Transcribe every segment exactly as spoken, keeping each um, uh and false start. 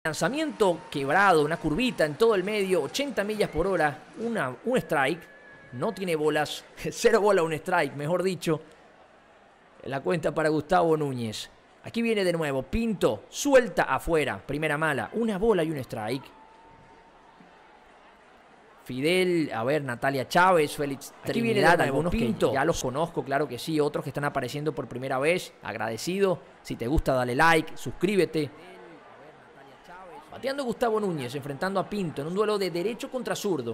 Lanzamiento quebrado, una curvita en todo el medio, ochenta millas por hora, una, un strike. No tiene bolas, cero bola, un strike, mejor dicho. La cuenta para Gustavo Núñez. Aquí viene de nuevo, Pinto, suelta afuera, primera mala, una bola y un strike. Fidel, a ver, Natalia Chávez, Félix Aquí viene de nuevo, algunos Pinto. que ya los conozco, claro que sí, otros que están apareciendo por primera vez, agradecido. Si te gusta, dale like, suscríbete. Bateando Gustavo Núñez, enfrentando a Pinto en un duelo de derecho contra zurdo.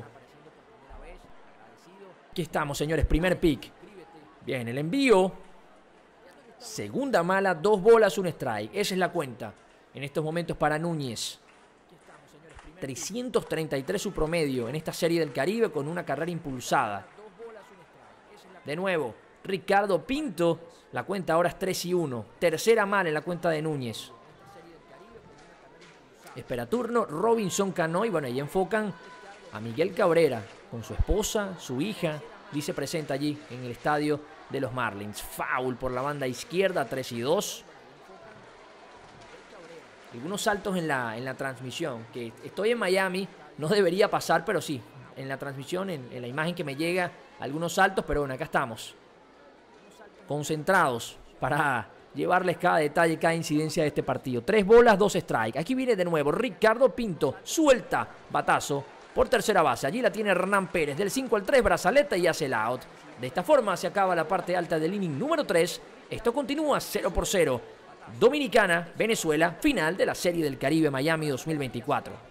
Aquí estamos, señores, primer pick. Bien, el envío. Segunda mala, dos bolas, un strike. Esa es la cuenta en estos momentos para Núñez. trescientos treinta y tres su promedio en esta serie del Caribe con una carrera impulsada. De nuevo, Ricardo Pinto. La cuenta ahora es tres y uno. Tercera mala en la cuenta de Núñez. Espera turno, Robinson Cano. Y bueno, ahí enfocan a Miguel Cabrera con su esposa, su hija. Dice presente allí en el estadio de los Marlins. Foul por la banda izquierda, tres y dos. Algunos saltos en la, en la transmisión. Que estoy en Miami, no debería pasar, pero sí. En la transmisión, en, en la imagen que me llega, algunos saltos, pero bueno, acá estamos. Concentrados para llevarles cada detalle, cada incidencia de este partido. Tres bolas, dos strikes. Aquí viene de nuevo Ricardo Pinto. Suelta batazo por tercera base. Allí la tiene Hernán Pérez. Del cinco al tres, brazaleta y hace el out. De esta forma se acaba la parte alta del inning número tres. Esto continúa cero por cero. Dominicana, Venezuela, final de la Serie del Caribe Miami dos mil veinticuatro.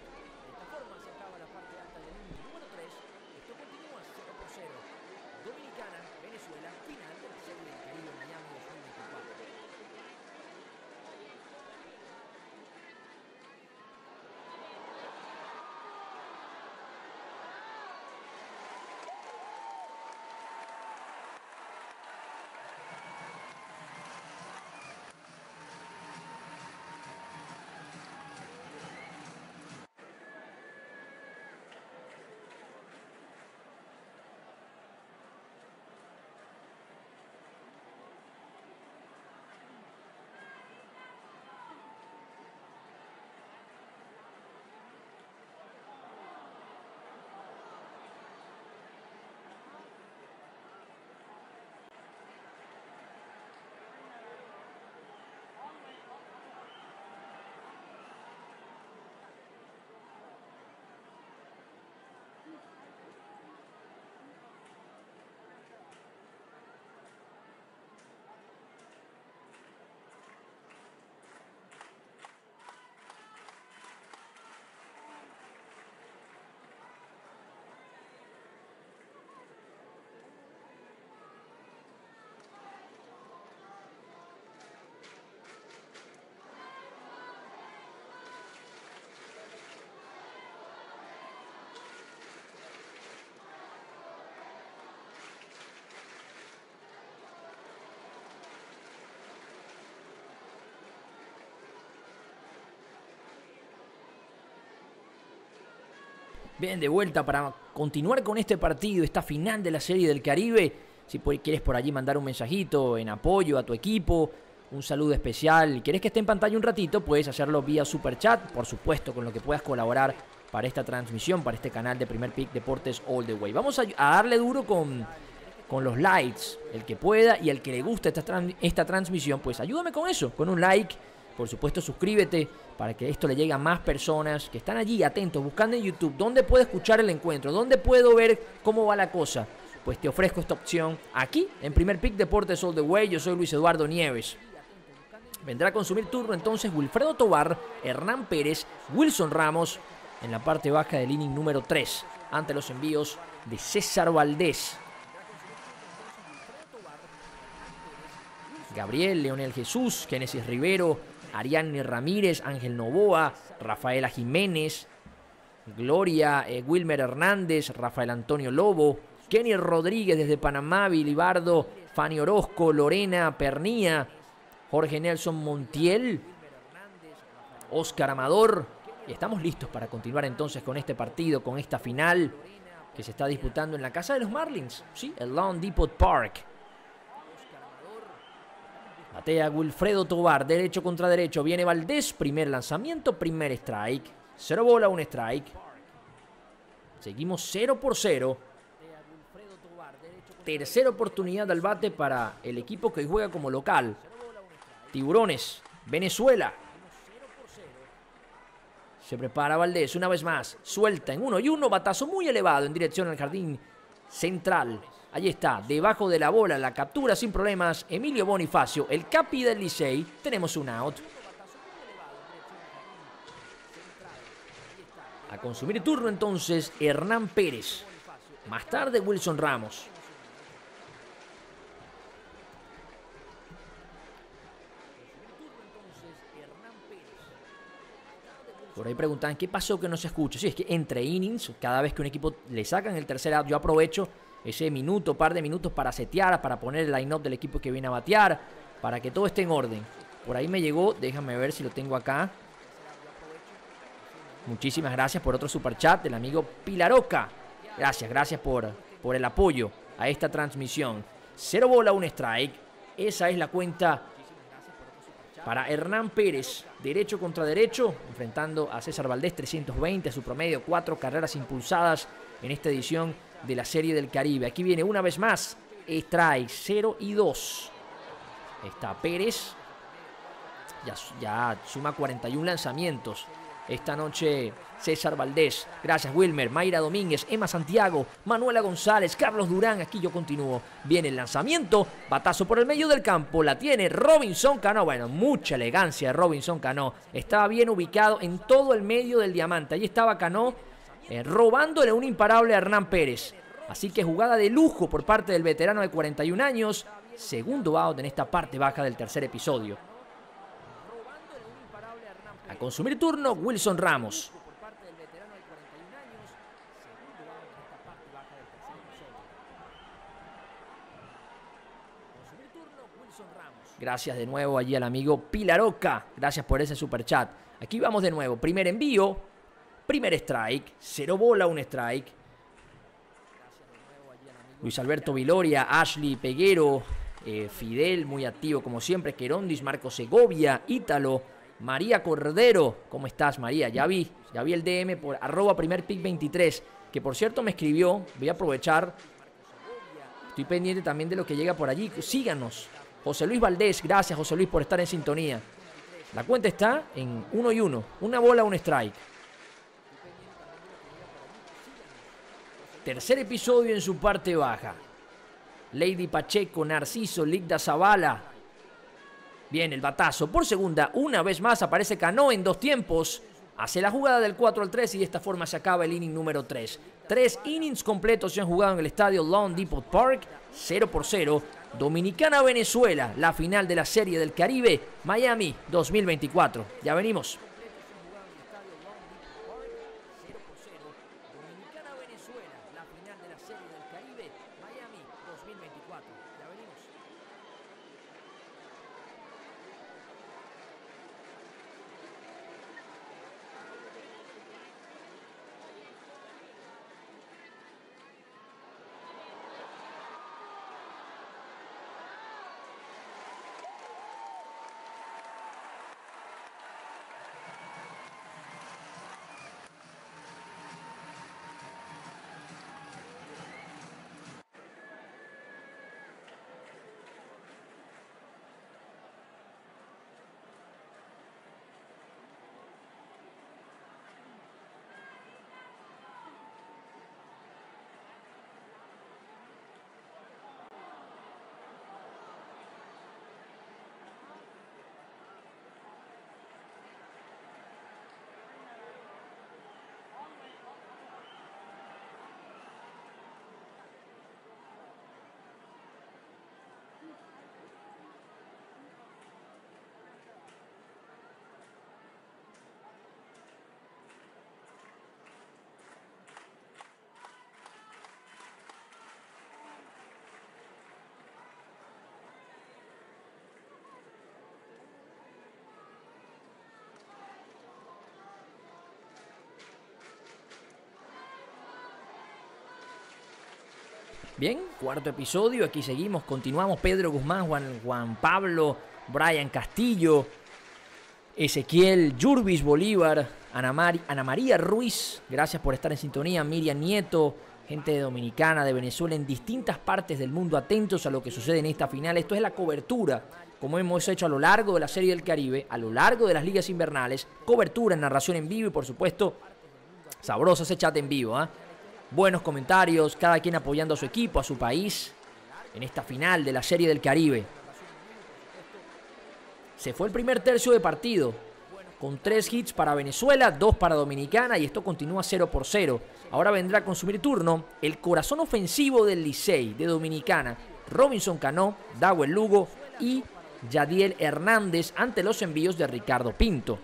Bien, de vuelta para continuar con este partido, esta final de la Serie del Caribe. Si quieres por allí mandar un mensajito en apoyo a tu equipo, un saludo especial, y quieres que esté en pantalla un ratito, puedes hacerlo vía Super Chat, por supuesto, con lo que puedas colaborar para esta transmisión, para este canal de Primer Pick Deportes All the Way. Vamos a, a darle duro con, con los likes, el que pueda y el que le guste esta, trans, esta transmisión, pues ayúdame con eso, con un like. Por supuesto, suscríbete para que esto le llegue a más personas que están allí atentos, buscando en YouTube dónde puedo escuchar el encuentro, dónde puedo ver cómo va la cosa. Pues te ofrezco esta opción aquí, en Primer Pick Deportes All the Way. Yo soy Luis Eduardo Nieves. Vendrá a consumir turno entonces Wilfredo Tovar, Hernán Pérez, Wilson Ramos en la parte baja del inning número tres, ante los envíos de César Valdés. Gabriel, Leonel Jesús, Génesis Rivero, Ariane Ramírez, Ángel Novoa, Rafaela Jiménez, Gloria, eh, Wilmer Hernández, Rafael Antonio Lobo, Kenny Rodríguez desde Panamá, Bilibardo, Fanny Orozco, Lorena Pernía, Jorge Nelson Montiel, Oscar Amador. Y estamos listos para continuar entonces con este partido, con esta final que se está disputando en la casa de los Marlins, sí, el Loan Depot Park. Batea Wilfredo Tovar, derecho contra derecho. Viene Valdés, primer lanzamiento, primer strike. Cero bola, un strike. Seguimos cero por cero. Tercera oportunidad al bate para el equipo que juega como local. Tiburones, Venezuela. Se prepara Valdés una vez más. Suelta en uno y uno. Batazo muy elevado en dirección al jardín central. Allí está, debajo de la bola, la captura sin problemas. Emilio Bonifacio, el capi del Licey. Tenemos un out. A consumir turno entonces Hernán Pérez. Más tarde Wilson Ramos. Por ahí preguntan, ¿qué pasó que no se escucha? Sí, es que entre innings, cada vez que un equipo le sacan el tercer out, yo aprovecho ese minuto, par de minutos para setear, para poner el line-up del equipo que viene a batear, para que todo esté en orden. Por ahí me llegó, déjame ver si lo tengo acá. Muchísimas gracias por otro superchat del amigo Pilaroca. Gracias, gracias por, por el apoyo a esta transmisión. Cero bola, un strike. Esa es la cuenta para Hernán Pérez, derecho contra derecho, enfrentando a César Valdés, trescientos veinte, a su promedio, cuatro carreras impulsadas en esta edición de la Serie del Caribe. Aquí viene una vez más, strike, cero y dos. Está Pérez, ya, ya suma cuarenta y uno lanzamientos. Esta noche César Valdés, gracias Wilmer, Mayra Domínguez, Emma Santiago, Manuela González, Carlos Durán, aquí yo continúo. Viene el lanzamiento, batazo por el medio del campo, la tiene Robinson Cano, bueno, mucha elegancia de Robinson Cano, estaba bien ubicado en todo el medio del diamante, allí estaba Cano eh, robándole un imparable a Hernán Pérez. Así que jugada de lujo por parte del veterano de cuarenta y un años, segundo out en esta parte baja del tercer episodio. A consumir turno, Wilson Ramos. Gracias de nuevo allí al amigo Pilaroca. Gracias por ese superchat. Aquí vamos de nuevo. Primer envío. Primer strike. Cero bola, un strike. Luis Alberto Viloria, Ashley Peguero, eh, Fidel, muy activo como siempre. Querondis, Marco Segovia, Ítalo. María Cordero, ¿cómo estás, María? Ya vi, ya vi el D M por arroba primer pick veintitrés, que por cierto me escribió, voy a aprovechar, estoy pendiente también de lo que llega por allí, síganos. José Luis Valdés, gracias José Luis por estar en sintonía. La cuenta está en uno y uno, una bola, un strike. Tercer episodio en su parte baja. Lady Pacheco, Narciso, Ligda Zavala. Bien, el batazo por segunda. Una vez más aparece Cano en dos tiempos. Hace la jugada del cuatro al tres y de esta forma se acaba el inning número tres. Tres innings completos se han jugado en el estadio Lone Depot Park. cero por cero. Dominicana-Venezuela, la final de la Serie del Caribe. Miami dos mil veinticuatro. Ya venimos. Bien, cuarto episodio, aquí seguimos, continuamos. Pedro Guzmán, Juan, Juan Pablo, Brian Castillo, Ezequiel Yurbis Bolívar, Ana, Mari, Ana María Ruiz, gracias por estar en sintonía, Miriam Nieto, gente de Dominicana, de Venezuela, en distintas partes del mundo, atentos a lo que sucede en esta final. Esto es la cobertura, como hemos hecho a lo largo de la Serie del Caribe, a lo largo de las ligas invernales, cobertura en narración en vivo y por supuesto, sabroso ese chat en vivo, ¿eh? Buenos comentarios, cada quien apoyando a su equipo, a su país, en esta final de la Serie del Caribe. Se fue el primer tercio de partido, con tres hits para Venezuela, dos para Dominicana, y esto continúa cero por cero. Ahora vendrá a consumir turno el corazón ofensivo del Licey de Dominicana, Robinson Cano, Dawel Lugo y Yadiel Hernández ante los envíos de Ricardo Pinto.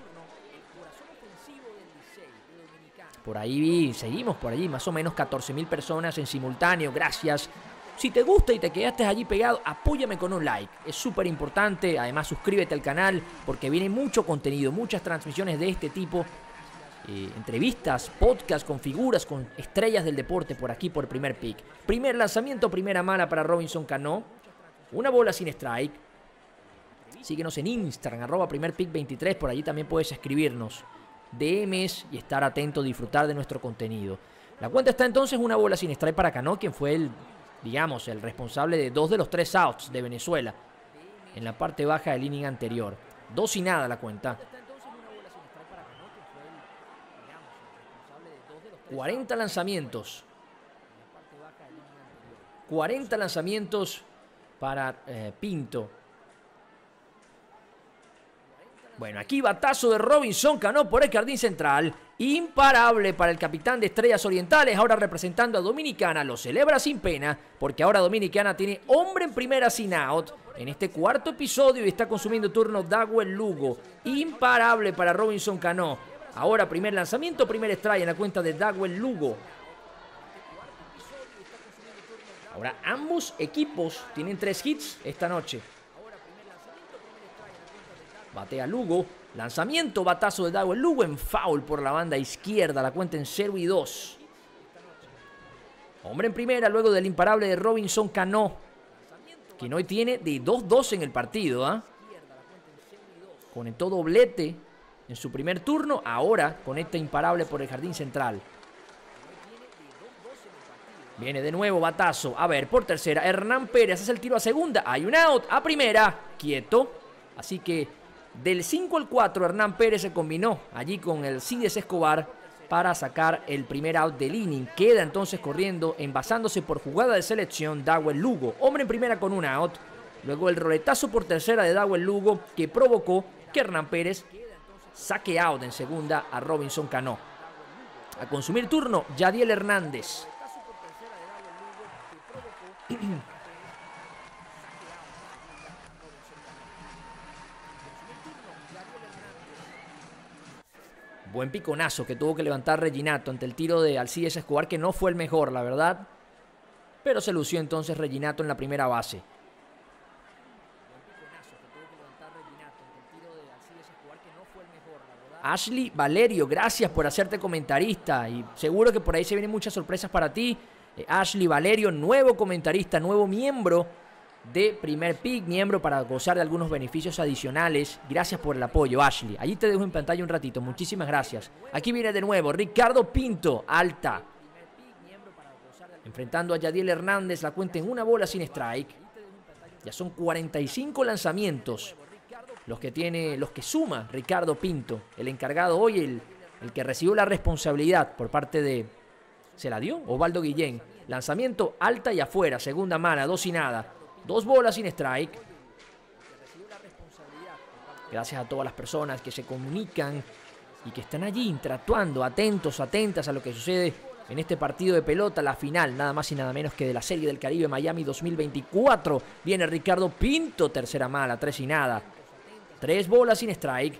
Por ahí seguimos, por allí más o menos catorce mil personas en simultáneo, gracias. Si te gusta y te quedaste allí pegado, apóyame con un like, es súper importante. Además suscríbete al canal porque viene mucho contenido, muchas transmisiones de este tipo, eh, entrevistas, podcasts con figuras, con estrellas del deporte por aquí por Primer Pick. Primer lanzamiento, primera mala para Robinson Cano, una bola sin strike. Síguenos en Instagram, arroba Primer Pick veintitrés, por allí también puedes escribirnos D Ms y estar atento, disfrutar de nuestro contenido. La cuenta está entonces una bola sin strike para Cano, quien fue el, digamos, el responsable de dos de los tres outs de Venezuela en la parte baja del inning anterior. Dos y nada la cuenta. cuarenta lanzamientos. cuarenta lanzamientos para eh, Pinto. Bueno, aquí batazo de Robinson Cano por el jardín central. Imparable para el capitán de Estrellas Orientales, ahora representando a Dominicana. Lo celebra sin pena, porque ahora Dominicana tiene hombre en primera sin out en este cuarto episodio y está consumiendo turno Dawel Lugo. Imparable para Robinson Cano. Ahora primer lanzamiento, primer strike en la cuenta de Dawel Lugo. Ahora ambos equipos tienen tres hits esta noche. Batea Lugo, lanzamiento, batazo de Dawel Lugo en foul por la banda izquierda, la cuenta en cero y dos. Hombre en primera luego del imparable de Robinson Cano, quien hoy tiene de dos dos en el partido, ¿eh? Conectó doblete en su primer turno, ahora conecta imparable por el jardín central. Viene de nuevo batazo, a ver, por tercera, Hernán Pérez hace el tiro a segunda, hay un out, a primera, quieto, así que del cinco al cuatro, Hernán Pérez se combinó allí con el Cides Escobar para sacar el primer out del inning. Queda entonces corriendo, envasándose por jugada de selección, Dawel Lugo. Hombre en primera con un out. Luego el roletazo por tercera de Dawel Lugo que provocó que Hernán Pérez saque out en segunda a Robinson Cano. A consumir turno, Yadiel Hernández. Buen piconazo que tuvo que levantar Reginato ante el tiro de Alcides Escobar, que no fue el mejor, la verdad. Pero se lució entonces Reginato en la primera base. Ashley Valerio, gracias por hacerte comentarista. Y seguro que por ahí se vienen muchas sorpresas para ti. Eh, Ashley Valerio, nuevo comentarista, nuevo miembro de Primer Pick, miembro para gozar de algunos beneficios adicionales. Gracias por el apoyo, Ashley. Allí te dejo en pantalla un ratito, muchísimas gracias. Aquí viene de nuevo Ricardo Pinto, alta, enfrentando a Yadiel Hernández, la cuenta en una bola sin strike. Ya son cuarenta y cinco lanzamientos los que tiene, los que suma Ricardo Pinto, el encargado hoy, el, el que recibió la responsabilidad por parte de, ¿se la dio? Osvaldo Guillén. Lanzamiento alta y afuera, segunda mala, dos y nada. Dos bolas sin strike. Gracias a todas las personas que se comunican y que están allí interactuando, atentos, atentas a lo que sucede en este partido de pelota, la final, nada más y nada menos que de la Serie del Caribe Miami dos mil veinticuatro. Viene Ricardo Pinto, tercera mala, tres y nada. Tres bolas sin strike.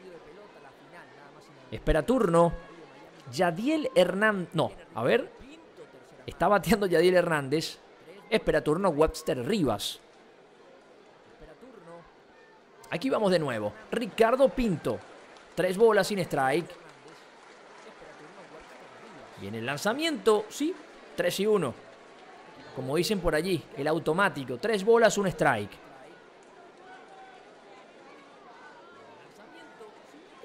Espera turno. Yadiel Hernández. No, a ver. Está bateando Yadiel Hernández. Espera turno Webster Rivas. Aquí vamos de nuevo. Ricardo Pinto. Tres bolas sin strike. Viene el lanzamiento. Sí, tres y uno. Como dicen por allí, el automático. Tres bolas, un strike.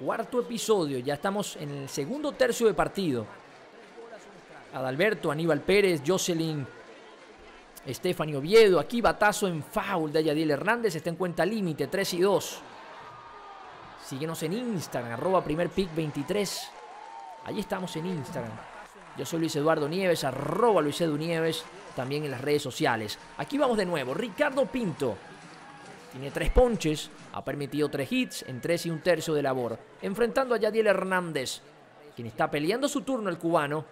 Cuarto episodio, ya estamos en el segundo tercio de partido. Adalberto, Aníbal Pérez, Jocelyn, Stephanie Oviedo. Aquí batazo en foul de Yadiel Hernández. Está en cuenta límite, tres y dos. Síguenos en Instagram, arroba primer pick veintitrés. Allí estamos en Instagram. Yo soy Luis Eduardo Nieves, arroba Luis Edu Nieves, también en las redes sociales. Aquí vamos de nuevo. Ricardo Pinto tiene tres ponches, ha permitido tres hits en tres y un tercio de labor. Enfrentando a Yadiel Hernández, quien está peleando su turno, el cubano.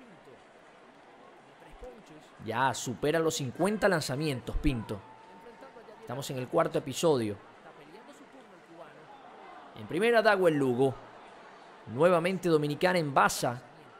Ya supera los cincuenta lanzamientos, Pinto. Estamos en el cuarto episodio. En primera, Dagüel Lugo. Nuevamente Dominicana en baza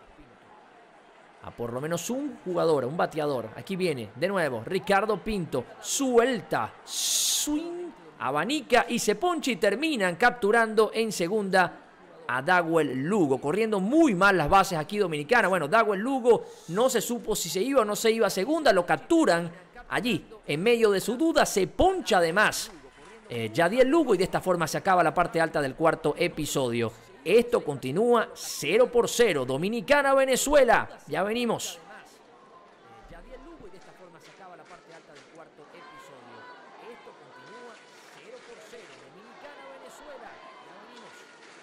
a por lo menos un jugador, un bateador. Aquí viene de nuevo Ricardo Pinto. Suelta, swing, abanica y se poncha y terminan capturando en segunda a Dagüel Lugo. Corriendo muy mal las bases aquí Dominicana. Bueno, Dagüel Lugo no se supo si se iba o no se iba a segunda. Lo capturan allí en medio de su duda. Se poncha además eh, Yadiel Lugo y de esta forma se acaba la parte alta del cuarto episodio. Esto continúa cero por cero. Dominicana, Venezuela. Ya venimos. Yadiel Lugo y de esta forma se acaba la parte alta del cuarto episodio. Esto continúa cero por cero. Dominicana, Venezuela. Ya venimos.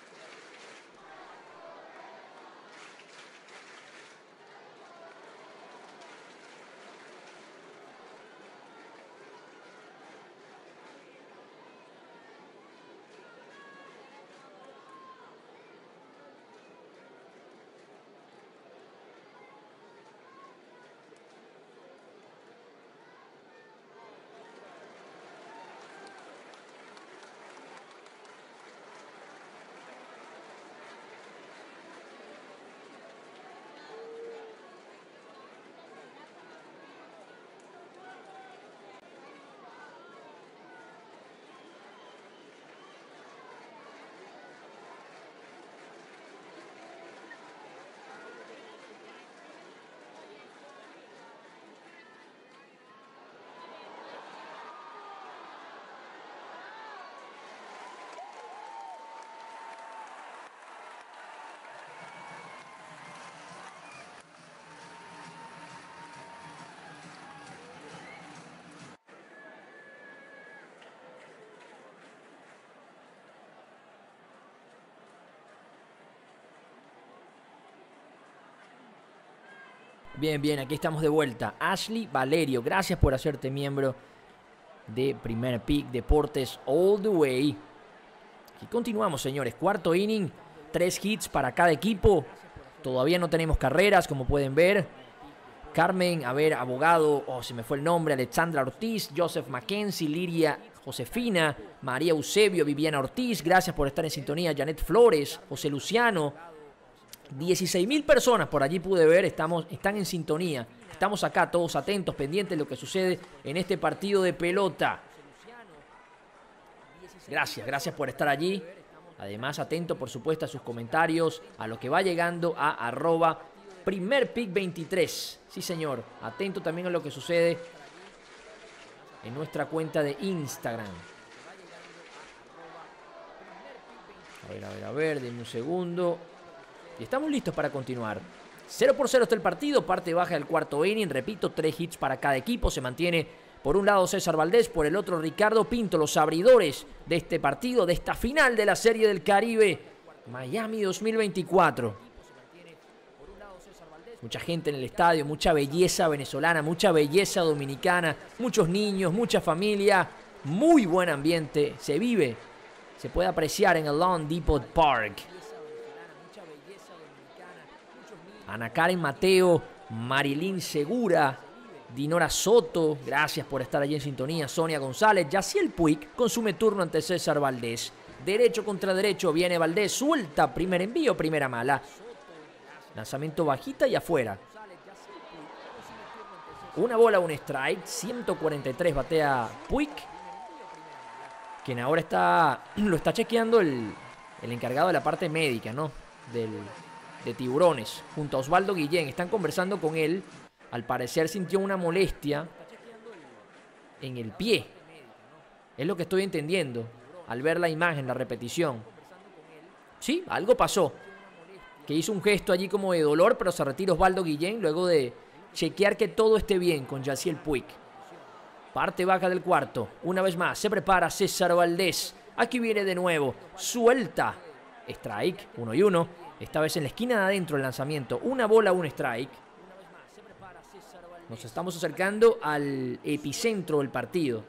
Bien, bien, aquí estamos de vuelta. Ashley Valerio, gracias por hacerte miembro de Primer Pick Deportes All the Way. Aquí continuamos, señores. Cuarto inning, tres hits para cada equipo. Todavía no tenemos carreras, como pueden ver. Carmen, a ver, abogado, oh, se me fue el nombre, Alexandra Ortiz, Joseph Mackenzie, Liria Josefina, María Eusebio, Viviana Ortiz, gracias por estar en sintonía. Janet Flores, José Luciano. dieciséis mil personas por allí pude ver, estamos, están en sintonía. Estamos acá todos atentos, pendientes de lo que sucede en este partido de pelota. Gracias, gracias por estar allí. Además, atento por supuesto a sus comentarios, a lo que va llegando a arroba primer pick veintitrés. Sí, señor. Atento también a lo que sucede en nuestra cuenta de Instagram. A ver, a ver, a ver, denme un segundo. Y estamos listos para continuar. cero por cero está el partido, parte baja del cuarto inning. Repito, tres hits para cada equipo. Se mantiene por un lado César Valdés, por el otro Ricardo Pinto, los abridores de este partido, de esta final de la Serie del Caribe Miami dos mil veinticuatro. Mucha gente en el estadio, mucha belleza venezolana, mucha belleza dominicana, muchos niños, mucha familia, muy buen ambiente. Se vive, se puede apreciar en el Lawn Depot Park. Ana Karen Mateo, Marilyn Segura, Dinora Soto, gracias por estar allí en sintonía. Sonia González, Yaciel Puig consume turno ante César Valdés. Derecho contra derecho, viene Valdés, suelta, primer envío, primera mala. Lanzamiento bajita y afuera. Una bola, un strike, ciento cuarenta y tres batea Puig, quien ahora está, lo está chequeando el, el encargado de la parte médica, ¿no? Del... de Tiburones, junto a Osvaldo Guillén. Están conversando con él. Al parecer sintió una molestia en el pie. Es lo que estoy entendiendo al ver la imagen, la repetición. Sí, algo pasó. Que hizo un gesto allí como de dolor, pero se retira Osvaldo Guillén luego de chequear que todo esté bien con Yaciel Puig. Parte baja del cuarto. Una vez más, se prepara César Valdés. Aquí viene de nuevo. Suelta. Strike, uno y uno. Esta vez en la esquina de adentro el lanzamiento. Una bola, un strike. Nos estamos acercando al epicentro del partido.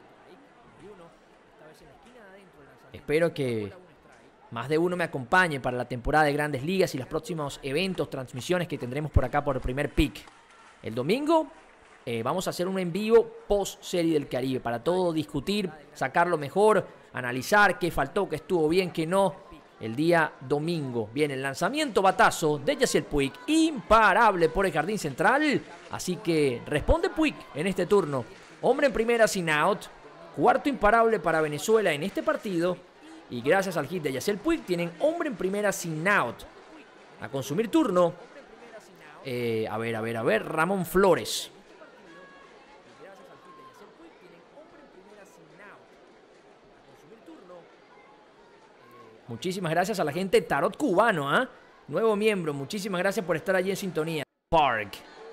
Espero que más de uno me acompañe para la temporada de Grandes Ligas y los próximos eventos, transmisiones que tendremos por acá por el primer pick. El domingo eh, vamos a hacer un en vivo post Serie del Caribe para todo discutir, sacar lo mejor, analizar qué faltó, qué estuvo bien, qué no. El día domingo viene el lanzamiento batazo de Yaciel Puig, imparable por el jardín central. Así que responde Puig en este turno. Hombre en primera sin out. Cuarto imparable para Venezuela en este partido. Y gracias al hit de Yaciel Puig tienen hombre en primera sin out. A consumir turno. Eh, a ver, a ver, a ver. Ramón Flores. Muchísimas gracias a la gente Tarot Cubano, ¿eh? Nuevo miembro. Muchísimas gracias por estar allí en sintonía. Park.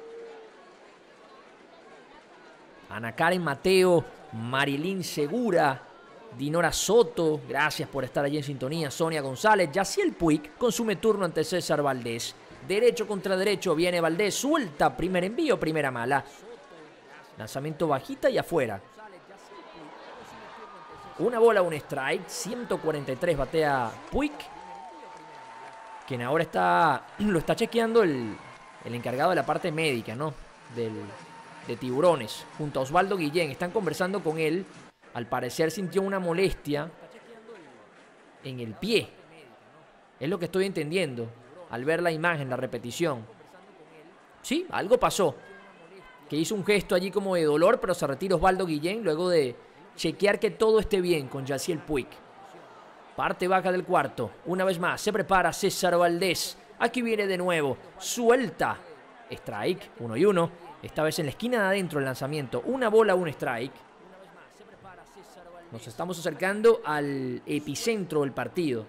Ana Karen Mateo. Marilyn Segura. Dinora Soto, gracias por estar allí en sintonía. Sonia González, Yaciel Puig consume turno ante César Valdés. Derecho contra derecho, viene Valdés, suelta, primer envío, primera mala. Lanzamiento bajita y afuera. Una bola, un strike, ciento cuarenta y tres batea Puig. Quien ahora está, lo está chequeando el, el encargado de la parte médica, ¿no? Del, de Tiburones, junto a Osvaldo Guillén. Están conversando con él. Al parecer sintió una molestia en el pie. Es lo que estoy entendiendo al ver la imagen, la repetición. Sí, algo pasó. Que hizo un gesto allí como de dolor, pero se retira Osvaldo Guillén luego de chequear que todo esté bien con Yaciel Puig. Parte baja del cuarto. Una vez más, se prepara César Valdés. Aquí viene de nuevo. Suelta. Strike, uno y uno. Esta vez en la esquina de adentro el lanzamiento. Una bola, un strike. Nos estamos acercando al epicentro del partido.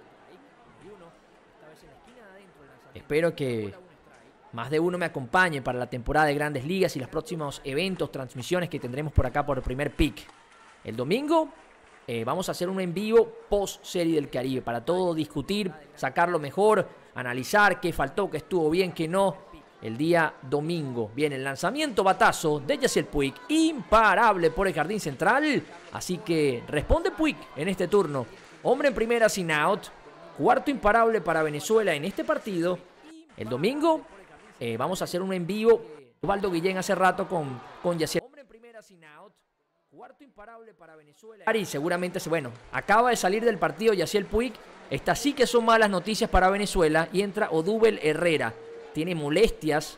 Espero que más de uno me acompañe para la temporada de Grandes Ligas y los próximos eventos, transmisiones que tendremos por acá por el primer pick. El domingo eh, vamos a hacer un en vivo post Serie del Caribe para todo discutir, sacar lo mejor, analizar qué faltó, qué estuvo bien, qué no. El día domingo viene el lanzamiento batazo de Yaciel Puig, imparable por el jardín central. Así que responde Puig en este turno. Hombre en primera sin out. Cuarto imparable para Venezuela en este partido. El domingo eh, vamos a hacer un en vivo. Osvaldo Guillén hace rato con, con Yaciel. Hombre en primera sin out. Cuarto imparable para Venezuela. Y seguramente, bueno, acaba de salir del partido Yaciel Puig. Estas sí que son malas noticias para Venezuela. Y entra Odubel Herrera. Tiene molestias.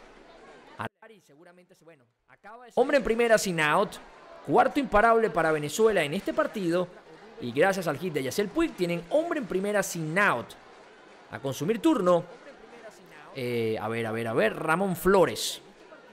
Hombre en primera sin out. Cuarto imparable para Venezuela en este partido. Y gracias al hit de Yaciel Puig tienen hombre en primera sin out. A consumir turno. Eh, a ver, a ver, a ver. Ramón Flores.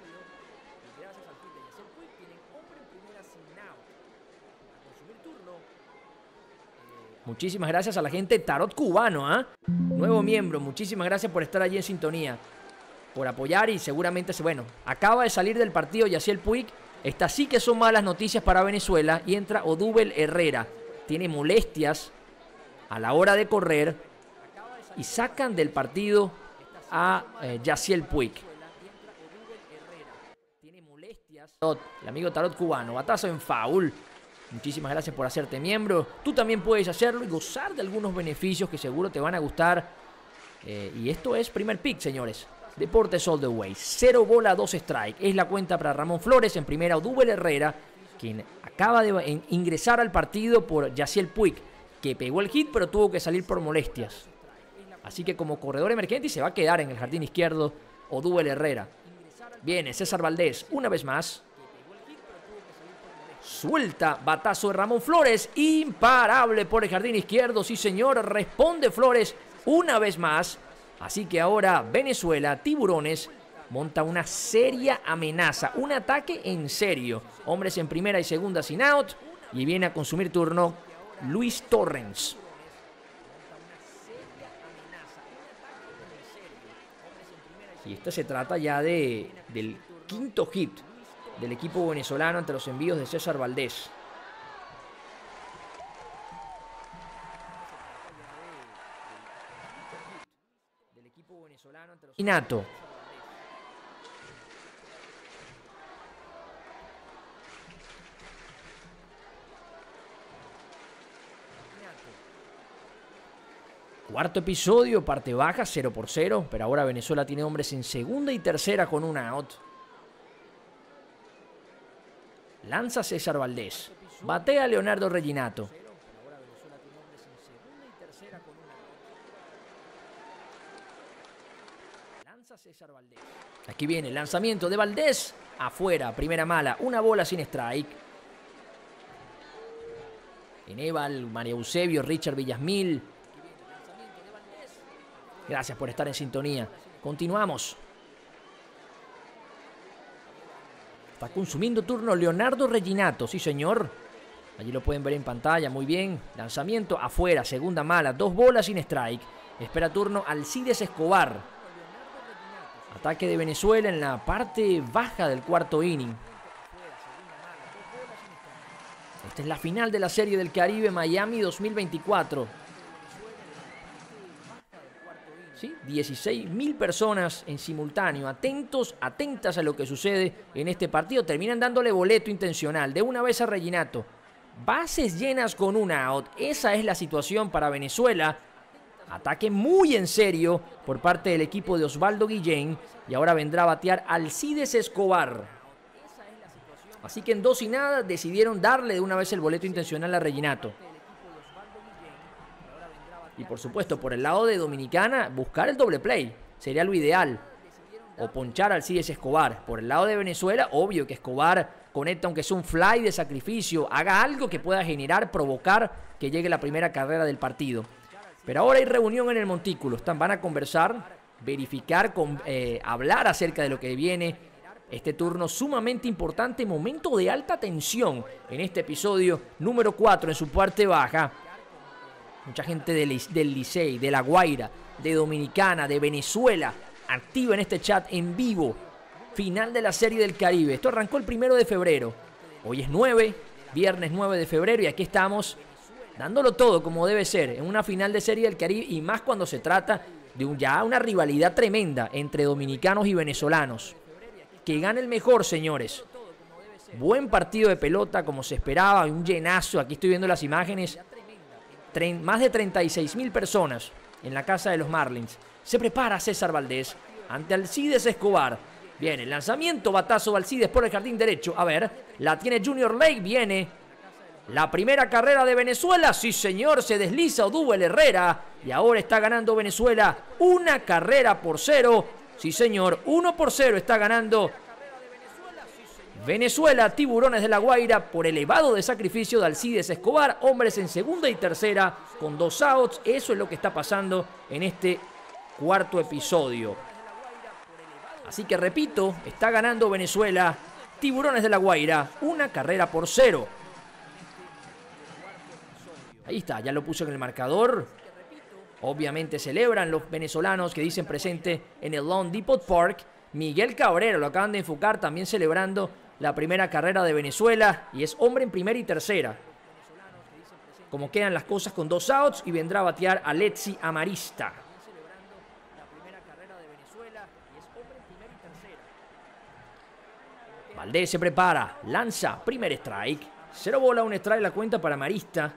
Muchísimas gracias a la gente Tarot Cubano, ¿eh? Nuevo miembro. Muchísimas gracias por estar allí en sintonía. Por apoyar y seguramente, bueno, acaba de salir del partido Yaciel Puig. Estas sí que son malas noticias para Venezuela. Y entra Odubel Herrera. Tiene molestias a la hora de correr. Y sacan del partido a eh, Yaciel Puig. El amigo Tarot Cubano. Batazo en foul. Muchísimas gracias por hacerte miembro. Tú también puedes hacerlo y gozar de algunos beneficios que seguro te van a gustar. Eh, y esto es primer pick, señores. Deportes All the Way. Cero bola, dos strike. Es la cuenta para Ramón Flores. En primera, Odubel Herrera, quien acaba de ingresar al partido por Yaciel Puig, que pegó el hit, pero tuvo que salir por molestias. Así que como corredor emergente se va a quedar en el jardín izquierdo Odubel Herrera. Viene César Valdés una vez más. Suelta, batazo de Ramón Flores. Imparable por el jardín izquierdo. Sí, señor. Responde Flores una vez más. Así que ahora Venezuela, Tiburones, monta una seria amenaza. Un ataque en serio. Hombres en primera y segunda sin out. Y viene a consumir turno Luis Torrens. Y esto se trata ya de, del quinto hit del equipo venezolano ante los envíos de César Valdés. Inato. Cuarto episodio, parte baja, cero por cero, pero ahora Venezuela tiene hombres en segunda y tercera con un out. Lanza César Valdés. Batea Leonardo Reginato. Aquí viene el lanzamiento de Valdés. Afuera, primera mala, una bola sin strike. Eneval, María Eusebio, Richard Villasmil. Gracias por estar en sintonía. Continuamos. Está consumiendo turno Leonardo Reginato. Sí, señor. Allí lo pueden ver en pantalla. Muy bien. Lanzamiento afuera. Segunda mala. Dos bolas sin strike. Espera turno Alcides Escobar. Ataque de Venezuela en la parte baja del cuarto inning. Esta es la final de la Serie del Caribe Miami dos mil veinticuatro. ¿Sí? dieciséis mil personas en simultáneo, atentos, atentas a lo que sucede en este partido. Terminan dándole boleto intencional de una vez a Reginato. Bases llenas con un out. Esa es la situación para Venezuela. Ataque muy en serio por parte del equipo de Osvaldo Guillén. Y ahora vendrá a batear Alcides Escobar. Así que en dos y nada decidieron darle de una vez el boleto intencional a Reginato. Y por supuesto, por el lado de Dominicana, buscar el doble play. Sería lo ideal. O ponchar a Alcides Escobar. Por el lado de Venezuela, obvio que Escobar conecta aunque sea un fly de sacrificio. Haga algo que pueda generar, provocar que llegue la primera carrera del partido. Pero ahora hay reunión en el montículo. Están, van a conversar, verificar, con, eh, hablar acerca de lo que viene. Este turno sumamente importante, momento de alta tensión en este episodio número cuatro en su parte baja. Mucha gente del, del Licey, de La Guaira, de Dominicana, de Venezuela, activa en este chat en vivo. Final de la Serie del Caribe. Esto arrancó el primero de febrero. Hoy es nueve, viernes nueve de febrero y aquí estamos dándolo todo como debe ser en una final de Serie del Caribe y más cuando se trata de un, ya una rivalidad tremenda entre dominicanos y venezolanos. Que gane el mejor, señores. Buen partido de pelota como se esperaba, un llenazo. Aquí estoy viendo las imágenes. Tren, más de treinta y seis mil personas en la casa de los Marlins. Se prepara César Valdés ante Alcides Escobar. Viene el lanzamiento, batazo de Alcides por el jardín derecho. A ver, la tiene Junior Lake, viene la primera carrera de Venezuela. Sí, señor, se desliza Odúbel Herrera. Y ahora está ganando Venezuela una carrera por cero. Sí, señor, uno por cero está ganando Venezuela. Tiburones de La Guaira por elevado de sacrificio de Alcides Escobar. Hombres en segunda y tercera con dos outs. Eso es lo que está pasando en este cuarto episodio. Así que repito, está ganando Venezuela. Tiburones de La Guaira, una carrera por cero. Ahí está, ya lo puso en el marcador. Obviamente celebran los venezolanos que dicen presente en el Lone Depot Park. Miguel Cabrera lo acaban de enfocar también celebrando la primera carrera de Venezuela. Y es hombre en primera y tercera. Como quedan las cosas con dos outs y vendrá a batear Alexi Amarista. Valdés se prepara, lanza, primer strike. Cero bola, un strike la cuenta para Amarista.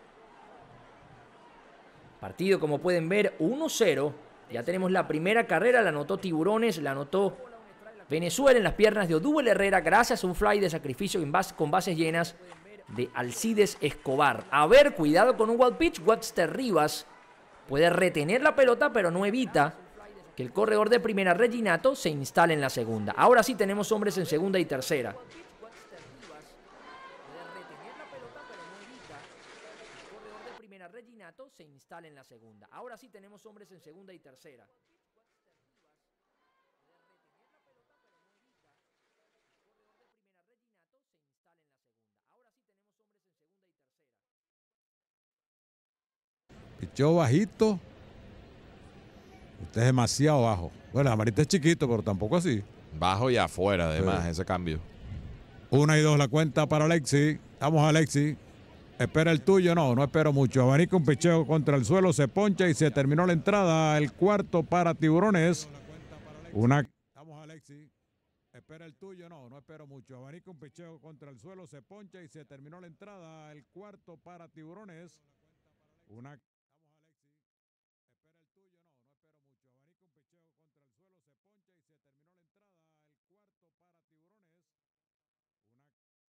Partido, como pueden ver, uno cero. Ya tenemos la primera carrera, la anotó Tiburones, la anotó Venezuela en las piernas de Odúbel Herrera gracias a un fly de sacrificio con bases llenas de Alcides Escobar. A ver, cuidado con un wild pitch. Webster Rivas puede retener la pelota, pero no evita que el corredor de primera, Reginato, se instale en la segunda. Ahora sí tenemos hombres en segunda y tercera. Reginato se instala en la segunda. Ahora sí tenemos hombres en segunda y tercera. Pichó bajito. Usted es demasiado bajo. Bueno, Amarita es chiquito, pero tampoco así. Bajo y afuera, además, Sí. ese cambio. Una y dos la cuenta para Alexi. Vamos, Alexi. Espera el tuyo, no, no espero mucho. Abanica un picheo contra el suelo, se poncha y se terminó la entrada. El cuarto para Tiburones. Una. Vamos, Alexi. Espera el tuyo, no, no espero mucho. Abanica un picheo contra el suelo, se poncha y se terminó la entrada. El cuarto para Tiburones. Una. Vamos, Alexi. Espera el tuyo, no, no espero mucho. Abanica un picheo contra el suelo, se poncha y se terminó la entrada. El cuarto para Tiburones. Una.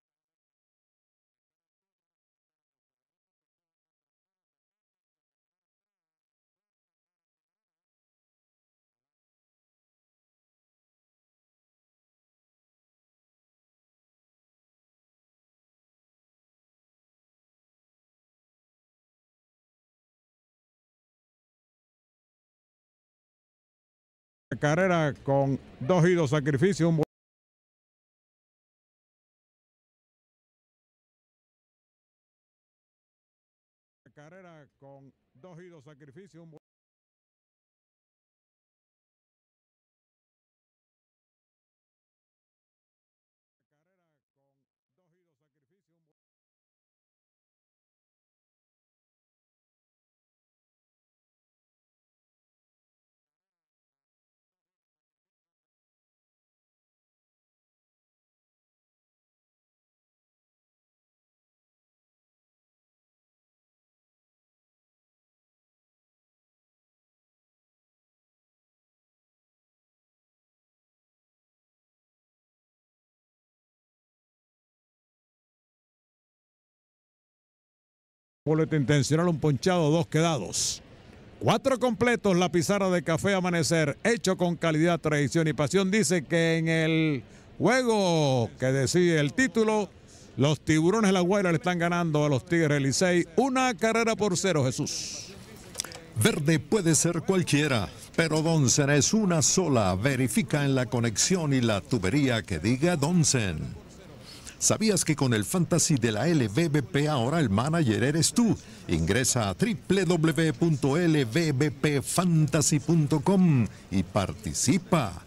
Carrera con dos y dos sacrificios. Un carrera con dos y dos sacrificios. Un carrera con dos y dos sacrificios. Un boleto intencional, un ponchado, dos quedados. Cuatro completos, la pizarra de Café Amanecer, hecho con calidad, tradición y pasión. Dice que en el juego que decide el título, los Tiburones de La Guaira le están ganando a los Tigres del Licey una carrera por cero, Jesús. Verde puede ser cualquiera, pero Donsen es una sola. Verifica en la conexión y la tubería que diga Donsen. ¿Sabías que con el Fantasy de la L V B P ahora el manager eres tú? Ingresa a doble u doble u doble u punto l v b p fantasy punto com y participa.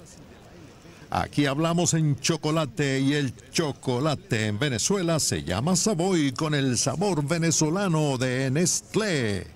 Aquí hablamos en chocolate y el chocolate en Venezuela se llama Savoy con el sabor venezolano de Nestlé.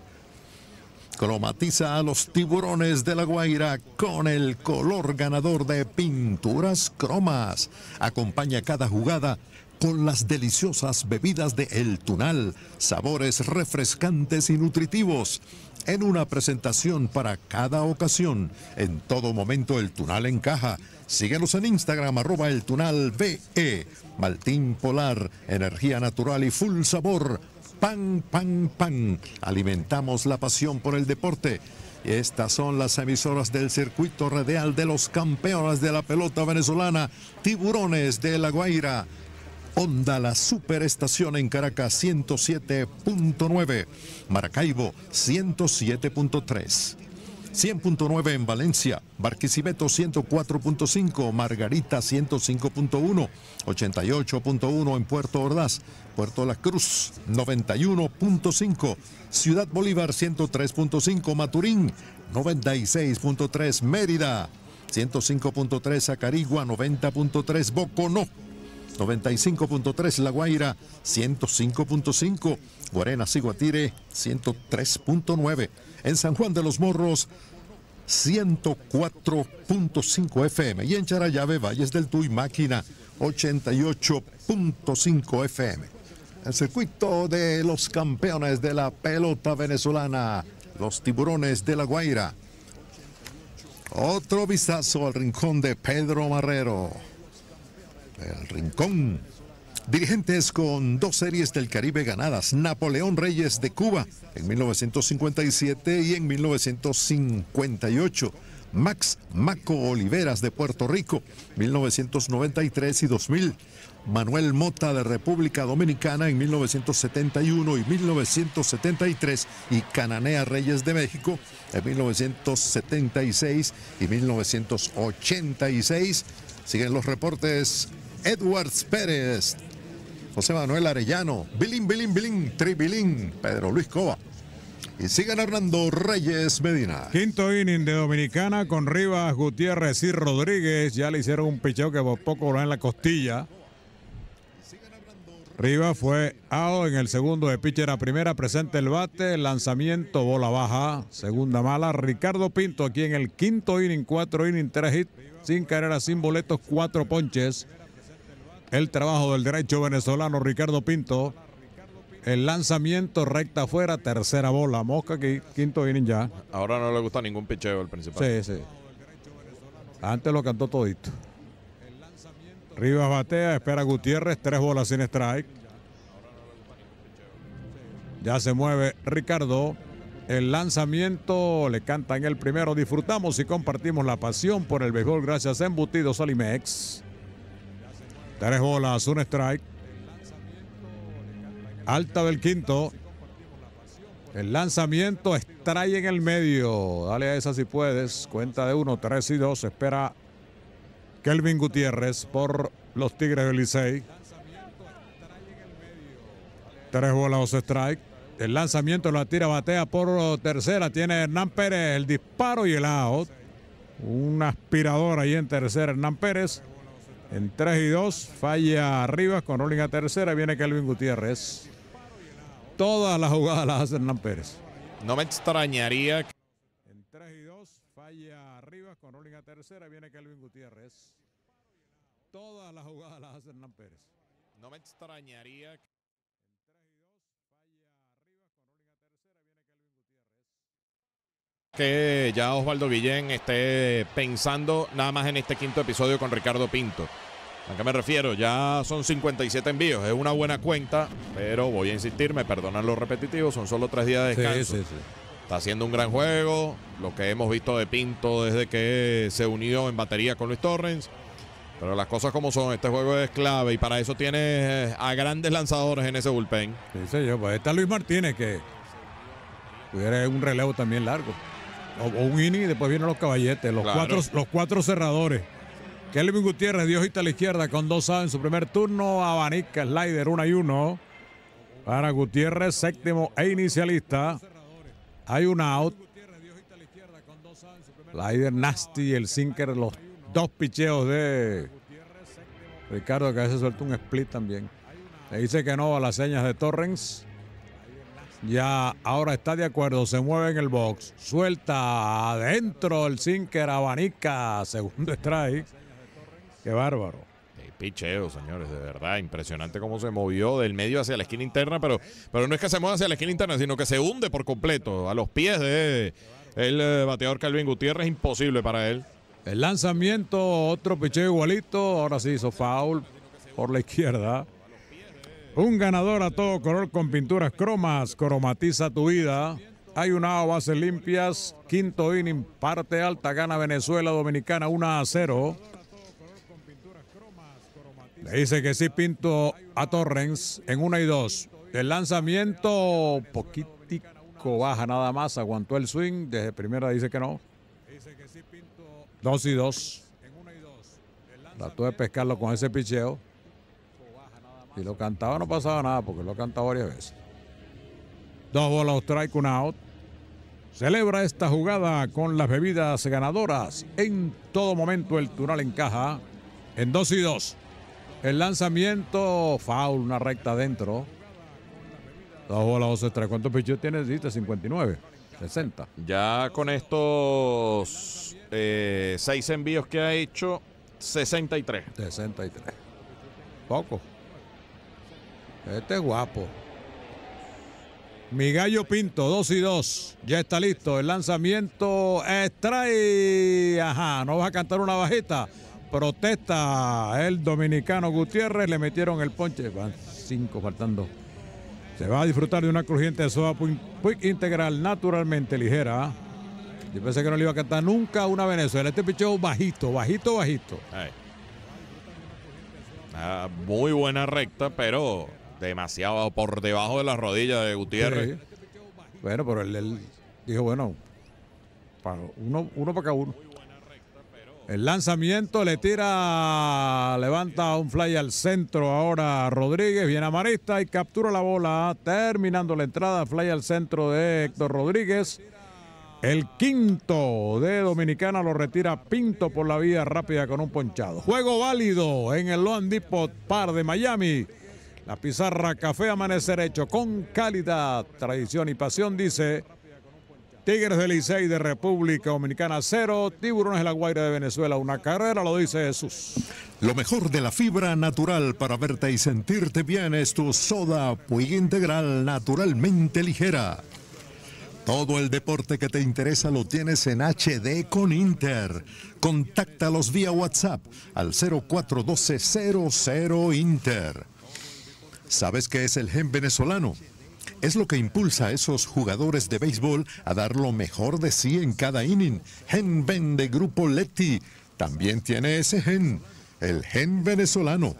Cromatiza a los Tiburones de La Guaira con el color ganador de Pinturas Cromas. Acompaña cada jugada con las deliciosas bebidas de El Tunal, sabores refrescantes y nutritivos. En una presentación para cada ocasión, en todo momento El Tunal encaja. Síguenos en Instagram, arroba El Tunal V E. Maltín Polar, energía natural y full sabor. Pan, pan, pan. Alimentamos la pasión por el deporte. Estas son las emisoras del circuito radial de los campeones de la pelota venezolana, Tiburones de La Guaira. Onda La Superestación en Caracas ciento siete punto nueve, Maracaibo ciento siete punto tres, cien punto nueve en Valencia, Barquisimeto ciento cuatro punto cinco, Margarita ciento cinco punto uno, ochenta y ocho punto uno en Puerto Ordaz, Puerto La Cruz noventa y uno punto cinco, Ciudad Bolívar ciento tres punto cinco, Maturín noventa y seis punto tres, Mérida ciento cinco punto tres, Acarigua noventa punto tres, Boconó noventa y cinco punto tres, La Guaira ciento cinco punto cinco, Guarenas y Guatire ciento tres punto nueve, en San Juan de los Morros ciento cuatro punto cinco F M y en Charallave, Valles del Tuy, Máquina ochenta y ocho punto cinco F M. El circuito de los campeones de la pelota venezolana, los Tiburones de La Guaira. Otro vistazo al rincón de Pedro Marrero. El Rincón. Dirigentes con dos series del Caribe ganadas. Napoleón Reyes de Cuba en mil novecientos cincuenta y siete y en mil novecientos cincuenta y ocho. Max Maco Oliveras de Puerto Rico, mil novecientos noventa y tres y dos mil. Manuel Mota de República Dominicana en mil novecientos setenta y uno y mil novecientos setenta y tres. Y Cananea Reyes de México en mil novecientos setenta y seis y mil novecientos ochenta y seis. Siguen los reportes. Edwards Pérez, José Manuel Arellano, Bilín, Bilín, Bilín, Tribilín, Pedro Luis Cova. y sigan Hernando Reyes Medina. Quinto inning de Dominicana con Rivas, Gutiérrez y Rodríguez. Ya le hicieron un picheo que por poco lo da en la costilla. Rivas fue out en el segundo de pitcher a primera, presente el bate, el lanzamiento, bola baja, segunda mala. Ricardo Pinto aquí en el quinto inning, cuatro innings, tres hits, sin carreras, sin boletos, cuatro ponches. El trabajo del derecho venezolano Ricardo Pinto. El lanzamiento recta afuera, tercera bola, mosca aquí, quinto inning ya. Ahora no le gusta ningún picheo el principal. Sí, sí. Antes lo cantó todito. Rivas batea, espera Gutiérrez, tres bolas sin strike. Ya se mueve Ricardo. El lanzamiento le cantan el primero. Disfrutamos y compartimos la pasión por el béisbol gracias a Embutidos Solimex. Tres bolas, un strike. Alta del quinto. El lanzamiento, strike en el medio. Dale a esa si puedes. Cuenta de uno, tres y dos. Espera Kelvin Gutiérrez por los Tigres del Licey. Tres bolas, dos strike. El lanzamiento lo tira, batea por tercera. Tiene Hernán Pérez el disparo y el out. Un aspirador ahí en tercera, Hernán Pérez. En tres y dos, falla Rivas con rolling a tercera. Viene Kelvin Gutiérrez. Todas las jugadas las hace Hernán Pérez. No me extrañaría. Que... En tres y dos, falla Rivas con rolling a tercera. Viene Kelvin Gutiérrez. Todas las jugadas las hace Hernán Pérez. No me extrañaría. Que... que ya Osvaldo Guillén esté pensando nada más en este quinto episodio con Ricardo Pinto. ¿A qué me refiero? Ya son cincuenta y siete envíos, es una buena cuenta, pero voy a insistir, me perdonan los repetitivos, son solo tres días de descanso. Sí, sí, sí. Está haciendo un gran juego, lo que hemos visto de Pinto desde que se unió en batería con Luis Torrens, pero las cosas como son, este juego es clave y para eso tiene a grandes lanzadores en ese bullpen. Sí, señor, pues está Luis Martínez que pudiera un relevo también largo. O, o un inning y después vienen los caballetes, los, Claro. cuatro, los cuatro cerradores. Kelvin Gutiérrez dio hojita a la izquierda con dos outs en su primer turno. Abanica, slider, una y uno. Para Gutiérrez, séptimo e inicialista. Hay un out. Slider nasty, el sinker, los dos picheos de Ricardo, que a veces suelta un split también. Le dice que no a las señas de Torrens. Ya ahora está de acuerdo, se mueve en el box, suelta adentro el sinker, abanica, segundo strike. Qué bárbaro. Qué picheo, señores, de verdad, impresionante cómo se movió del medio hacia la esquina interna, pero, pero no es que se mueva hacia la esquina interna, sino que se hunde por completo a los pies de el eh, bateador Kelvin Gutiérrez, imposible para él. El lanzamiento, otro picheo igualito, ahora sí hizo foul por la izquierda. Un ganador a todo color con pinturas cromas, cromatiza tu vida. Hay una bases limpias, quinto inning, parte alta, gana Venezuela Dominicana uno a cero. Le dice que sí Pinto a Torrens en una y dos. El lanzamiento poquitico baja nada más, aguantó el swing, desde primera dice que no. Dos y dos. Trató de pescarlo con ese picheo. Si lo cantaba no pasaba nada porque lo ha cantado varias veces. Dos bolas, strike, un out. Celebra esta jugada con las bebidas ganadoras. En todo momento el Tunal encaja en dos y dos. El lanzamiento, foul, una recta adentro. Dos bolas, dos strike. ¿Cuántos picheos tienes? Dice cincuenta y nueve, sesenta. Ya con estos eh, seis envíos que ha hecho, sesenta y tres. sesenta y tres. Poco. Este es guapo. Mi gallo Pinto, dos y dos. Ya está listo. El lanzamiento. Strike. Ajá, no vas a cantar una bajita. Protesta el dominicano Gutiérrez. Le metieron el ponche. Van cinco faltando. Se va a disfrutar de una crujiente soda Puig integral naturalmente ligera. Yo pensé que no le iba a cantar nunca una Venezuela. Este picheo bajito, bajito, bajito. Ay. Ah, muy buena recta, pero demasiado por debajo de la rodilla de Gutiérrez. Sí. Bueno, pero él, él dijo, bueno, para uno, uno para cada uno. El lanzamiento le tira, levanta un fly al centro ahora Rodríguez, viene a Marista y captura la bola, terminando la entrada, fly al centro de Héctor Rodríguez. El quinto de Dominicana lo retira Pinto por la vía rápida con un ponchado. Juego válido en el Loan Depot Par de Miami. La pizarra Café Amanecer hecho con calidad, tradición y pasión, dice Tigres del Licey de República Dominicana cero, Tiburones de La Guaira de Venezuela una carrera, lo dice Jesús. Lo mejor de la fibra natural para verte y sentirte bien es tu soda Puig Integral naturalmente ligera. Todo el deporte que te interesa lo tienes en H D con Inter. Contáctalos vía WhatsApp al cero cuatro uno dos cero cero Inter. ¿Sabes qué es el gen venezolano? Es lo que impulsa a esos jugadores de béisbol a dar lo mejor de sí en cada inning. Gen Ven de Grupo Leti también tiene ese gen, el gen venezolano.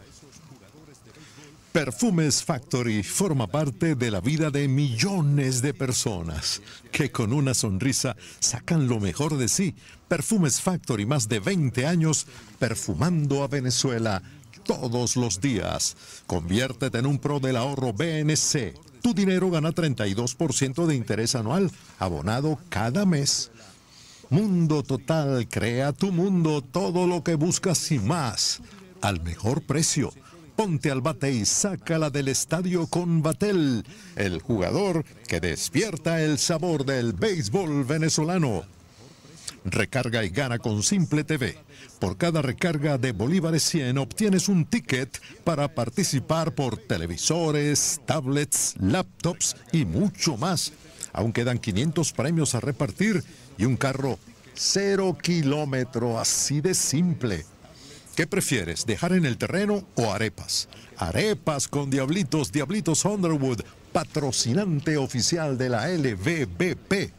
Perfumes Factory forma parte de la vida de millones de personas que con una sonrisa sacan lo mejor de sí. Perfumes Factory, más de veinte años perfumando a Venezuela todos los días. Conviértete en un pro del ahorro B N C. Tu dinero gana treinta y dos por ciento de interés anual, abonado cada mes. Mundo Total, crea tu mundo, todo lo que buscas y más, al mejor precio. Ponte al bate y sácala del estadio con Batel, el jugador que despierta el sabor del béisbol venezolano. Recarga y gana con Simple T V. Por cada recarga de Bolívares cien obtienes un ticket para participar por televisores, tablets, laptops y mucho más. Aún quedan quinientos premios a repartir y un carro cero kilómetro, así de simple. ¿Qué prefieres, dejar en el terreno o arepas? Arepas con Diablitos, Diablitos Underwood, patrocinante oficial de la L V B P.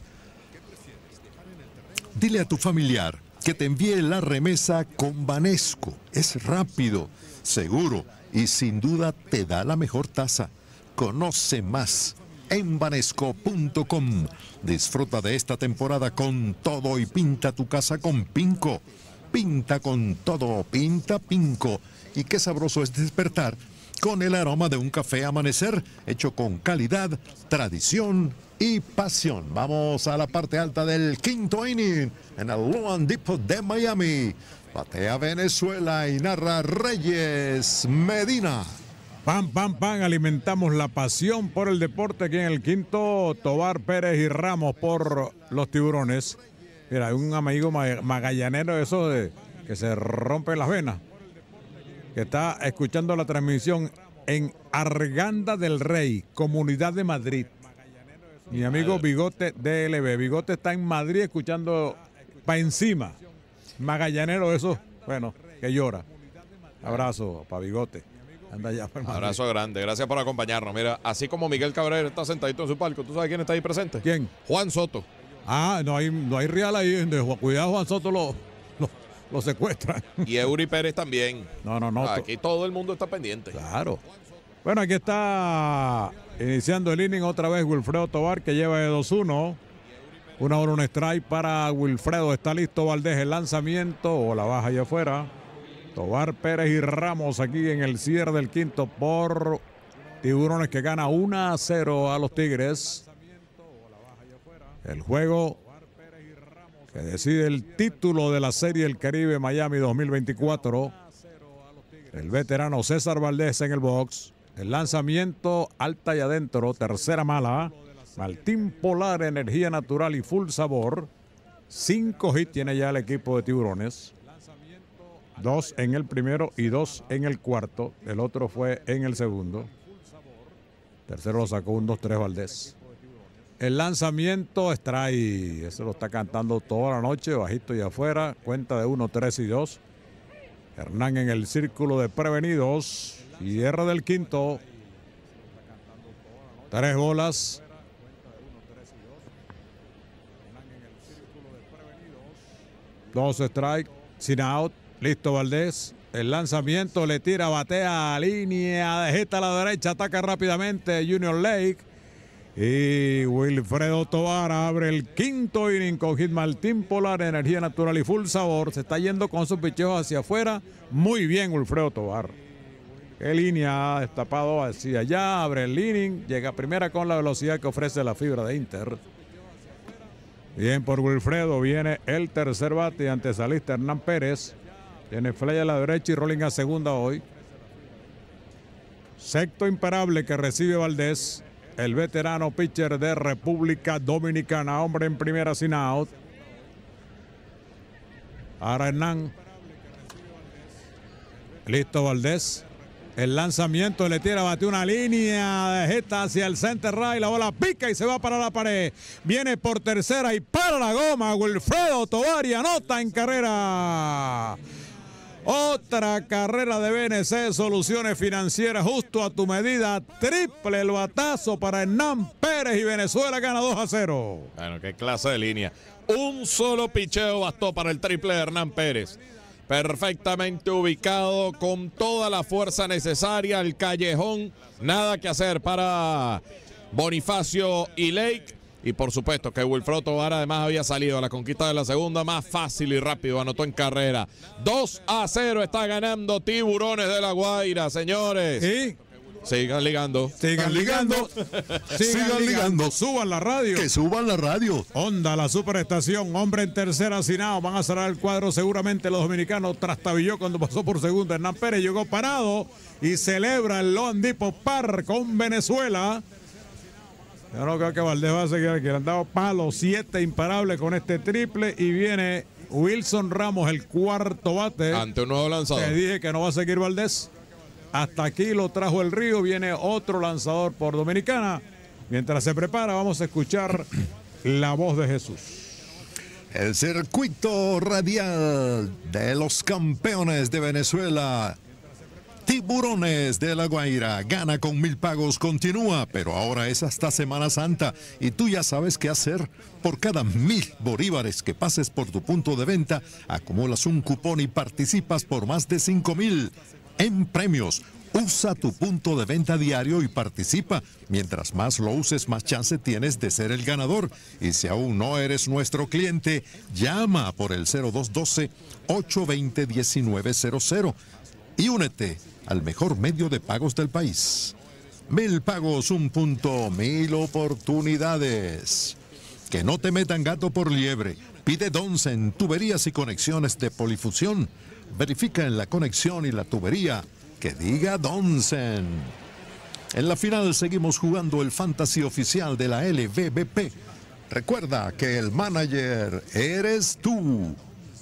Dile a tu familiar que te envíe la remesa con Banesco. Es rápido, seguro y sin duda te da la mejor tasa. Conoce más en banesco punto com. Disfruta de esta temporada con todo y pinta tu casa con Pinco. Pinta con todo, pinta Pinco. Y qué sabroso es despertar con el aroma de un café Amanecer hecho con calidad, tradición y pasión. Vamos a la parte alta del quinto inning en el Loan Depot de Miami. Batea Venezuela y narra Reyes Medina. Pam, pam, pam, alimentamos la pasión por el deporte aquí en el quinto. Tobar, Pérez y Ramos por los Tiburones. Mira, hay un amigo magallanero de esos de, que se rompe las venas, que está escuchando la transmisión en Arganda del Rey, Comunidad de Madrid. Mi amigo Bigote D L B. Bigote está en Madrid escuchando pa' encima. Magallanero eso, bueno, que llora. Abrazo para Bigote. Anda ya, abrazo grande, gracias por acompañarnos. Mira, así como Miguel Cabrera está sentadito en su palco, ¿tú sabes quién está ahí presente? ¿Quién? Juan Soto. Ah, no hay, no hay real ahí. Cuidado, Juan Soto lo, lo, lo secuestran. Y Eury Pérez también. No, no, no. Aquí todo el mundo está pendiente. Claro. Bueno, aquí está iniciando el inning otra vez Wilfredo Tobar, que lleva de dos uno. Una hora, un strike para Wilfredo. Está listo Valdés, el lanzamiento o la baja allá afuera. Tobar, Pérez y Ramos aquí en el cierre del quinto por Tiburones, que gana uno a cero a los Tigres. El juego que decide el título de la Serie del Caribe Miami dos mil veinticuatro. El veterano César Valdés en el box. El lanzamiento alta y adentro, tercera mala. Martín Polar, energía natural y full sabor. Cinco hits tiene ya el equipo de Tiburones. Dos en el primero y dos en el cuarto. El otro fue en el segundo. Tercero lo sacó un dos tres Valdés. El lanzamiento strike. Eso lo está cantando toda la noche, bajito y afuera. Cuenta de uno, tres y dos. Hernán en el círculo de prevenidos. Cierre del quinto. Tres bolas. Dos strike. Sin out. Listo Valdés. El lanzamiento le tira, batea a línea. Dejeta a la derecha. Ataca rápidamente Junior Lake. Y Wilfredo Tovar abre el quinto inning con hit Martín Polar, energía natural y full sabor. Se está yendo con sus picheos hacia afuera. Muy bien Wilfredo Tovar. Qué línea ha destapado hacia allá. Abre el inning. Llega primera con la velocidad que ofrece la fibra de Inter. Bien por Wilfredo. Viene el tercer bate ante salista Hernán Pérez. Tiene fly a la derecha y rolling a segunda hoy. Sexto imparable que recibe Valdés. El veterano pitcher de República Dominicana. Hombre en primera sin out. Ahora Hernán. Listo Valdés. El lanzamiento le tira, bate una línea de jeta hacia el center right. La bola pica y se va para la pared. Viene por tercera y para la goma. Wilfredo Tovar y anota en carrera. Otra carrera de B N C Soluciones Financieras, justo a tu medida. Triple el batazo para Hernán Pérez y Venezuela gana dos a cero. Bueno, qué clase de línea. Un solo picheo bastó para el triple de Hernán Pérez. Perfectamente ubicado, con toda la fuerza necesaria, el callejón. Nada que hacer para Bonifacio y Lake. Y por supuesto que Wilfredo Tovar además había salido a la conquista de la segunda más fácil y rápido, anotó en carrera. dos a cero está ganando Tiburones de La Guaira, señores. ¿Sí? Sigan ligando. Sigan ligando. Sigan, Sigan ligando. Suban la radio. Que suban la radio. Honda, la superestación. Hombre en tercera asignado. Van a cerrar el cuadro seguramente los dominicanos. Trastabilló cuando pasó por segunda. Hernán Pérez llegó parado y celebra el Loan Depot par con Venezuela. Yo no creo que Valdés va a seguir aquí. Le han dado palo, siete imparable con este triple. Y viene Wilson Ramos, el cuarto bate. Ante un nuevo lanzador. Te dije que no va a seguir Valdés. Hasta aquí lo trajo el Río. Viene otro lanzador por Dominicana. Mientras se prepara, vamos a escuchar la voz de Jesús. El circuito radial de los campeones de Venezuela. Tiburones de La Guaira gana con mil pagos, continúa, pero ahora es hasta Semana Santa y tú ya sabes qué hacer. Por cada mil bolívares que pases por tu punto de venta, acumulas un cupón y participas por más de cinco mil en premios. Usa tu punto de venta diario y participa. Mientras más lo uses, más chance tienes de ser el ganador. Y si aún no eres nuestro cliente, llama por el cero dos uno dos, ocho dos cero, uno nueve cero cero y únete al mejor medio de pagos del país. Mil pagos, un punto, mil oportunidades. Que no te metan gato por liebre. Pide Donsen, tuberías y conexiones de Polifusión. Verifica en la conexión y la tubería que diga Donsen. En la final seguimos jugando el fantasy oficial de la L V B P. Recuerda que el manager eres tú.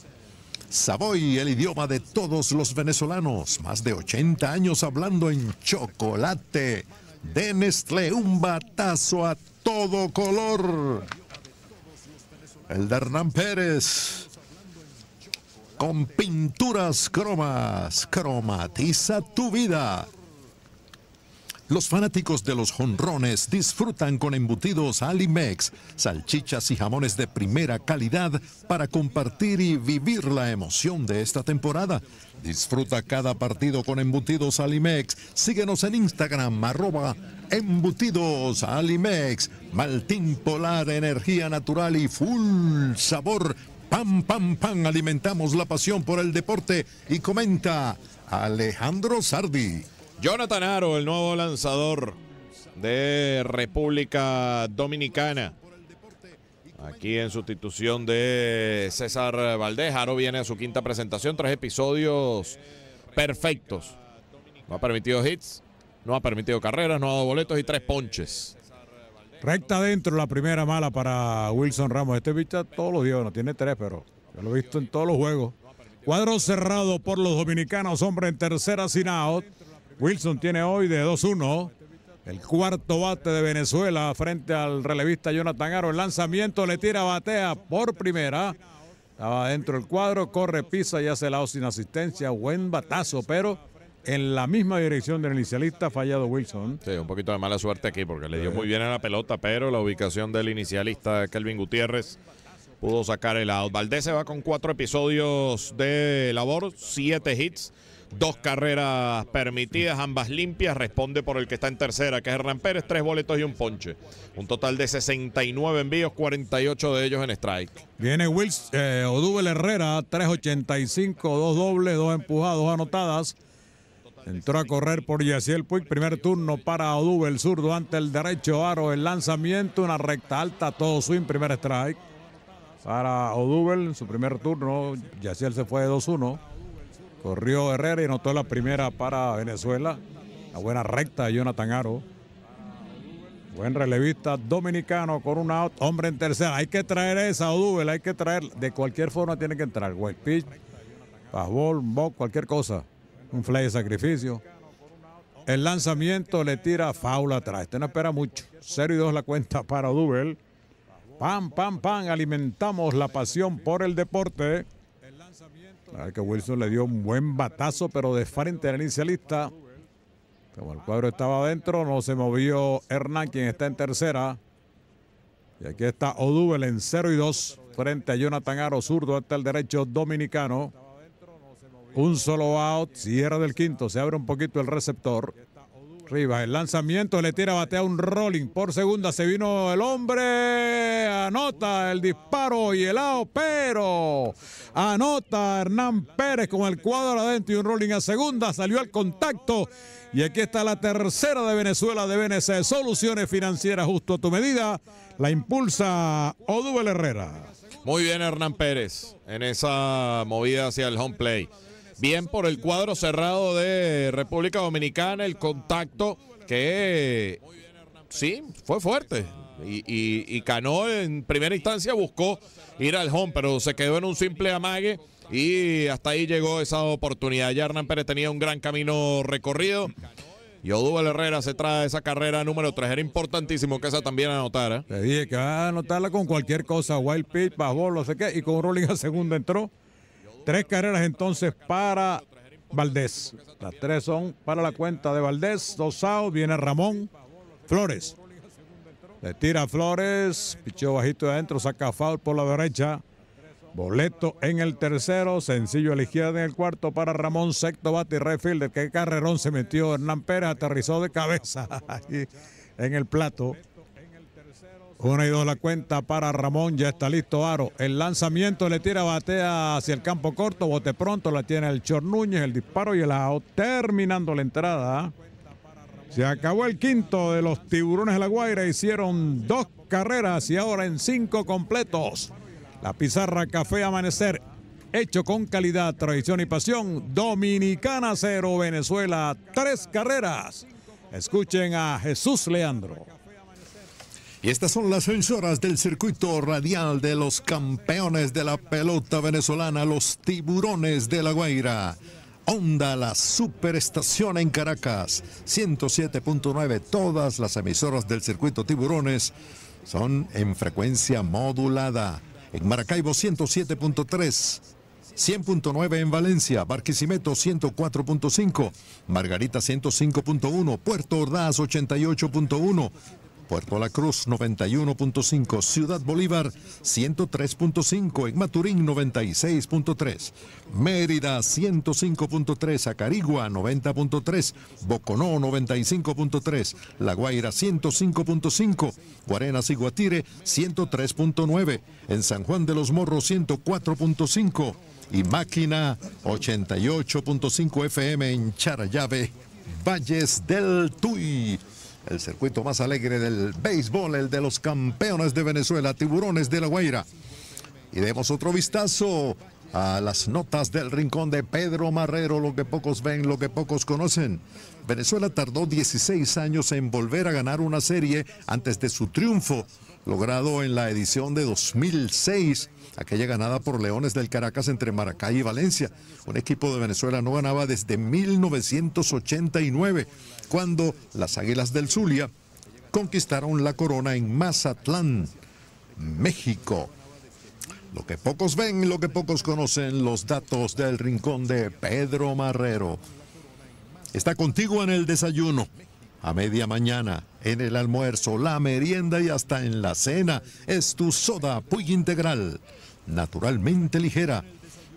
Savoy, el idioma de todos los venezolanos. Más de ochenta años hablando en chocolate. De Nestlé, un batazo a todo color. El de Hernán Pérez. Con pinturas cromas. Cromatiza tu vida. Los fanáticos de los jonrones disfrutan con embutidos Alimex, salchichas y jamones de primera calidad para compartir y vivir la emoción de esta temporada. Disfruta cada partido con embutidos Alimex. Síguenos en Instagram, arroba embutidos Alimex. Martín Polar, energía natural y full sabor. Pam, pam, pam, alimentamos la pasión por el deporte. Y comenta Alejandro Sardi. Jonathan Aro, el nuevo lanzador de República Dominicana. Aquí en sustitución de César Valdés. Aro viene a su quinta presentación, tres episodios perfectos. No ha permitido hits, no ha permitido carreras, no ha dado boletos y tres ponches. Recta adentro, la primera mala para Wilson Ramos. Este bicho todos los días, no tiene tres, pero yo lo he visto en todos los juegos. Cuadro cerrado por los dominicanos, hombre en tercera sin out. Wilson tiene hoy de dos uno. El cuarto bate de Venezuela frente al relevista Jonathan Aro. El lanzamiento le tira, batea por primera. Estaba dentro del cuadro, corre, pisa y hace lado sin asistencia. Buen batazo, pero en la misma dirección del inicialista ha fallado Wilson. Sí, un poquito de mala suerte aquí porque le dio muy bien a la pelota, pero la ubicación del inicialista Kelvin Gutiérrez pudo sacar el out. Valdés se va con cuatro episodios de labor, siete hits. dos carreras permitidas, ambas limpias. Responde por el que está en tercera, que es Hernán Pérez, tres boletos y un ponche. Un total de sesenta y nueve envíos, cuarenta y ocho de ellos en strike. Viene Wills, eh, Odúbel Herrera, tres ochenta y cinco, dos dobles, dos empujadas, dos anotadas. Entró a correr por Yaciel Puig, primer turno para Odúbel, zurdo ante el derecho aro, el lanzamiento, una recta alta, todo swing, primer strike. Para Odúbel, su primer turno, Yaciel se fue de dos uno. Corrió Herrera y anotó la primera para Venezuela. La buena recta de Jonathan Aro. Buen relevista dominicano con un out, hombre en tercera. Hay que traer esa Odúbel, hay que traer, de cualquier forma tiene que entrar. White pitch, fastball, box, cualquier cosa. Un fly de sacrificio. El lanzamiento le tira foul atrás. Este no espera mucho. cero y dos la cuenta para Odúbel. Pam, pam, pam. Alimentamos la pasión por el deporte. La verdad que Wilson le dio un buen batazo, pero de frente al inicialista. Como el cuadro estaba adentro, no se movió Hernán, quien está en tercera. Y aquí está Odúbel en cero y dos. Frente a Jonathan Aro, zurdo hasta el derecho dominicano. Un solo out, cierra del quinto, se abre un poquito el receptor. Rivas, el lanzamiento, le tira, batea un rolling por segunda, se vino el hombre, anota el disparo y el out, pero anota Hernán Pérez con el cuadro adentro y un rolling a segunda, salió al contacto. Y aquí está la tercera de Venezuela de B N C, Soluciones Financieras justo a tu medida, la impulsa Odúbel Herrera. Muy bien Hernán Pérez en esa movida hacia el home play. Bien por el cuadro cerrado de República Dominicana, el contacto que sí, fue fuerte. Y, y, y Cano en primera instancia buscó ir al home, pero se quedó en un simple amague y hasta ahí llegó esa oportunidad. Ya Hernán Pérez tenía un gran camino recorrido y Odúbel Herrera se trae esa carrera número tres. Era importantísimo que esa también anotara. Le dije que va a anotarla con cualquier cosa, wild pitch, baseball, no sé qué, y con un rolling a segunda entró. Tres carreras entonces para Valdés. Las tres son para la cuenta de Valdés. Dos outs, viene Ramón Flores. Le tira Flores, pichó bajito de adentro, saca foul por la derecha. Boleto en el tercero, sencillo a la izquierda en el cuarto para Ramón, sexto bate y right fielder. Qué carrerón se metió Hernán Pérez, aterrizó de cabeza ahí en el plato. Una y dos la cuenta para Ramón, ya está listo Aro. El lanzamiento le tira, batea hacia el campo corto, bote pronto, la tiene el Chor Núñez, el disparo y el out, terminando la entrada. Se acabó el quinto de los Tiburones de La Guaira, hicieron dos carreras y ahora en cinco completos. La pizarra Café Amanecer, hecho con calidad, tradición y pasión. Dominicana cero, Venezuela tres carreras. Escuchen a Jesús Leandro. Y estas son las emisoras del circuito radial de los campeones de la pelota venezolana, los Tiburones de La Guaira. Onda, la superestación en Caracas, ciento siete punto nueve. Todas las emisoras del circuito Tiburones son en frecuencia modulada. En Maracaibo, ciento siete punto tres. cien punto nueve en Valencia, Barquisimeto ciento cuatro punto cinco, Margarita ciento cinco punto uno, Puerto Ordaz ochenta y ocho punto uno, Puerto La Cruz noventa y uno punto cinco, Ciudad Bolívar ciento tres punto cinco, en Maturín noventa y seis punto tres, Mérida ciento cinco punto tres, Acarigua noventa punto tres, Boconó noventa y cinco punto tres, La Guaira ciento cinco punto cinco, Guarenas y Guatire ciento tres punto nueve, en San Juan de los Morros ciento cuatro punto cinco y Máquina ochenta y ocho punto cinco F M en Charallave, Valles del Tuy. El circuito más alegre del béisbol, el de los campeones de Venezuela, Tiburones de La Guaira. Y demos otro vistazo a las notas del rincón de Pedro Marrero, lo que pocos ven, lo que pocos conocen. Venezuela tardó dieciséis años en volver a ganar una serie antes de su triunfo, logrado en la edición de dos mil seis, aquella ganada por Leones del Caracas entre Maracay y Valencia. Un equipo de Venezuela no ganaba desde mil novecientos ochenta y nueve, cuando las Águilas del Zulia conquistaron la corona en Mazatlán, México. Lo que pocos ven, lo que pocos conocen, los datos del rincón de Pedro Marrero. Está contigo en el desayuno, a media mañana, en el almuerzo, la merienda y hasta en la cena. Es tu soda Puig Integral, naturalmente ligera,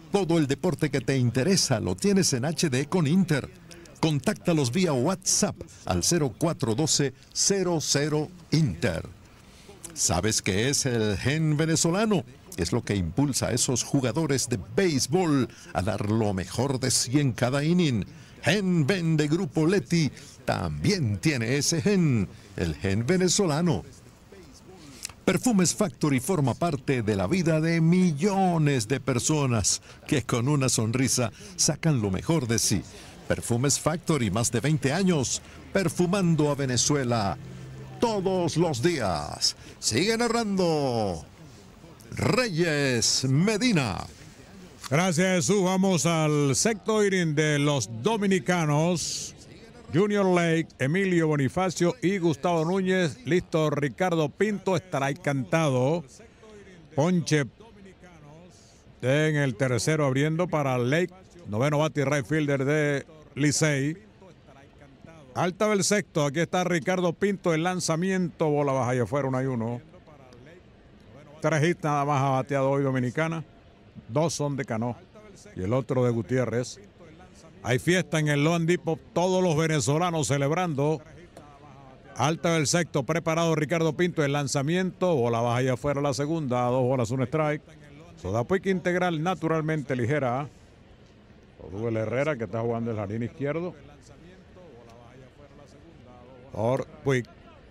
Todo el deporte que te interesa lo tienes en H D con Inter. Contáctalos vía WhatsApp al cero cuatro uno dos cero cero Inter. ¿Sabes qué es el gen venezolano? Es lo que impulsa a esos jugadores de béisbol a dar lo mejor de sí en cada inning. Gen Ven de Grupo Leti también tiene ese gen, el gen venezolano. Perfumes Factory forma parte de la vida de millones de personas que con una sonrisa sacan lo mejor de sí. Perfumes Factory, más de veinte años, perfumando a Venezuela todos los días. Sigue narrando Reyes Medina. Gracias, Jesús. Vamos al sexto inning de los dominicanos. Junior Lake, Emilio Bonifacio y Gustavo Núñez. Listo, Ricardo Pinto, strike cantado. Ponche en el tercero abriendo para Lake. Noveno bate y right fielder de Licey. Alta del sexto, aquí está Ricardo Pinto, el lanzamiento, bola baja y afuera, uno y uno. Tres hits nada más ha bateado hoy Dominicana. Dos son de Cano y el otro de Gutiérrez. Hay fiesta en el Loan Depot, todos los venezolanos celebrando. Alta del sexto, preparado Ricardo Pinto, el lanzamiento, bola baja y afuera la segunda, dos bolas, un strike. Soda Puig integral naturalmente ligera. Odubel Herrera, que está jugando el jardín izquierdo. Por Puig.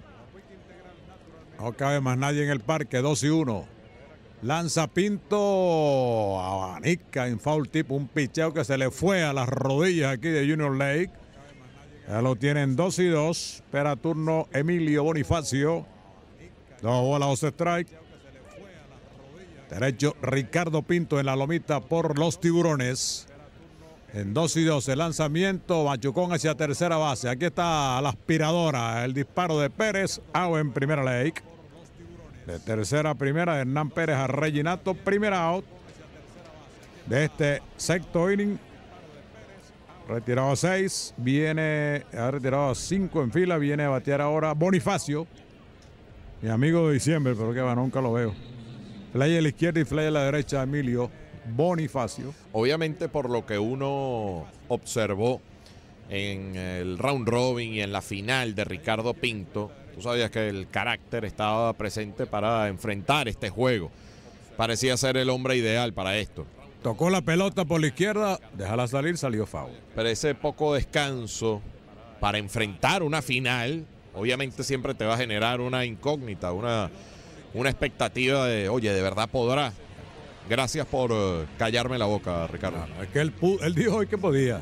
No cabe más nadie en el parque, dos y uno. Lanza Pinto, abanica en foul tip, un picheo que se le fue a las rodillas aquí de Junior Lake. Ya lo tienen dos y dos. Espera turno Emilio Bonifacio. Dos bolas, dos strike. Derecho Ricardo Pinto en la lomita por los Tiburones. En dos y dos el lanzamiento, machucón hacia tercera base. Aquí está la aspiradora, el disparo de Pérez, out en primera Lake. De tercera a primera, Hernán Pérez a Reginato, primera out de este sexto inning. Retirado a seis, viene, ha retirado a cinco en fila, viene a batear ahora Bonifacio. Mi amigo de diciembre, pero que va, nunca lo veo. Fly a la izquierda y fly a la derecha, Emilio Bonifacio. Obviamente por lo que uno observó en el round robin y en la final de Ricardo Pinto, tú sabías que el carácter estaba presente para enfrentar este juego. Parecía ser el hombre ideal para esto. Tocó la pelota por la izquierda, déjala salir, salió foul. Pero ese poco descanso para enfrentar una final, obviamente siempre te va a generar una incógnita, una, una expectativa de, oye, ¿de verdad podrá? Gracias por uh, callarme la boca, Ricardo. No, es que él, él dijo hoy que podía.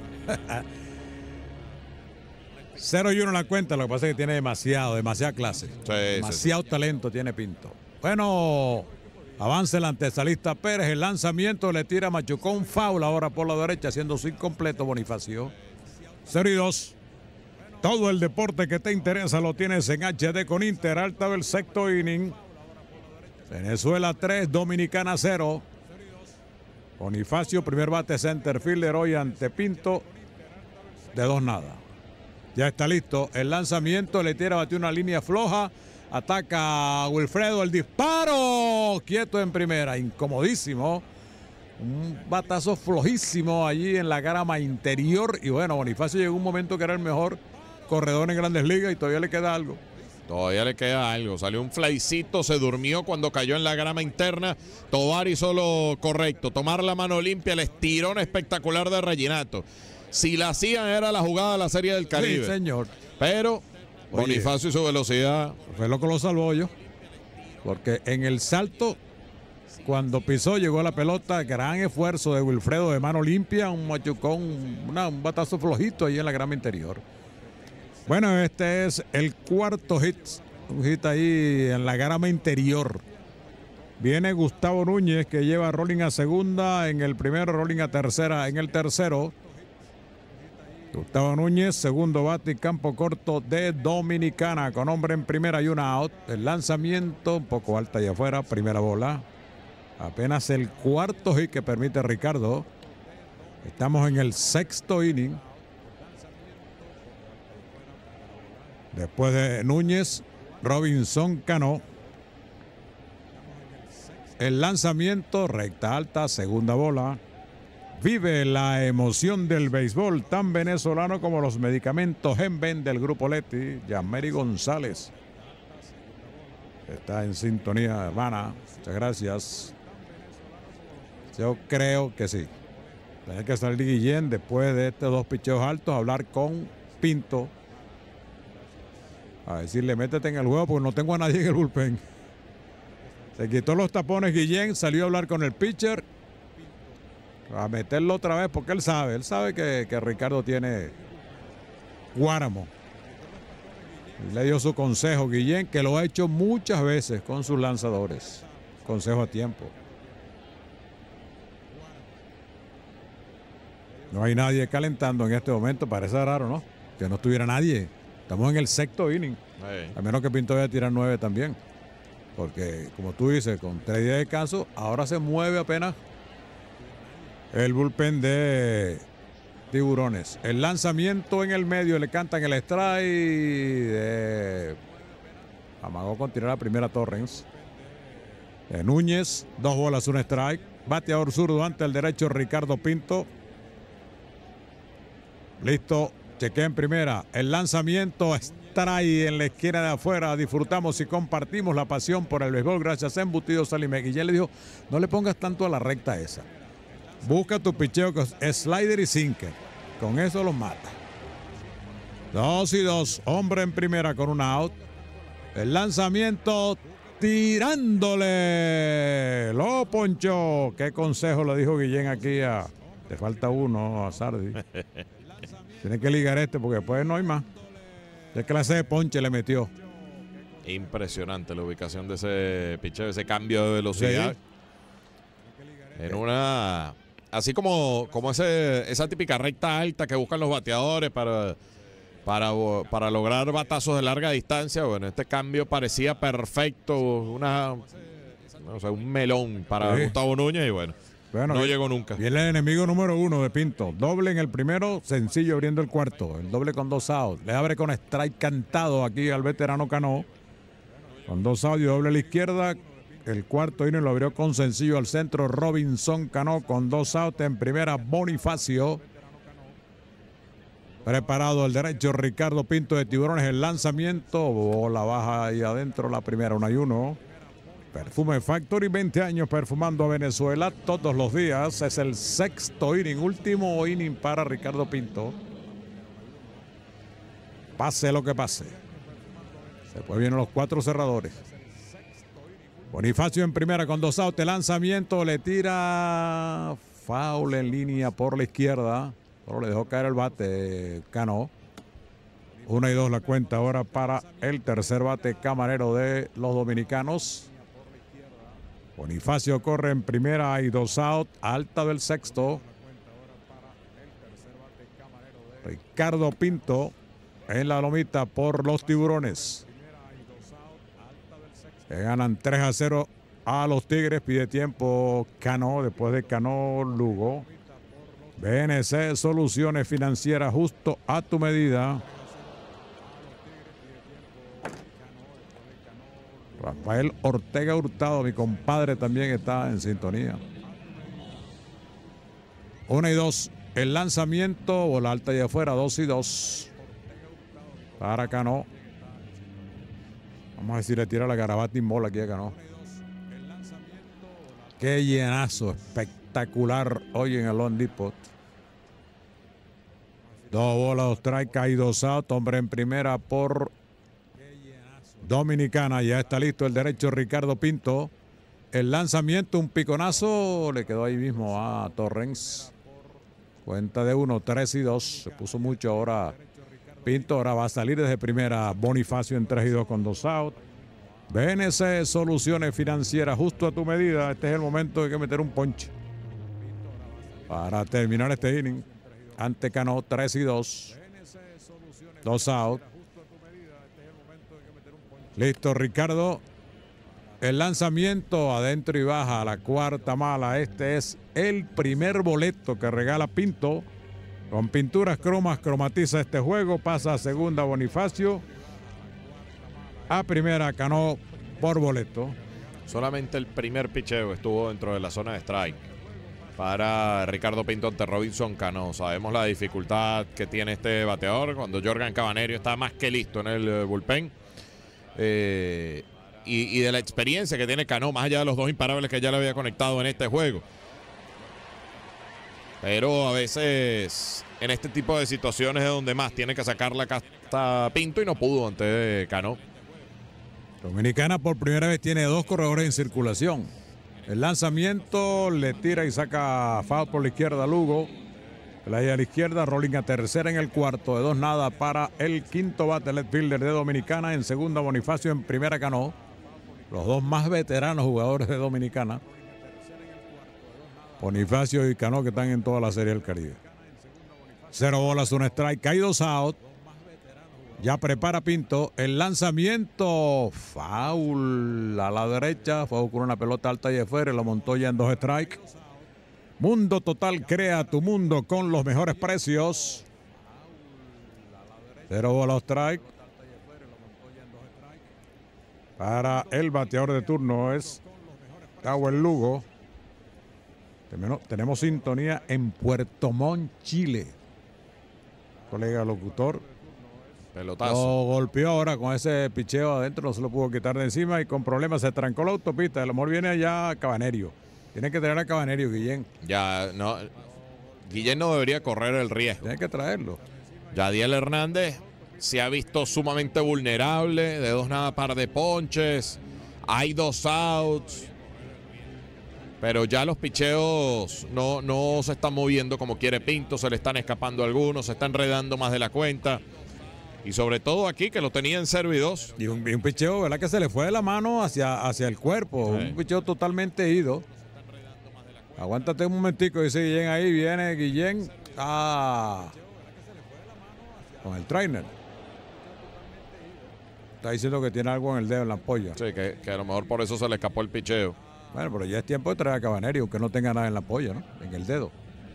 Cero y uno en la cuenta, lo que pasa es que tiene demasiado, demasiada clase. Sí, demasiado sí, sí. talento tiene Pinto. Bueno, avanza el antesalista Pérez, el lanzamiento le tira machucón, foul ahora por la derecha, haciendo su incompleto Bonifacio. Cero y dos. Todo el deporte que te interesa lo tienes en H D con Inter. Alta del sexto inning. Venezuela tres, Dominicana cero. Bonifacio, primer bate center fielder hoy ante Pinto. De dos nada. Ya está listo. El lanzamiento le tira, batió una línea floja. Ataca a Wilfredo, el disparo. Quieto en primera, incomodísimo. Un batazo flojísimo allí en la grama interior. Y bueno, Bonifacio llegó un momento que era el mejor corredor en Grandes Ligas y todavía le queda algo. Todavía le queda algo. Salió un flycito, se durmió cuando cayó en la grama interna. Tovar hizo lo correcto. Tomar la mano limpia, el estirón espectacular de Reginato. Si la hacían era la jugada de la Serie del Caribe. Sí, señor. Pero Bonifacio y su velocidad. Fue lo que lo salvó yo. Porque en el salto, cuando pisó, llegó a la pelota. Gran esfuerzo de Wilfredo de mano limpia. Un machucón, una, un batazo flojito ahí en la grama interior. Bueno, este es el cuarto hit. Un hit ahí en la grama interior. Viene Gustavo Núñez, que lleva rolling a segunda. En el primero, rolling a tercera. En el tercero, Gustavo Núñez, segundo bate y campo corto de Dominicana, con hombre en primera y una out. El lanzamiento un poco alta y afuera, primera bola. Apenas el cuarto hit que permite Ricardo. Estamos en el sexto inning. Después de Núñez, Robinson Cano. El lanzamiento, recta alta, segunda bola. Vive la emoción del béisbol tan venezolano como los medicamentos Genven del Grupo Leti. Yameri González está en sintonía, hermana. Muchas gracias. Yo creo que sí. Tiene que salir Guillén después de estos dos picheos altos a hablar con Pinto. A decirle, métete en el juego porque no tengo a nadie en el bullpen. Se quitó los tapones Guillén, salió a hablar con el pitcher. A meterlo otra vez porque él sabe, él sabe que, que Ricardo tiene Guáramo. Y le dio su consejo Guillén, que lo ha hecho muchas veces con sus lanzadores. Consejo a tiempo. No hay nadie calentando en este momento, parece raro, ¿no? Que no estuviera nadie. Estamos en el sexto inning. Hey. A menos que Pinto vaya a tirar nueve también. Porque, como tú dices, con tres días de descanso, ahora se mueve apenas el bullpen de Tiburones. El lanzamiento en el medio, le cantan el strike. De... amagó con tirar la primera Torrens. De Núñez, dos bolas, un strike. Bateador zurdo ante el derecho Ricardo Pinto. Listo, chequea en primera. El lanzamiento strike en la esquina de afuera. Disfrutamos y compartimos la pasión por el béisbol gracias a Embutidos Salimé. Guillén le dijo, no le pongas tanto a la recta esa. Busca tu picheo con slider y sinker. Con eso los mata. Dos y dos. Hombre en primera con un out. El lanzamiento tirándole. Lo ponchó. ¿Qué consejo le dijo Guillén aquí a... Te falta uno a Sardi. Tiene que ligar este porque después no hay más. ¿Qué clase de ponche le metió? Impresionante la ubicación de ese picheo, ese cambio de velocidad. Sí. En una... Así como, como ese, esa típica recta alta que buscan los bateadores para, para, para lograr batazos de larga distancia. Bueno, este cambio parecía perfecto. Una, o sea, un melón para sí. Gustavo Núñez y bueno, bueno no bien, llegó nunca. Viene el enemigo número uno de Pinto. Doble en el primero, sencillo abriendo el cuarto. El doble con dos outs. Le abre con strike cantado aquí al veterano Cano. Con dos outs y doble a la izquierda. El cuarto inning lo abrió con sencillo al centro Robinson Cano con dos outs en primera Bonifacio. Preparado el derecho Ricardo Pinto de Tiburones. El lanzamiento, bola baja ahí adentro, la primera, uno y uno. Perfume Factory, veinte años perfumando a Venezuela todos los días. Es el sexto inning, último inning para Ricardo Pinto. Pase lo que pase. Después vienen los cuatro cerradores. Bonifacio en primera con dos outs. El lanzamiento le tira foul en línea por la izquierda. Pero le dejó caer el bate Cano. Una y dos la cuenta ahora para el tercer bate camarero de los dominicanos. Bonifacio corre en primera y dos outs. Alta del sexto. Ricardo Pinto en la lomita por los Tiburones. Que ganan tres a cero a los Tigres. Pide tiempo Cano. Después de Cano, Lugo. B N C Soluciones Financieras, justo a tu medida. Rafael Ortega Hurtado, mi compadre, también está en sintonía. Una y dos. El lanzamiento, bola alta y afuera, dos y dos. Para Cano. Vamos a decir, le tira la garabata y mola aquí a Cano. Qué llenazo espectacular hoy en el Home Depot. Dos bolas, dos strikes, hay dos outs. Hombre en primera por Dominicana. Ya está listo el derecho Ricardo Pinto. El lanzamiento, un piconazo. Le quedó ahí mismo a Torrens. Cuenta de uno, tres y dos. Se puso mucho ahora Pinto. Ahora va a salir desde primera Bonifacio en tres y dos con dos outs. B N C Soluciones Financieras, justo a tu medida. Este es el momento de que meter un ponche para terminar este inning. Ante Cano, tres y dos. Dos outs. Listo, Ricardo. El lanzamiento adentro y baja a la cuarta mala. Este es el primer boleto que regala Pinto. Con pinturas cromas cromatiza este juego. Pasa a segunda Bonifacio. A primera Cano por boleto. Solamente el primer picheo estuvo dentro de la zona de strike. para Ricardo Pinto ante Robinson Cano. Sabemos la dificultad que tiene este bateador cuando Jorgan Cabanerio está más que listo en el bullpen. Eh, y, y de la experiencia que tiene Cano, más allá de los dos imparables que ya le había conectado en este juego. Pero a veces en este tipo de situaciones es donde más tiene que sacar la casta Pinto y no pudo ante Cano. Dominicana por primera vez tiene dos corredores en circulación. El lanzamiento le tira y saca foul por la izquierda Lugo. La a la izquierda, Rolling a tercera en el cuarto, de dos nada para el quinto bate, el left fielder de Dominicana. En segunda, Bonifacio, en primera, Cano. Los dos más veteranos jugadores de Dominicana. Bonifacio y Cano, que están en toda la Serie del Caribe. Cero bolas, un strike, hay dos out. Ya prepara Pinto el lanzamiento, foul a la derecha, foul con una pelota alta y de fuera, lo montó ya en dos strikes. Mundo Total, crea tu mundo con los mejores precios. Cero bola, strike. Para el bateador de turno es Tower Lugo. Tenemos sintonía en Puerto Montt, Chile. Colega locutor. Pelotazo. Lo golpeó ahora con ese picheo adentro, no se lo pudo quitar de encima y con problemas se trancó la autopista. A lo mejor viene allá Cabanerio. Tiene que traer a Cabanerio, Guillén. Ya, no. Guillén no debería correr el riesgo. Tiene que traerlo. Yadiel Hernández se ha visto sumamente vulnerable, de dos nada, par de ponches. Hay dos outs. Pero ya los picheos no, no se están moviendo como quiere Pinto, se le están escapando algunos, se están enredando más de la cuenta. Y sobre todo aquí, que lo tenía en cero y dos. Y un, y un picheo, ¿verdad? Que se le fue de la mano hacia, hacia el cuerpo. Sí. Un picheo totalmente ido. Aguántate un momentico, dice Guillén ahí. Viene Guillén ah, con el trainer. Está diciendo que tiene algo en el dedo, en la ampolla. Sí, que, que a lo mejor por eso se le escapó el picheo. Bueno, pero ya es tiempo de traer a Cabanerio, aunque no tenga nada en la ampolla, ¿no? En el dedo.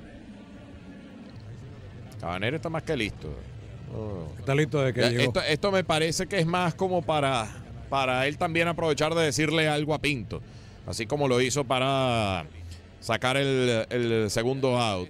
Cabanerio está más que listo. Oh. Está listo de que ya, llegó. Esto, esto me parece que es más como para, para él también aprovechar de decirle algo a Pinto. Así como lo hizo para sacar el, el segundo out.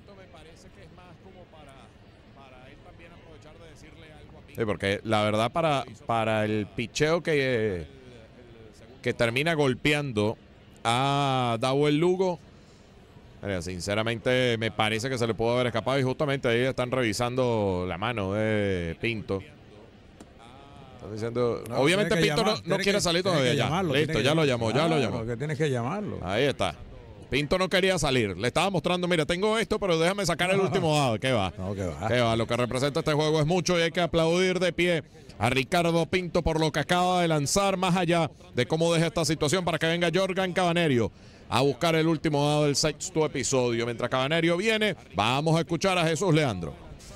Sí, porque la verdad para, para el picheo que, que termina golpeando a Dawel Lugo, sinceramente me parece que se le pudo haber escapado y justamente ahí están revisando la mano de Pinto. Están diciendo, no, obviamente Pinto llamar, no, no quiere que, salir todavía ya. Llamarlo, Listo, ya lo llamó, claro, ya lo llamó. Que tienes que llamarlo. Ahí está. Pinto no quería salir. Le estaba mostrando, mira, tengo esto, pero déjame sacar el último dado. ¿Qué va? No, ¿qué va? ¿Qué va? Lo que representa este juego es mucho y hay que aplaudir de pie a Ricardo Pinto por lo que acaba de lanzar, más allá de cómo deja esta situación para que venga Jorgan Cabanerio a buscar el último dado del sexto episodio. Mientras Cabanerio viene, vamos a escuchar a Jesús Leandro.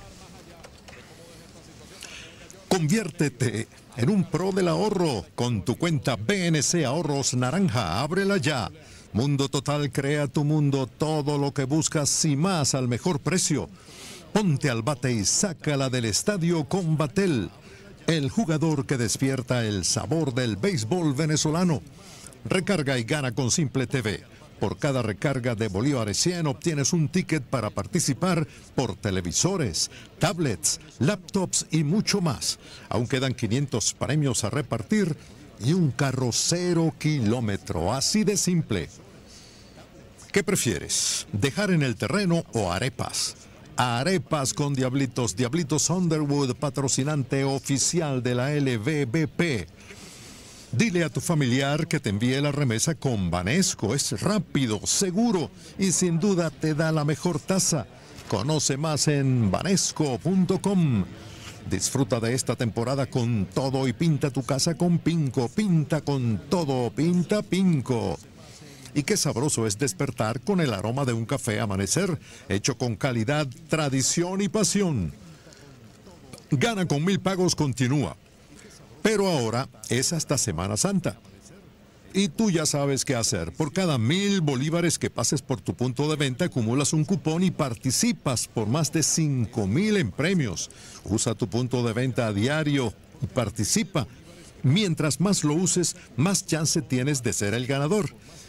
Conviértete en un pro del ahorro con tu cuenta B N C Ahorros Naranja. Ábrela ya. Mundo Total, crea tu mundo, todo lo que buscas y más al mejor precio. Ponte al bate y sácala del estadio con Batel, el jugador que despierta el sabor del béisbol venezolano. Recarga y gana con Simple T V. Por cada recarga de bolívares cien obtienes un ticket para participar por televisores, tablets, laptops y mucho más. Aún quedan quinientos premios a repartir y un carro cero kilómetro, así de simple. ¿Qué prefieres? ¿Dejar en el terreno o arepas? Arepas con Diablitos. Diablitos Underwood, patrocinante oficial de la L V B P. Dile a tu familiar que te envíe la remesa con Banesco. Es rápido, seguro y sin duda te da la mejor tasa. Conoce más en banesco punto com. Disfruta de esta temporada con todo y pinta tu casa con Pinco. Pinta con todo, pinta Pinco. Y qué sabroso es despertar con el aroma de un café Amanecer, hecho con calidad, tradición y pasión. Gana con Mil Pagos continúa, pero ahora es hasta Semana Santa. Y tú ya sabes qué hacer. Por cada mil bolívares que pases por tu punto de venta, acumulas un cupón y participas por más de cinco mil en premios. Usa tu punto de venta a diario y participa. Mientras más lo uses, más chance tienes de ser el ganador.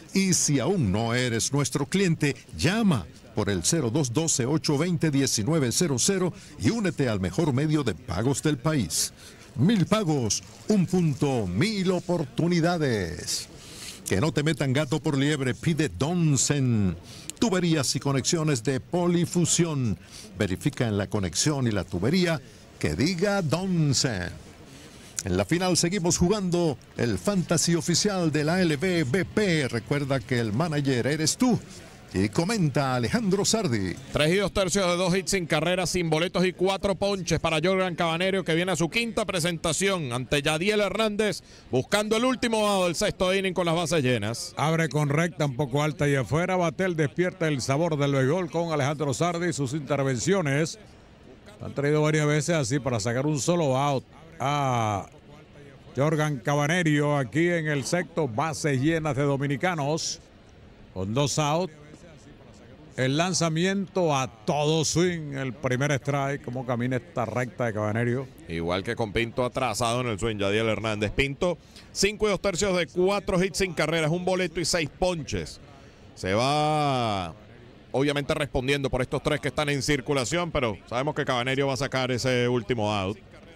Y si aún no eres nuestro cliente, llama por el cero dos uno dos, ocho dos cero, uno nueve cero cero y únete al mejor medio de pagos del país. Mil pagos, un punto, mil oportunidades. Que no te metan gato por liebre, pide Donsen. Tuberías y conexiones de Polifusión. Verifica en la conexión y la tubería que diga Donsen. En la final seguimos jugando el fantasy oficial de la L B B P. Recuerda que el manager eres tú. Y comenta Alejandro Sardi. Tres y dos tercios de dos hits sin carrera, sin boletos y cuatro ponches para Jorgan Cabanero, que viene a su quinta presentación ante Yadiel Hernández, buscando el último dado del sexto inning con las bases llenas. Abre con recta un poco alta y afuera. Batel despierta el sabor del béisbol con Alejandro Sardi. Sus intervenciones han traído varias veces así para sacar un solo out a Jorgan Cabanero aquí en el sexto. Bases llenas de dominicanos con dos outs. El lanzamiento a todo swing, el primer strike, como camina esta recta de Cabanero. Igual que con Pinto atrasado en el swing, Yadiel Hernández. Pinto, cinco y dos tercios de cuatro hits sin carreras, un boleto y seis ponches. Se va, obviamente, respondiendo por estos tres que están en circulación, pero sabemos que Cabanero va a sacar ese último out.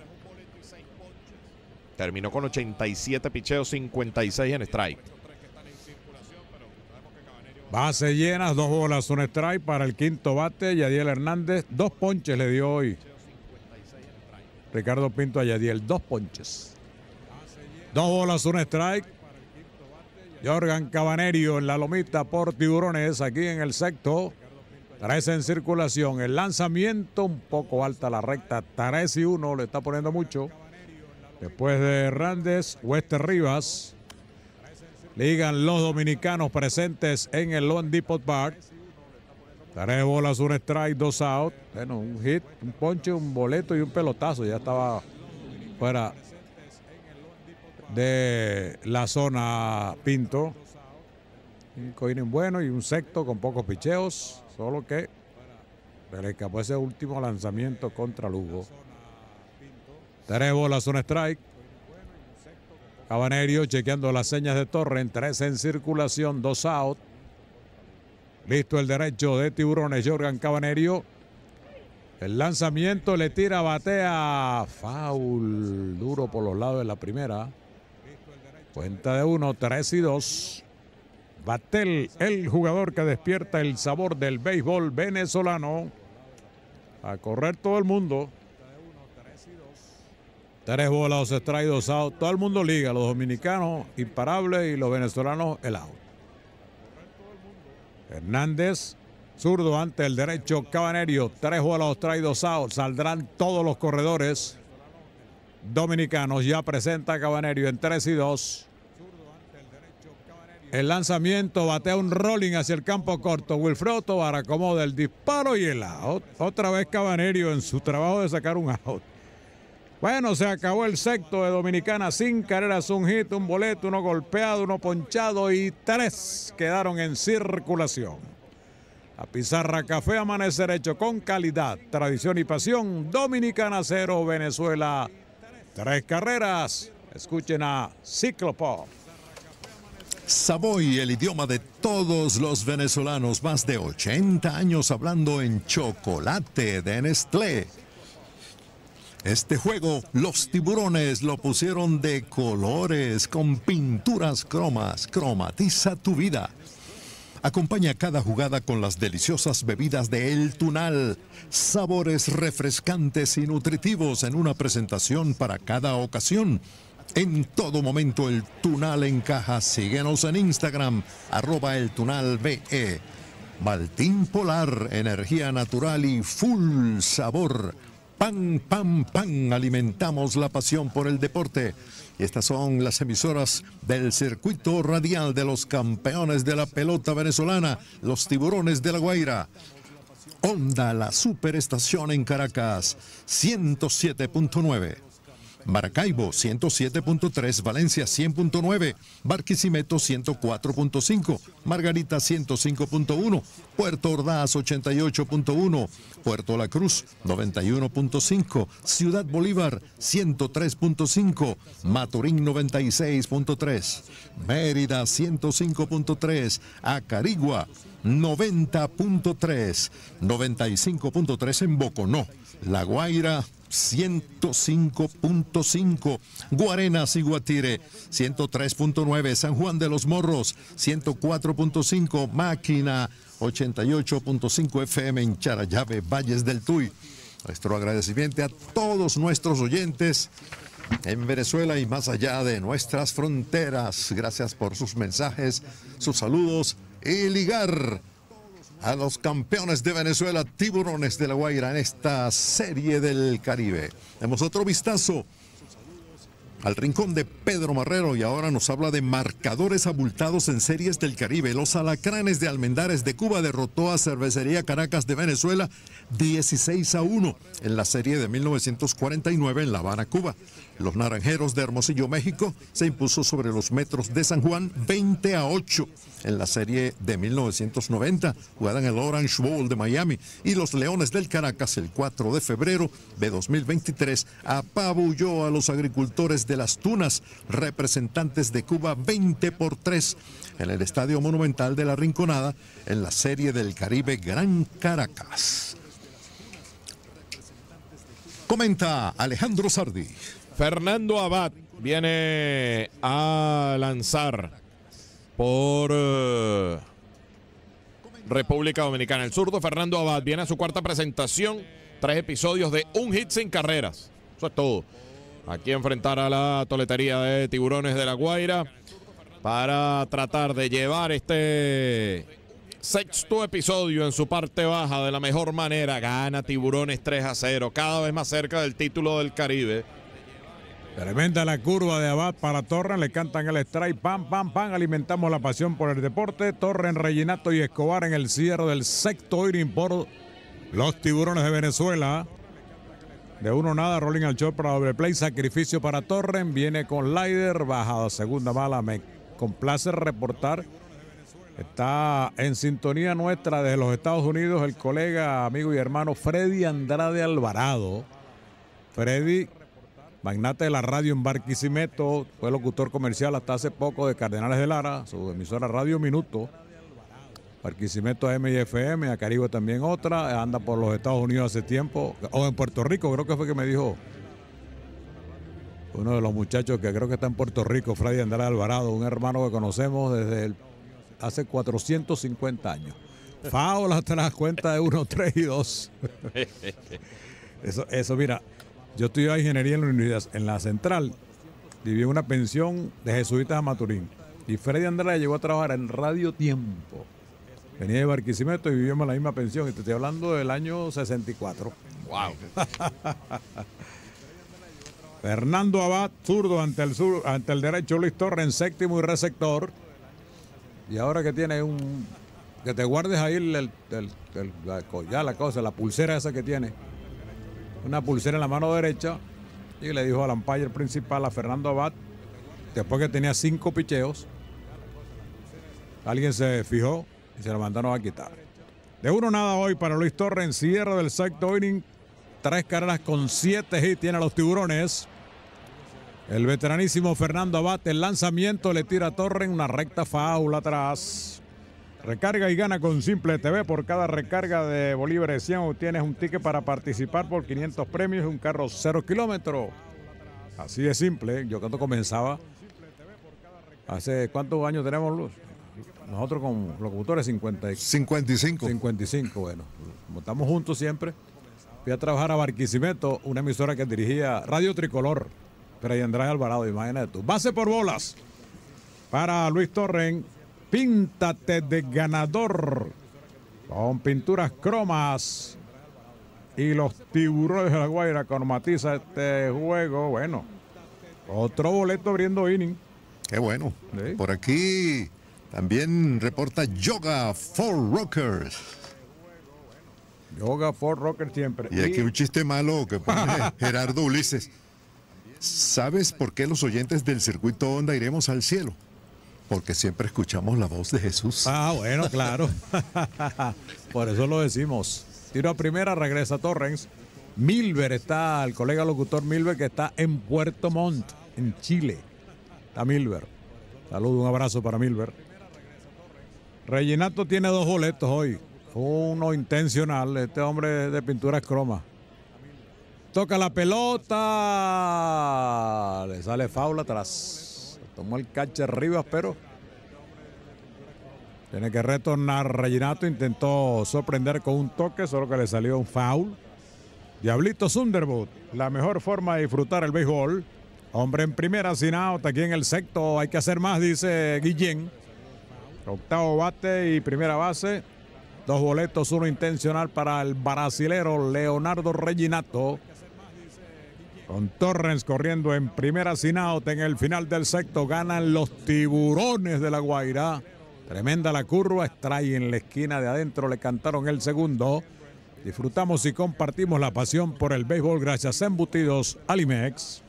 Terminó con ochenta y siete picheos, cincuenta y seis en strike. Bases llenas, dos bolas, un strike para el quinto bate, Yadiel Hernández. Dos ponches le dio hoy Ricardo Pinto a Yadiel, dos ponches. Dos bolas, un strike. Jorgan Cabanero en la lomita por Tiburones, aquí en el sexto. Tres en circulación. El lanzamiento un poco alta la recta, tres y uno, le está poniendo mucho. Después de Hernández, Wester Rivas. Ligan los dominicanos presentes en el Loan Depot Park. Tres bolas, un strike, dos out. Bueno, un hit, un ponche, un boleto y un pelotazo. Ya estaba fuera de la zona Pinto. Un coinning bueno y un sexto con pocos picheos. Solo que se le escapó ese último lanzamiento contra Lugo. Tres bolas, un strike. Cabanero chequeando las señas de Torre, en tres en circulación, dos out. Listo el derecho de Tiburones, Jorgan Cabanero. El lanzamiento le tira, batea, foul, duro por los lados de la primera. Cuenta de uno, tres y dos. Batel, el jugador que despierta el sabor del béisbol venezolano. A correr todo el mundo. Tres bolas, dos strikes, dos out. Todo el mundo liga. Los dominicanos imparables y los venezolanos el out. Hernández, zurdo ante el derecho. Cabanero, tres bolas, dos strikes, dos out. Saldrán todos los corredores dominicanos. Ya presenta Cabanero en tres y dos. El lanzamiento batea un rolling hacia el campo corto. Wilfredo Tovar acomoda el disparo y el out. Otra vez Cabanero en su trabajo de sacar un out. Bueno, se acabó el sexto de Dominicana, sin carreras, un hit, un boleto, uno golpeado, uno ponchado y tres quedaron en circulación. La pizarra Café Amanecer, hecho con calidad, tradición y pasión. Dominicana cero, Venezuela tres carreras. Escuchen a Ciclopop. Savoy, el idioma de todos los venezolanos, más de ochenta años hablando en chocolate de Nestlé. Este juego, los Tiburones lo pusieron de colores con pinturas cromas. Cromatiza tu vida. Acompaña cada jugada con las deliciosas bebidas de El Tunal. Sabores refrescantes y nutritivos en una presentación para cada ocasión. En todo momento El Tunal encaja. Síguenos en Instagram, arroba El Tunal B E. Maltín Polar, energía natural y full sabor. Pan, pan, pan, alimentamos la pasión por el deporte. Y estas son las emisoras del circuito radial de los campeones de la pelota venezolana, los Tiburones de La Guaira. Onda, la superestación en Caracas, ciento siete punto nueve. Maracaibo ciento siete punto tres, Valencia cien punto nueve, Barquisimeto ciento cuatro punto cinco, Margarita ciento cinco punto uno, Puerto Ordaz ochenta y ocho punto uno, Puerto La Cruz noventa y uno punto cinco, Ciudad Bolívar ciento tres punto cinco, Maturín noventa y seis punto tres, Mérida ciento cinco punto tres, Acarigua noventa punto tres, noventa y cinco punto tres en Boconó, La Guaira ciento cinco punto cinco, Guarenas y Guatire ciento tres punto nueve, San Juan de los Morros ciento cuatro punto cinco, Máquina ochenta y ocho punto cinco F M en Charallave, Valles del Tuy. Nuestro agradecimiento a todos nuestros oyentes en Venezuela y más allá de nuestras fronteras. Gracias por sus mensajes, sus saludos y ligar a los campeones de Venezuela, Tiburones de La Guaira, en esta serie del Caribe. Demos otro vistazo al rincón de Pedro Marrero y ahora nos habla de marcadores abultados en series del Caribe. Los Alacranes de Almendares de Cuba derrotó a Cervecería Caracas de Venezuela dieciséis a uno en la serie de mil novecientos cuarenta y nueve en La Habana, Cuba. Los Naranjeros de Hermosillo, México, se impuso sobre los Metros de San Juan veinte a ocho en la serie de mil novecientos noventa, jugada en el Orange Bowl de Miami. Y los Leones del Caracas, el cuatro de febrero de dos mil veintitrés, apabulló a los Agricultores de Las Tunas, representantes de Cuba, veinte por tres en el Estadio Monumental de La Rinconada en la serie del Caribe Gran Caracas. Comenta Alejandro Sardi. Fernando Abad viene a lanzar por uh, República Dominicana. El zurdo Fernando Abad viene a su cuarta presentación, tres episodios de un hit sin carreras. Eso es todo. Aquí enfrentar a la toletería de Tiburones de La Guaira para tratar de llevar este sexto episodio en su parte baja de la mejor manera. Gana Tiburones tres a cero, cada vez más cerca del título del Caribe. Tremenda la curva de Abad para Torren, le cantan el strike, pam, pam, pam, alimentamos la pasión por el deporte. Torren, Reginato y Escobar en el cierre del sexto inning por los Tiburones de Venezuela. De uno nada, rolling al short para doble play, sacrificio para Torren, viene con Lider, bajada segunda bala, me complace reportar. Está en sintonía nuestra desde los Estados Unidos el colega, amigo y hermano Freddy Andrade Alvarado. Freddy, magnate de la radio en Barquisimeto, fue locutor comercial hasta hace poco de Cardenales de Lara, su emisora Radio Minuto. Barquisimeto M y F M, a Caribe también otra, anda por los Estados Unidos hace tiempo, o en Puerto Rico, creo que fue que me dijo uno de los muchachos que creo que está en Puerto Rico, Freddy Andrade Alvarado, un hermano que conocemos desde el, hace cuatrocientos cincuenta años. Fao las te das cuenta de uno, tres y dos. Eso, eso, mira. Yo estudié ingeniería en la universidad, en la central, viví en una pensión de jesuitas a Maturín. Y Freddy Andrade llegó a trabajar en Radio Tiempo. Venía de Barquisimeto y vivíamos en la misma pensión. Y te estoy hablando del año sesenta y cuatro. Wow. Fernando Abad, zurdo ante el sur, ante el derecho, Luis Torres, séptimo y receptor. Y ahora que tiene un... que te guardes ahí el, el, el, el, la, ya la cosa, la pulsera esa que tiene. Una pulsera en la mano derecha y le dijo al umpire principal, a Fernando Abad, después que tenía cinco picheos, alguien se fijó y se lo mandaron a quitar. De uno nada hoy para Luis Torres en cierre del sexto inning, tres carreras con siete hits tiene a los Tiburones. El veteranísimo Fernando Abad, el lanzamiento le tira a Torres una recta faula atrás. Recarga y gana con Simple T V. Por cada recarga de bolívares cien obtienes un ticket para participar por quinientos premios y un carro cero kilómetros. Así de simple. Yo cuando comenzaba, hace cuántos años tenemos, Luz? Nosotros con locutores cincuenta, cincuenta y cinco. cincuenta y cinco, bueno. Como estamos juntos siempre, fui a trabajar a Barquisimeto, una emisora que dirigía Radio Tricolor. Pero ahí Andrade Alvarado, imagínate tú. Base por bolas para Luis Torren. Píntate de ganador con pinturas cromas y los Tiburones de La Guaira con matiza este juego. Bueno, otro boleto abriendo inning. Qué bueno. Sí. Por aquí también reporta Yoga for Rockers. Yoga for Rockers siempre. Y aquí un chiste malo que pone Gerardo Ulises. ¿Sabes por qué los oyentes del circuito Honda iremos al cielo? Porque siempre escuchamos la voz de Jesús. Ah, bueno, claro. Por eso lo decimos. Tiro a primera, regresa Torrens. Milber está, el colega locutor Milber, que está en Puerto Montt, en Chile. Está Milber. Saludos, un abrazo para Milber. Reginato tiene dos boletos hoy. Uno intencional, este hombre de pinturas croma. Toca la pelota. Le sale foul atrás. Tomó el catcher Rivas, pero tiene que retornar. Reginato intentó sorprender con un toque, solo que le salió un foul. Diablito Sunderwood, la mejor forma de disfrutar el béisbol. Hombre en primera, sin out, aquí en el sexto. Hay que hacer más, dice Guillén. Octavo bate y primera base. Dos boletos, uno intencional para el brasilero Leonardo Reginato. Con Torrens corriendo en primera sin out en el final del sexto. Ganan los Tiburones de La Guaira. Tremenda la curva. Strike en la esquina de adentro. Le cantaron el segundo. Disfrutamos y compartimos la pasión por el béisbol gracias a Embutidos Alimex.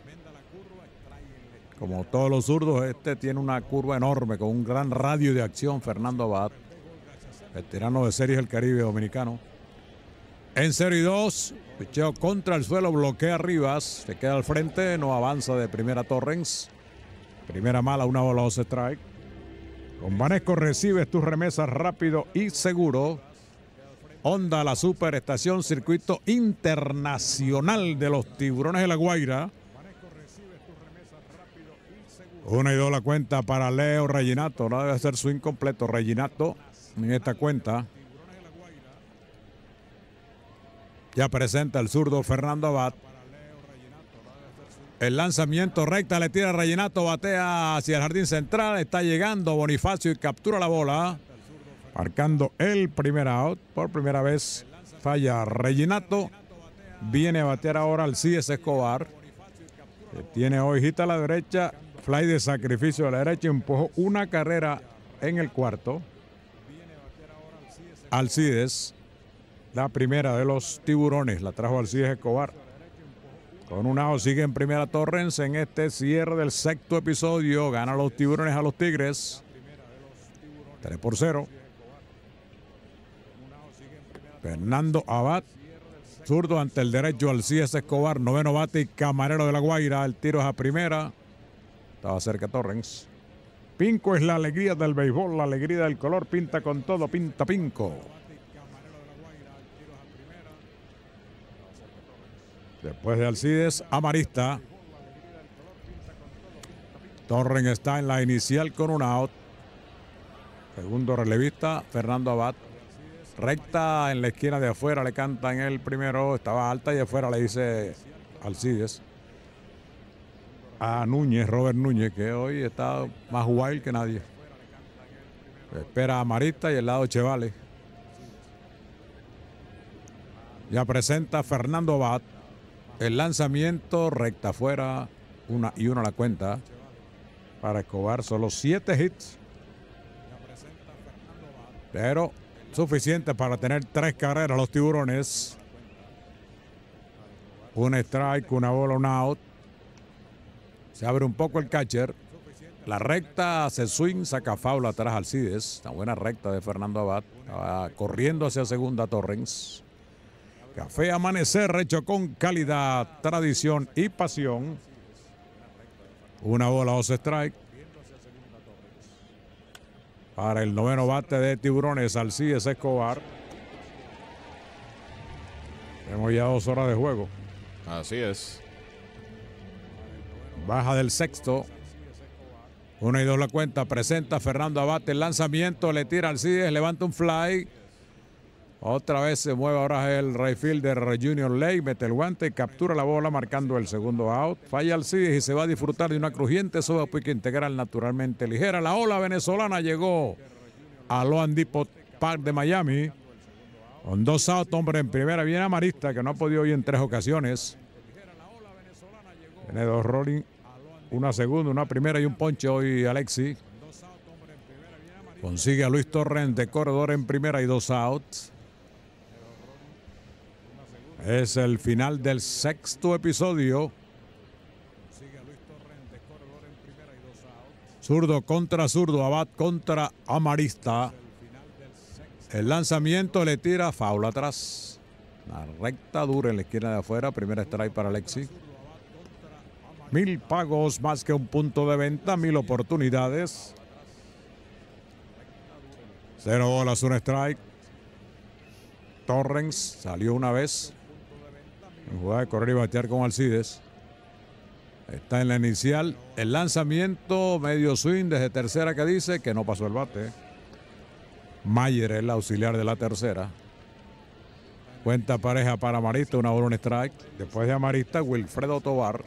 Como todos los zurdos, este tiene una curva enorme con un gran radio de acción. Fernando Abad, veterano de Series del Caribe dominicano. En cero y dos, picheo contra el suelo, bloquea Rivas, se queda al frente, no avanza de primera Torrens. Primera mala, una bola, dos strike. Con Vanesco recibes tus remesas rápido y seguro. Honda, la superestación, circuito internacional de los Tiburones de La Guaira. Una y dos la cuenta para Leo Reginato. No debe ser su incompleto Reginato en esta cuenta. Ya presenta el zurdo Fernando Abad. El lanzamiento recta le tira a Reginato, batea hacia el jardín central. Está llegando Bonifacio y captura la bola. Marcando el primer out. Por primera vez falla Reginato. Viene a batear ahora Alcides Escobar, que tiene hoy hojita a la derecha. Fly de sacrificio a la derecha. Empujó una carrera en el cuarto. Alcides. La primera de los Tiburones la trajo Alcides Escobar. Con un out sigue en primera Torrens en este cierre del sexto episodio. Gana los Tiburones a los Tigres. tres por cero. Fernando Abad. Zurdo ante el derecho Alcides Escobar. Noveno bate y camarero de La Guaira. El tiro es a primera. Estaba cerca Torrens. Pinco es la alegría del béisbol. La alegría del color. Pinta con todo. Pinta Pinco. Después de Alcides, Amarista. Torrens está en la inicial con un out. Segundo relevista, Fernando Abad. Recta en la esquina de afuera, le canta en el primero. Estaba alta y afuera le dice Alcides a Núñez, Robert Núñez, que hoy está más wild que nadie. Espera a Amarista y el lado Chevale. Ya presenta Fernando Abad. El lanzamiento, recta afuera, una y una la cuenta para Escobar. Solo siete hits, pero suficiente para tener tres carreras los Tiburones. Un strike, una bola, un out. Se abre un poco el catcher. La recta hace swing, saca foul atrás Alcides. Una buena recta de Fernando Abad. Estaba corriendo hacia segunda Torrens. Café Amanecer, hecho con calidad, tradición y pasión. Una bola, dos strike. Para el noveno bate de Tiburones, Alcides Escobar. Tenemos ya dos horas de juego. Así es. Baja del sexto. Una y dos la cuenta. Presenta Fernando Abad. El lanzamiento le tira Alcides. Levanta un fly. Otra vez se mueve ahora el right fielder Junior Lake, mete el guante y captura la bola marcando el segundo out. Falla Alcides y se va a disfrutar de una crujiente soda pica integral naturalmente ligera. La ola venezolana llegó a Loan Depot Park de Miami. Con dos outs, hombre en primera, viene Amarista, que no ha podido ir en tres ocasiones. Tiene dos rolling, una segunda, una primera y un ponche hoy Alexi. Consigue a Luis Torrens de corredor en primera y dos outs. Es el final del sexto episodio. Zurdo contra zurdo, Abad contra Amarista. El lanzamiento le tira foul atrás. Una recta dura en la esquina de afuera. Primera strike para Alexi. Mil pagos más que un punto de venta. Mil oportunidades. Cero bolas, un strike. Torrens salió una vez. En jugada de correr y batear con Alcides. Está en la inicial. El lanzamiento medio swing desde tercera que dice que no pasó el bate. Mayer es el auxiliar de la tercera. Cuenta pareja para Amarista, una bola, un strike. Después de Amarista, Wilfredo Tovar.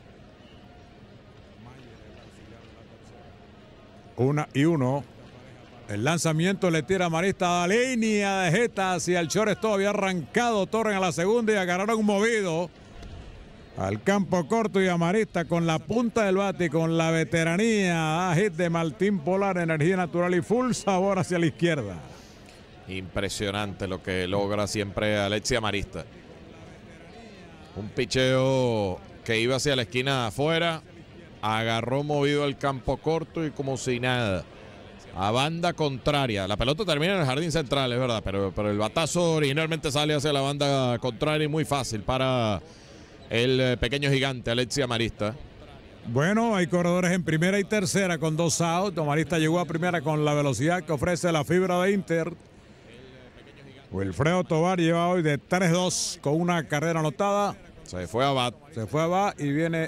Una y uno. El lanzamiento le tira a Amarista a la línea de jeta hacia el shortstop. Había arrancado Torres a la segunda y agarraron un movido al campo corto, y Amarista con la punta del bate y con la veteranía a hit de Martín Polar, energía natural y full sabor hacia la izquierda. Impresionante lo que logra siempre Alexi Amarista. Un picheo que iba hacia la esquina de afuera, agarró movido al campo corto y como si nada. A banda contraria. La pelota termina en el jardín central, es verdad, pero, pero el batazo originalmente sale hacia la banda contraria y muy fácil para el pequeño gigante Alexi Amarista. Bueno, hay corredores en primera y tercera con dos outs. Amarista llegó a primera con la velocidad que ofrece la fibra de Inter. Wilfredo Tovar lleva hoy de tres dos con una carrera anotada. Se fue a bat. Se fue a bat y viene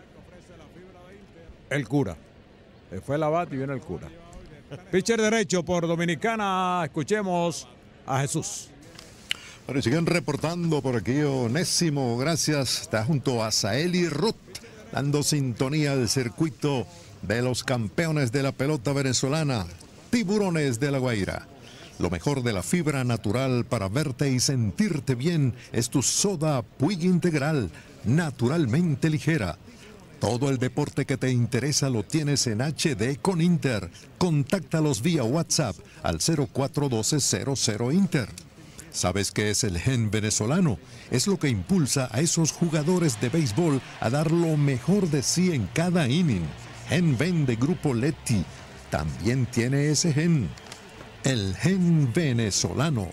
el cura. Se fue a bat y viene el cura. Pitcher derecho por Dominicana. Escuchemos a Jesús. Bueno, siguen reportando por aquí Onésimo, gracias. Está junto a Saeli Ruth, dando sintonía al circuito de los campeones de la pelota venezolana, Tiburones de La Guaira. Lo mejor de la fibra natural para verte y sentirte bien es tu soda Puig Integral, naturalmente ligera. Todo el deporte que te interesa lo tienes en H D con Inter. Contáctalos vía WhatsApp al cero cuatro uno dos cero cero Inter. ¿Sabes qué es el gen venezolano? Es lo que impulsa a esos jugadores de béisbol a dar lo mejor de sí en cada inning. Gen Ven de Grupo Leti también tiene ese gen. El gen venezolano.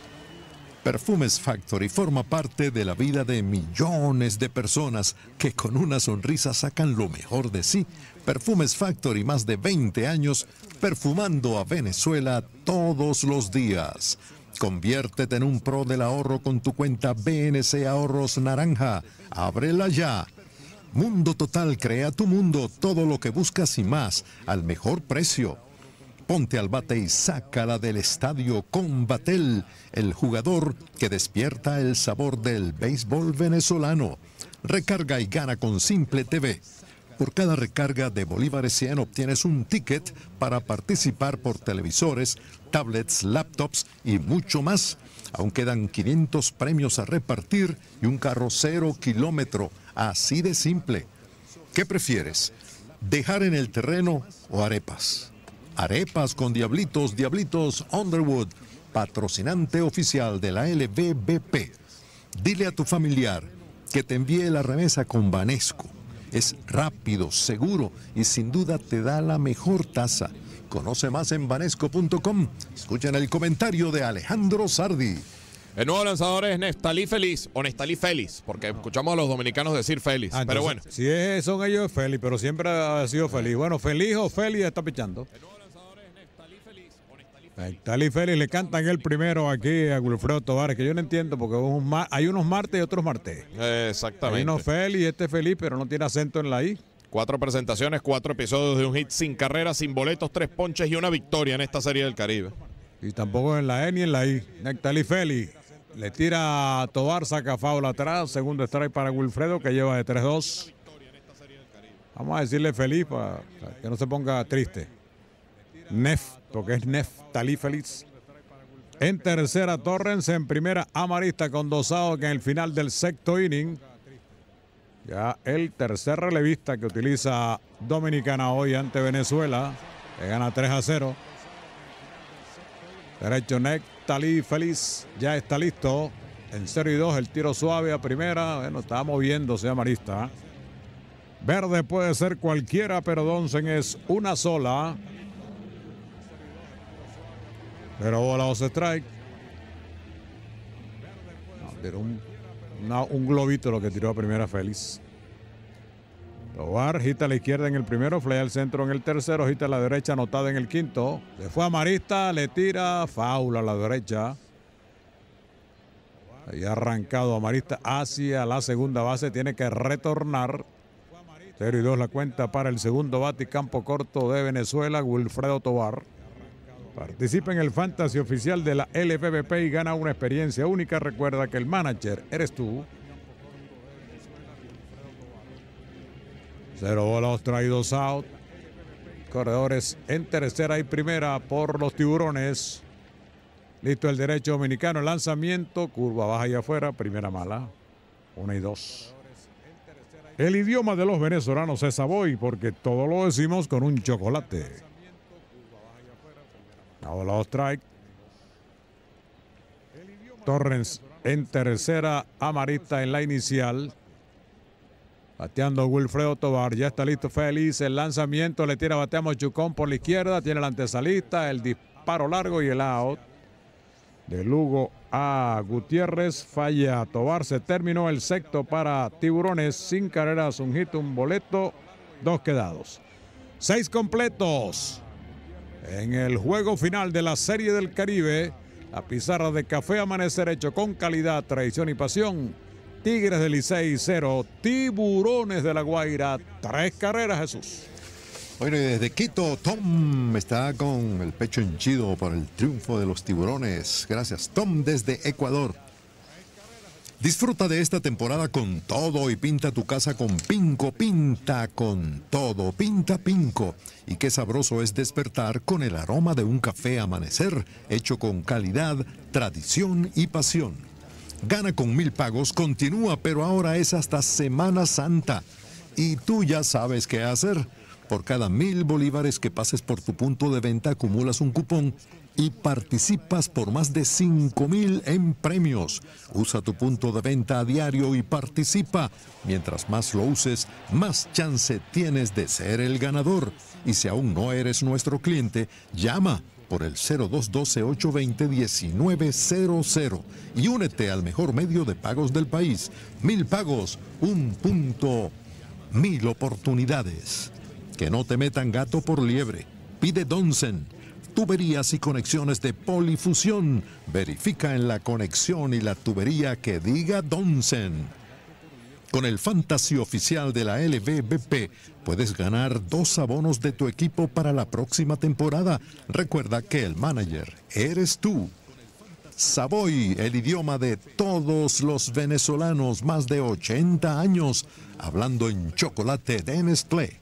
Perfumes Factory forma parte de la vida de millones de personas que con una sonrisa sacan lo mejor de sí. Perfumes Factory, más de veinte años perfumando a Venezuela todos los días. Conviértete en un pro del ahorro con tu cuenta B N C Ahorros Naranja. Ábrela ya. Mundo Total, crea tu mundo, todo lo que buscas y más, al mejor precio. Ponte al bate y sácala del estadio con Batel, el jugador que despierta el sabor del béisbol venezolano. Recarga y gana con Simple T V. Por cada recarga de Bolívares cien obtienes un ticket para participar por televisores, tablets, laptops y mucho más. Aún quedan quinientos premios a repartir y un carro cero kilómetro. Así de simple. ¿Qué prefieres? ¿Dejar en el terreno o arepas? Arepas con Diablitos, Diablitos Underwood, patrocinante oficial de la L B B P. Dile a tu familiar que te envíe la remesa con Banesco. Es rápido, seguro y sin duda te da la mejor tasa. Conoce más en banesco punto com. Escuchen el comentario de Alejandro Sardi. El nuevo lanzador es Nestalí Feliz, o Nestalí Feliz, porque escuchamos a los dominicanos decir Feliz. Ah, pero bueno. Si es, son ellos, es Félix, pero siempre ha sido Feliz. Bueno, Feliz o Félix está pichando. El nuevo lanzador es Nestalí Feliz, o Nestalí Feliz. Nestalí Félix le cantan el primero aquí a Wilfredo Tovar, que yo no entiendo, porque un mar, hay unos martes y otros martes. Exactamente. Hay unos Félix y este Feliz, pero no tiene acento en la I. Cuatro presentaciones, cuatro episodios de un hit sin carrera, sin boletos, tres ponches y una victoria en esta Serie del Caribe. Y tampoco en la E ni en la I. Nestalí Félix le tira a Tovar, saca foul atrás. Segundo strike para Wilfredo, que lleva de tres dos. Vamos a decirle Feliz para que no se ponga triste. Nef, porque es Nestalí Feliz. En tercera, Torrens. En primera, Amarista con dos outs, que en el final del sexto inning. Ya el tercer relevista que utiliza Dominicana hoy ante Venezuela. Le gana tres a cero. Derecho Nestalí Feliz ya está listo. En cero y dos el tiro suave a primera. Bueno, está moviéndose Amarista. Verde puede ser cualquiera, pero Donsen es una sola. Pero bola dos strike. No, tiró un, una, un globito lo que tiró a primera Félix. Tobar gita a la izquierda en el primero, fly al centro en el tercero, gita a la derecha, anotada en el quinto. Se fue a Marista, le tira, foul a la derecha. Ahí ha arrancado a Marista hacia la segunda base, tiene que retornar. cero y dos la cuenta para el segundo bate y campo corto de Venezuela, Wilfredo Tobar. Participa en el fantasy oficial de la L P B P y gana una experiencia única. Recuerda que el manager eres tú. Cero bolas, traídos out. Corredores en tercera y primera por los Tiburones. Listo el derecho dominicano, lanzamiento, curva baja y afuera, primera mala. Una y dos. El idioma de los venezolanos es Savoy, porque todo lo decimos con un chocolate. La bola dos strike. Torrens en tercera, Amarista en la inicial. Bateando Wilfredo Tobar, ya está listo Félix, el lanzamiento, le tira, bateamos Chucón por la izquierda, tiene la antesalista, el disparo largo y el out. De Lugo a Gutiérrez, falla Tobar, se terminó el sexto para Tiburones, sin carreras, un hit, un boleto, dos quedados. Seis completos en el juego final de la Serie del Caribe. La pizarra de Café Amanecer hecho con calidad, tradición y pasión. Tigres del Licey cero, Tiburones de La Guaira tres carreras, Jesús. Bueno, y desde Quito, Tom está con el pecho henchido por el triunfo de los Tiburones. Gracias, Tom, desde Ecuador. Disfruta de esta temporada con todo y pinta tu casa con Pinco. Pinta con todo, pinta Pinco. Y qué sabroso es despertar con el aroma de un café Amanecer, hecho con calidad, tradición y pasión. Gana con mil pagos, continúa, pero ahora es hasta Semana Santa. Y tú ya sabes qué hacer. Por cada mil bolívares que pases por tu punto de venta, acumulas un cupón y participas por más de cinco mil en premios. Usa tu punto de venta a diario y participa. Mientras más lo uses, más chance tienes de ser el ganador. Y si aún no eres nuestro cliente, llama por el cero dos uno dos, ocho dos cero, uno nueve cero cero y únete al mejor medio de pagos del país. Mil pagos, un punto, mil oportunidades. Que no te metan gato por liebre. Pide Donsen. Tuberías y conexiones de Polifusión. Verifica en la conexión y la tubería que diga Donsen. Con el fantasy oficial de la L V B P puedes ganar dos abonos de tu equipo para la próxima temporada. Recuerda que el manager eres tú. Savoy, el idioma de todos los venezolanos, más de ochenta años, hablando en chocolate de Nestlé.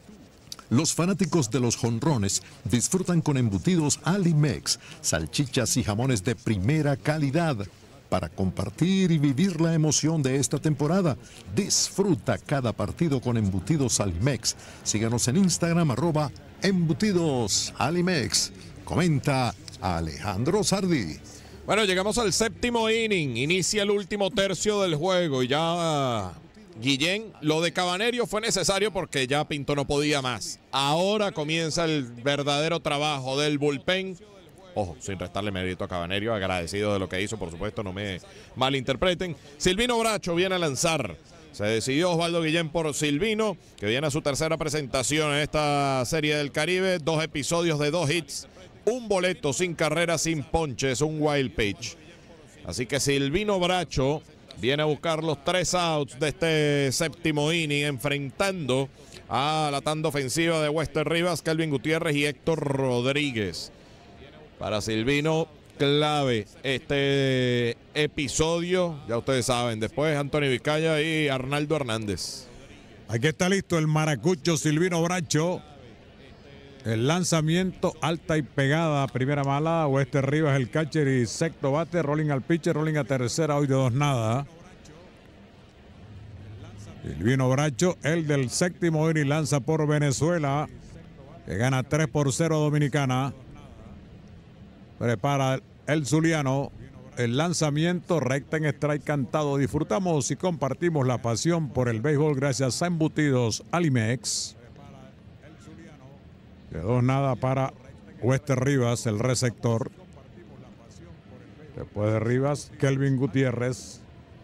Los fanáticos de los jonrones disfrutan con embutidos Alimex, salchichas y jamones de primera calidad. Para compartir y vivir la emoción de esta temporada, disfruta cada partido con embutidos Alimex. Síganos en Instagram, arroba embutidos Alimex. Comenta Alejandro Sardi. Bueno, llegamos al séptimo inning. Inicia el último tercio del juego y ya... Guillén, lo de Cabanerio fue necesario porque ya Pinto no podía más. Ahora comienza el verdadero trabajo del bullpen. Ojo, sin restarle mérito a Cabanerio, agradecido de lo que hizo, por supuesto, no me malinterpreten. Silvino Bracho viene a lanzar. Se decidió Osvaldo Guillén por Silvino, que viene a su tercera presentación en esta Serie del Caribe. Dos episodios de dos hits, un boleto, sin carrera, sin ponches, un wild pitch. Así que Silvino Bracho viene a buscar los tres outs de este séptimo inning, enfrentando a la tanda ofensiva de Wester Rivas, Kelvin Gutiérrez y Héctor Rodríguez. Para Silvino, clave este episodio, ya ustedes saben. Después Anthony Vizcaya y Arnaldo Hernández. Aquí está listo el maracucho Silvino Bracho. El lanzamiento, alta y pegada, primera mala. Wester Rivas el catcher y sexto bate. Rolling al pitcher, rolling a tercera, hoy de dos nada. Silvino Bracho, el del séptimo inning, lanza por Venezuela, que gana tres por cero a Dominicana. Prepara el zuliano, el lanzamiento, recta en strike cantado. Disfrutamos y compartimos la pasión por el béisbol gracias a Embutidos Alimex. De dos nada para Wester Rivas, el receptor. Después de Rivas, Kelvin Gutiérrez.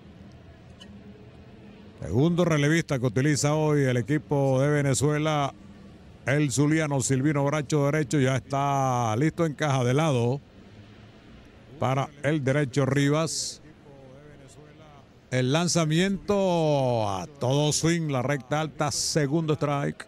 Segundo relevista que utiliza hoy el equipo de Venezuela, el zuliano Silvino Bracho derecho, ya está listo en caja de lado para el derecho Rivas. El lanzamiento a todo swing, la recta alta, segundo strike.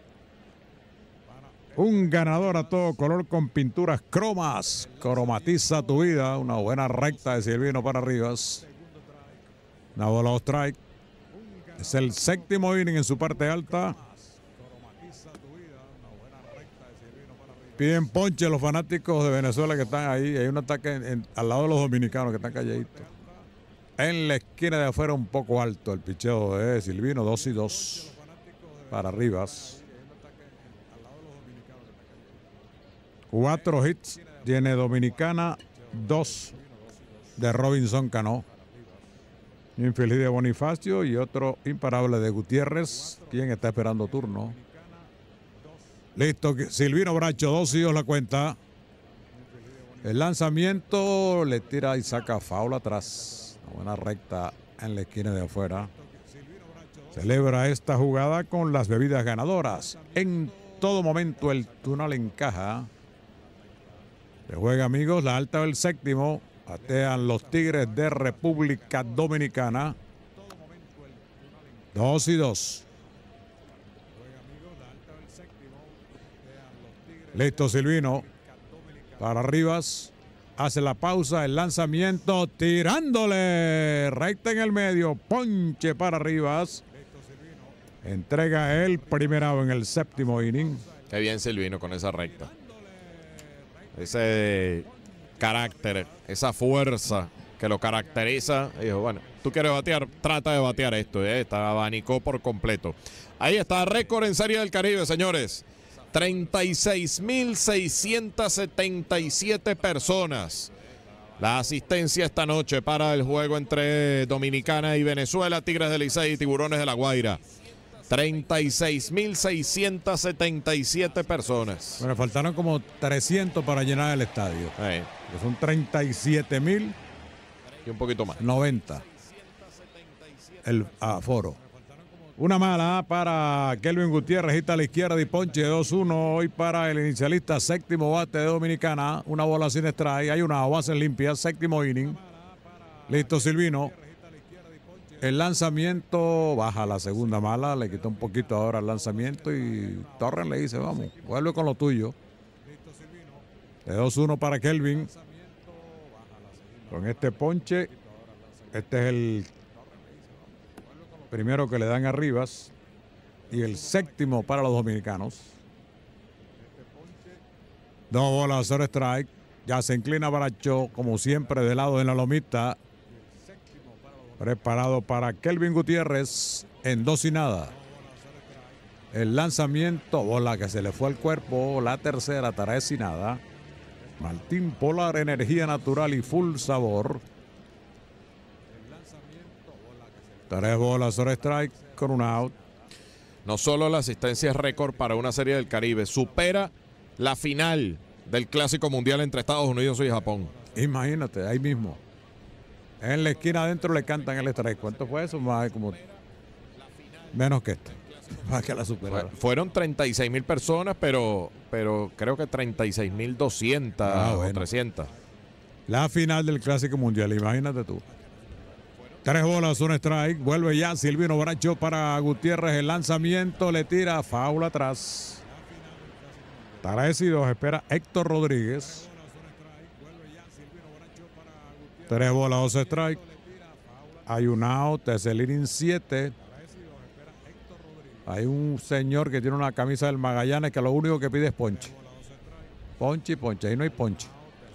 Un ganador a todo color con pinturas cromas. Cromatiza tu vida. Una buena recta de Silvino para Rivas. Una bola o strike. Es el séptimo inning en su parte alta. Piden ponche los fanáticos de Venezuela que están ahí. Hay un ataque en, en, al lado de los dominicanos que están calladitos. En la esquina de afuera un poco alto el picheo de Silvino. Dos y dos para Rivas. Cuatro hits tiene Dominicana. Dos de Robinson Cano. Infeliz de Bonifacio y otro imparable de Gutiérrez, quien está esperando turno. Listo, Silvino Bracho, dos y dos la cuenta. El lanzamiento le tira y saca foul atrás. Una buena recta en la esquina de afuera. Celebra esta jugada con las bebidas ganadoras. En todo momento el túnel encaja. Se juega, amigos, la alta del séptimo. Batean los Tigres de República Dominicana. Dos y dos. Listo Silvino. Para Rivas. Hace la pausa, el lanzamiento, tirándole. Recta en el medio. Ponche para Rivas. Entrega el primer out en el séptimo inning. Qué bien Silvino con esa recta. Ese carácter, esa fuerza que lo caracteriza. Dijo, bueno, tú quieres batear, trata de batear esto. ¿eh? Está abanicó por completo. Ahí está, récord en Serie del Caribe, señores. treinta y seis mil seiscientas setenta y siete personas. La asistencia esta noche para el juego entre Dominicana y Venezuela, Tigres del Licey y Tiburones de La Guaira. treinta y seis mil seiscientas setenta y siete personas. Bueno, faltaron como trescientos para llenar el estadio. Sí. Que son treinta y siete mil. Y un poquito más. noventa. El aforo. Una mala para Kelvin Gutiérrez, agita a la izquierda y ponche dos uno. Hoy para el inicialista, séptimo bate de Dominicana. Una bola sin strike. Hay una base limpia, séptimo inning. Listo Silvino. El lanzamiento baja la segunda mala, le quitó un poquito ahora el lanzamiento y Torres le dice, vamos, vuelve con lo tuyo. De dos uno para Kelvin. Con este ponche, este es el primero que le dan a Rivas y el séptimo para los dominicanos. Dos bolas, cero strike. Ya se inclina Bracho, como siempre, de lado en la lomita. Preparado para Kelvin Gutiérrez en dos y nada. El lanzamiento, bola que se le fue al cuerpo. La tercera, tres y nada. Martín Polar, energía natural y full sabor. Tres bolas, cero strike con un out. No solo la asistencia es récord para una Serie del Caribe, supera la final del Clásico Mundial entre Estados Unidos y Japón. Imagínate, ahí mismo. En la esquina adentro le cantan el strike. ¿Cuánto fue eso? Más como menos que esto. Más que la superaron. Fueron treinta y seis mil personas, pero, pero creo que treinta y seis mil doscientas ah, bueno. o trescientas. La final del Clásico Mundial, imagínate tú. Tres bolas, un strike. Vuelve ya Silvino Bracho para Gutiérrez. El lanzamiento le tira foul atrás. Tres y dos. Espera Héctor Rodríguez. Tres bolas, dos strike. Hay un out, es el inning siete. Hay un señor que tiene una camisa del Magallanes que lo único que pide es ponche. Ponche y ponche. Ahí no hay ponche.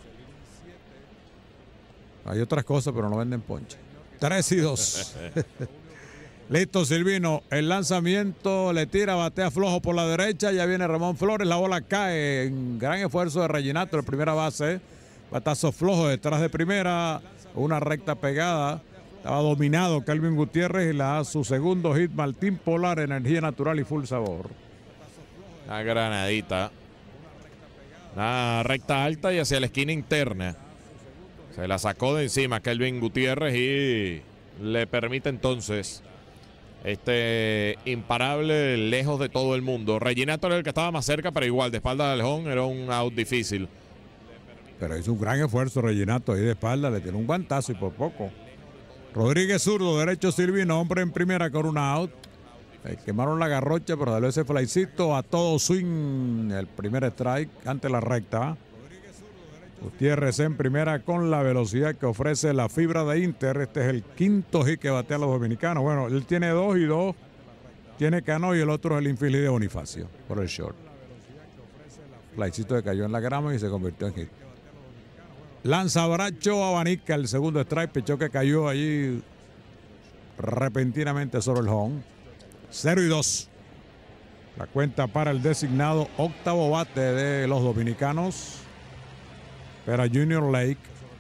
Hay otras cosas, pero no venden ponche. Tres y dos. Listo, Silvino. El lanzamiento le tira, batea flojo por la derecha. Ya viene Ramón Flores. La bola cae en gran esfuerzo de Reginato, el primera base. Batazo flojo detrás de primera. Una recta pegada. Estaba dominado Kelvin Gutiérrez y le da su segundo hit Martín Polar, energía natural y full sabor. Una granadita. Una recta alta y hacia la esquina interna. Se la sacó de encima Kelvin Gutiérrez y le permite entonces este imparable lejos de todo el mundo. Reginato era el que estaba más cerca, pero igual de espalda del home era un out difícil. Pero hizo un gran esfuerzo Reginato ahí de espalda, le tiró un guantazo y por poco. Rodríguez zurdo, derecho Silvino, hombre en primera con un out. Eh, quemaron la garrocha, pero salió ese flycito a todo swing. El primer strike ante la recta. Gutiérrez en primera con la velocidad que ofrece la fibra de Inter. Este es el quinto hit que batea a los dominicanos. Bueno, él tiene dos y dos. Tiene Cano y el otro es el infield de Bonifacio por el short. Flycito que cayó en la grama y se convirtió en hit. Lanza Bracho, abanica el segundo strike, pichó que cayó allí repentinamente sobre el home. cero y dos. La cuenta para el designado octavo bate de los dominicanos. Para Junior Lake.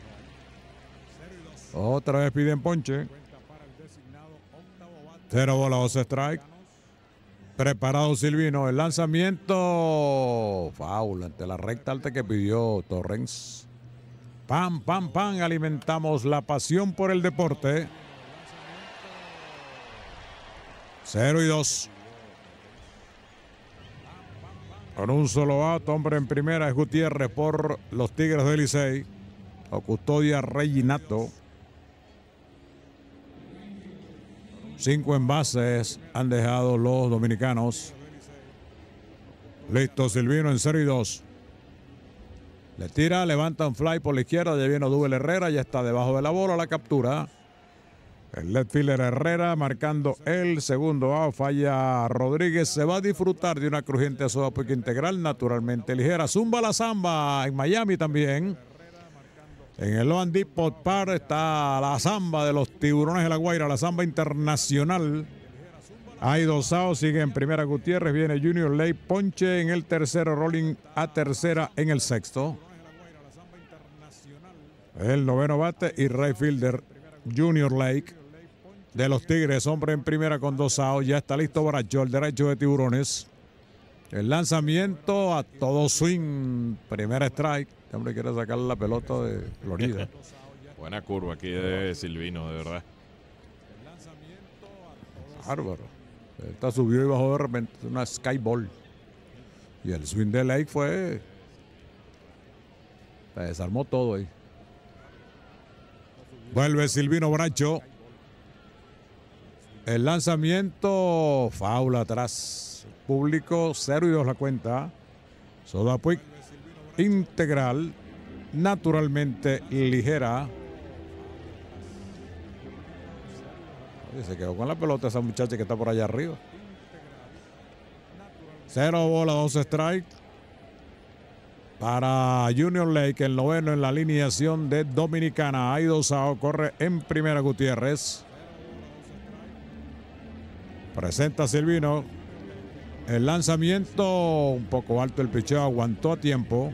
Otra vez piden ponche. Cero bola, dos strike. Preparado Silvino. El lanzamiento. Foul ante la recta alta que pidió Torrens. Pam, pam, pam, alimentamos la pasión por el deporte. cero y dos. Con un solo out, hombre en primera es Gutiérrez por los Tigres del Licey. O custodia Reginato. Cinco envases han dejado los dominicanos. Listo, Silvino en cero y dos. Le tira, levanta un fly por la izquierda, ya viene Odubel Herrera, ya está debajo de la bola, la captura. El left fielder Herrera marcando el segundo out, falla Rodríguez, se va a disfrutar de una crujiente soda pica integral, naturalmente ligera. Zumba la zamba en Miami también. En el Loan Depot Park está la zamba de los Tiburones de la Guaira, la zamba internacional. Hay dos outs, sigue en primera Gutiérrez, viene Junior Lake, ponche en el tercero, rolling a tercera en el sexto. El noveno bate y right fielder Junior Lake de los Tigres, hombre en primera con dos outs, ya está listo Bracho, el derecho de Tiburones. El lanzamiento a todo swing, primer strike. Este hombre quiere sacar la pelota de Florida. Buena curva aquí de Silvino, de verdad. Bárbaro. Esta subió y bajó de repente, una skyball. Y el swing de Lake fue... Se desarmó todo ahí. Vuelve Silvino Bracho. El lanzamiento, foul atrás. Público, cero y dos la cuenta. Soda Puig integral, naturalmente ligera. Se quedó con la pelota esa muchacha que está por allá arriba. Cero bola, dos strike. Para Junior Lake, el noveno en la alineación de Dominicana. Hay dos outs, corre en primera Gutiérrez. Presenta Silvino. El lanzamiento un poco alto, el picheo aguantó a tiempo.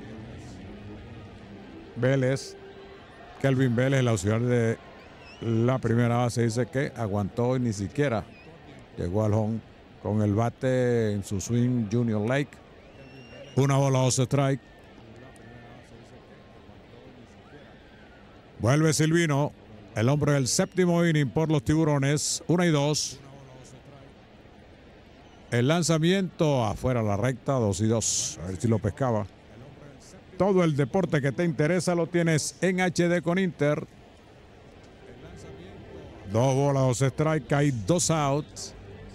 Vélez, Kelvin Vélez, el auxiliar de la primera base, dice que aguantó y ni siquiera llegó al home con el bate en su swing Junior Lake. Una bola, dos strike. Vuelve Silvino, el hombre del séptimo inning por los Tiburones. Una y dos. El lanzamiento afuera la recta, dos y dos. A ver si lo pescaba. Todo el deporte que te interesa lo tienes en H D con Inter. Dos bolas, dos strikes, hay dos outs.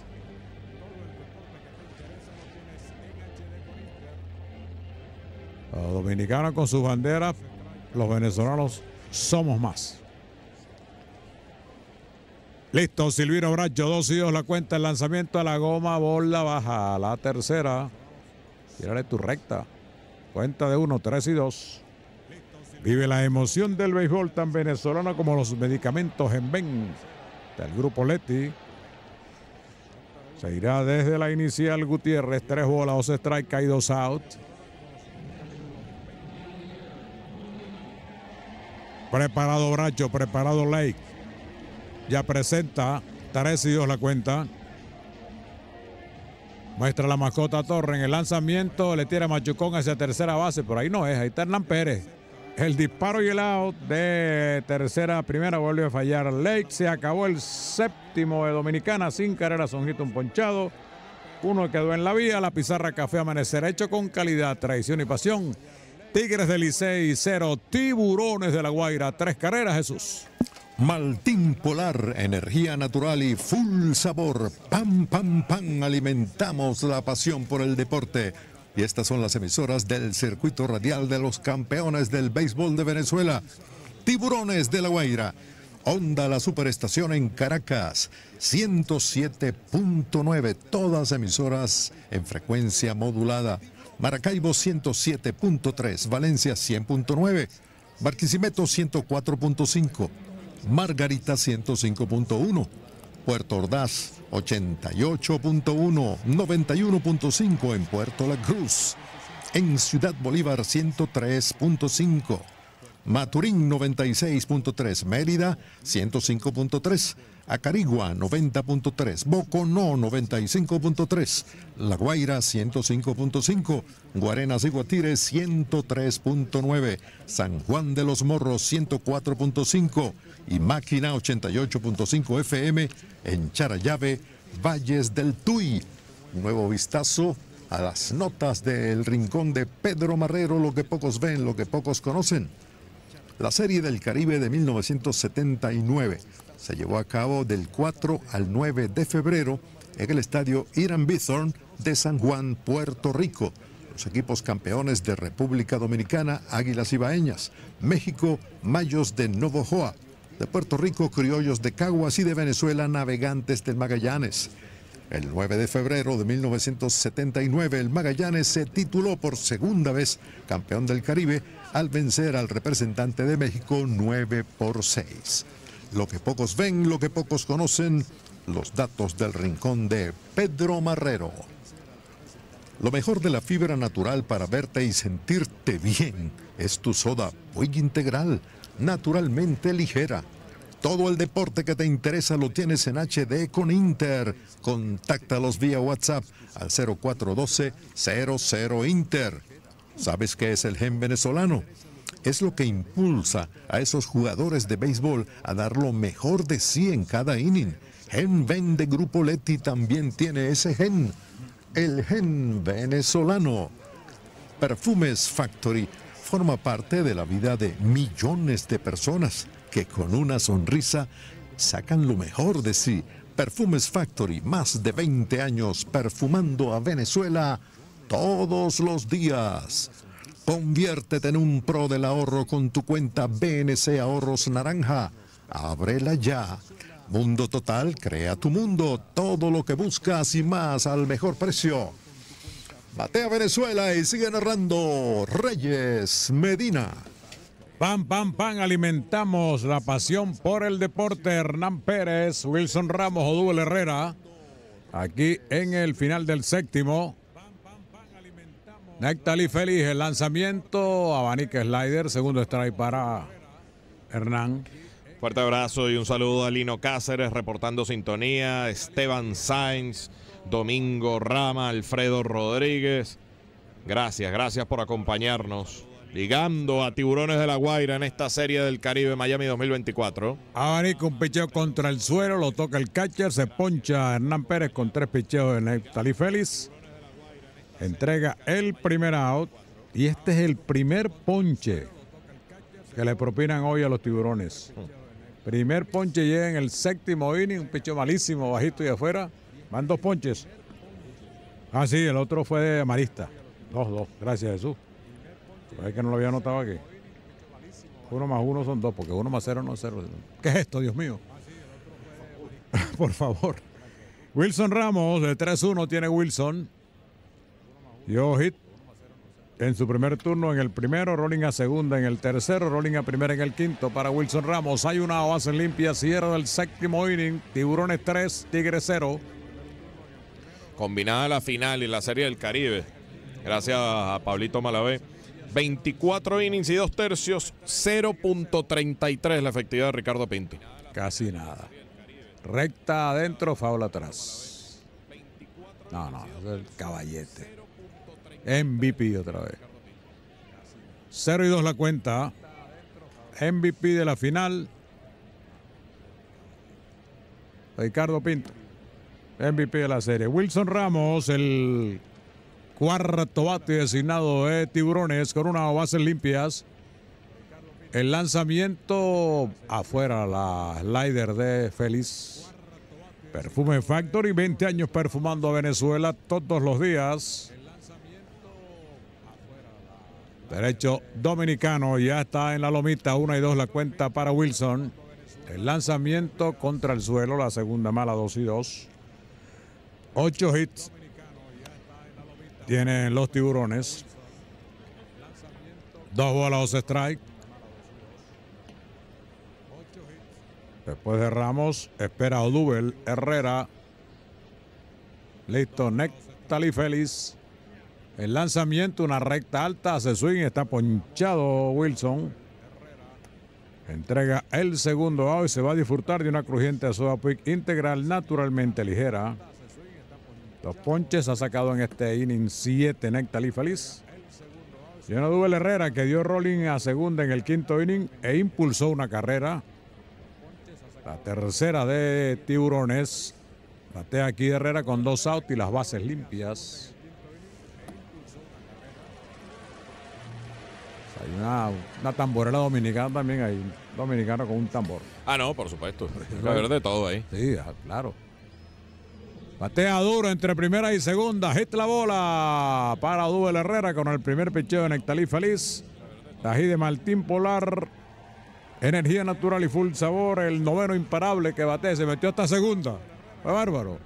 Los dominicanos con sus banderas, los venezolanos somos más. Listo, Silvino Bracho, dos y dos la cuenta, el lanzamiento a la goma, bola baja, la tercera. Tírale tu recta. Cuenta de uno, tres y dos. Vive la emoción del béisbol tan venezolano como los medicamentos en Ben del Grupo Leti. Se irá desde la inicial Gutiérrez, tres bolas, dos strikes, hay dos outs. Preparado Bracho, preparado Lake. Ya presenta tres y dos la cuenta. Muestra la mascota Torre en el lanzamiento. Le tira Machucón hacia tercera base. Por ahí no es. Ahí está Hernán Pérez. El disparo y el out de tercera a primera vuelve a fallar Lake. Se acabó el séptimo de Dominicana. Sin carreras, un hit, un ponchado. Uno quedó en la vía. La pizarra Café Amanecer, hecho con calidad, tradición y pasión. Tigres del Licey, cero. Tiburones de La Guaira, tres carreras, Jesús. Maltín Polar, energía natural y full sabor. Pam, pam, pam, alimentamos la pasión por el deporte. Y estas son las emisoras del circuito radial de los campeones del béisbol de Venezuela. Tiburones de La Guaira. Onda La Superestación en Caracas, ciento siete punto nueve, todas emisoras en frecuencia modulada. Maracaibo ciento siete punto tres, Valencia cien punto nueve, Barquisimeto ciento cuatro punto cinco, Margarita ciento cinco punto uno, Puerto Ordaz ochenta y ocho punto uno, noventa y uno punto cinco en Puerto La Cruz. En Ciudad Bolívar ciento tres punto cinco. Maturín noventa y seis punto tres, Mérida ciento cinco punto tres, Acarigua noventa punto tres, Boconó noventa y cinco punto tres, La Guaira ciento cinco punto cinco, Guarenas y Guatire ciento tres punto nueve, San Juan de los Morros ciento cuatro punto cinco y Máquina ochenta y ocho punto cinco F M en Charallave, Valles del Tuy. Nuevo vistazo a las notas del rincón de Pedro Marrero, lo que pocos ven, lo que pocos conocen. La Serie del Caribe de mil novecientos setenta y nueve se llevó a cabo del cuatro al nueve de febrero en el estadio Irán Bithorn de San Juan, Puerto Rico. Los equipos campeones de República Dominicana, Águilas Ibaeñas; México, Mayos de Novojoa; de Puerto Rico, Criollos de Caguas; y de Venezuela, Navegantes del Magallanes. El nueve de febrero de mil novecientos setenta y nueve, el Magallanes se tituló por segunda vez campeón del Caribe al vencer al representante de México nueve por seis. Lo que pocos ven, lo que pocos conocen, los datos del rincón de Pedro Marrero. Lo mejor de la fibra natural para verte y sentirte bien es tu soda Puig Integral, naturalmente ligera. Todo el deporte que te interesa lo tienes en H D con Inter. Contáctalos vía WhatsApp al cero cuatro uno dos cero cero Inter. ¿Sabes qué es el gen venezolano? Es lo que impulsa a esos jugadores de béisbol a dar lo mejor de sí en cada inning. Gen Ven de Grupo Leti también tiene ese gen. El gen venezolano. Perfumes Factory forma parte de la vida de millones de personas que con una sonrisa sacan lo mejor de sí. Perfumes Factory, más de veinte años perfumando a Venezuela todos los días. Conviértete en un pro del ahorro con tu cuenta B N C Ahorros Naranja. Ábrela ya. Mundo Total, crea tu mundo. Todo lo que buscas y más al mejor precio. Batea Venezuela y sigue narrando Reyes Medina. Pam, pam, pam, alimentamos la pasión por el deporte. Hernán Pérez, Wilson Ramos, Odúbel Herrera. Aquí en el final del séptimo. Nectalí Feliz, el lanzamiento, abanica slider, segundo strike para Hernán. Fuerte abrazo y un saludo a Lino Cáceres reportando sintonía, Esteban Sáenz, Domingo Rama, Alfredo Rodríguez. Gracias, gracias por acompañarnos. Ligando a Tiburones de La Guaira en esta Serie del Caribe Miami dos mil veinticuatro. Abanica un picheo contra el suelo, lo toca el catcher, se poncha Hernán Pérez con tres picheos de Nectalí Feliz. Entrega el primer out y este es el primer ponche que le propinan hoy a los Tiburones. Primer ponche llega en el séptimo inning, un picheo malísimo, bajito y afuera. Van dos ponches. Ah, sí, el otro fue de Marista. Dos, dos. Gracias, Jesús. Es que no lo había notado aquí. Uno más uno son dos, porque uno más cero no es cero. ¿Qué es esto, Dios mío? Por favor. Wilson Ramos, de tres uno tiene Wilson. Dio hit en su primer turno en el primero, rolling a segunda en el tercero, rolling a primera en el quinto para Wilson Ramos. Hay una base limpia, cierra del séptimo inning. Tiburones tres, Tigres cero. Combinada la final y la Serie del Caribe. Gracias a Pablito Malavé. veinticuatro innings y dos tercios, cero punto treinta y tres la efectividad de Ricardo Pinto. Casi nada. Recta adentro, foul atrás. No, no, es el caballete. M V P otra vez. cero y dos la cuenta. M V P de la final. Ricardo Pinto. M V P de la serie. Wilson Ramos, el cuarto bate designado de Tiburones con unas bases limpias. El lanzamiento afuera, la slider de Félix. Perfume Factory, veinte años perfumando a Venezuela todos los días. Derecho dominicano, ya está en la lomita, una y dos la cuenta para Wilson. El lanzamiento contra el suelo, la segunda mala, dos y dos. Ocho hits tienen los Tiburones. Dos bolas, dos strike. Después de Ramos, espera Odubel Herrera. Listo, Nectali Félix. El lanzamiento, una recta alta, hace swing, está ponchado Wilson. Entrega el segundo out y se va a disfrutar de una crujiente Soda Pick integral naturalmente ligera. Los ponches ha sacado en este inning siete Nectali Félix. Y una Odubel Herrera que dio rolling a segunda en el quinto inning e impulsó una carrera. La tercera de Tiburones. Batea aquí Herrera con dos outs y las bases limpias. Hay una, una tamborera dominicana también, hay un dominicano con un tambor. Ah, no, por supuesto. Hay que haber de todo ahí. Sí, claro. Batea duro entre primera y segunda. Hit la bola para Odubel Herrera con el primer picheo de Nectali Félix. Tají de Martín Polar. Energía natural y full sabor. El noveno imparable que batea. Se metió hasta segunda. Fue bárbaro.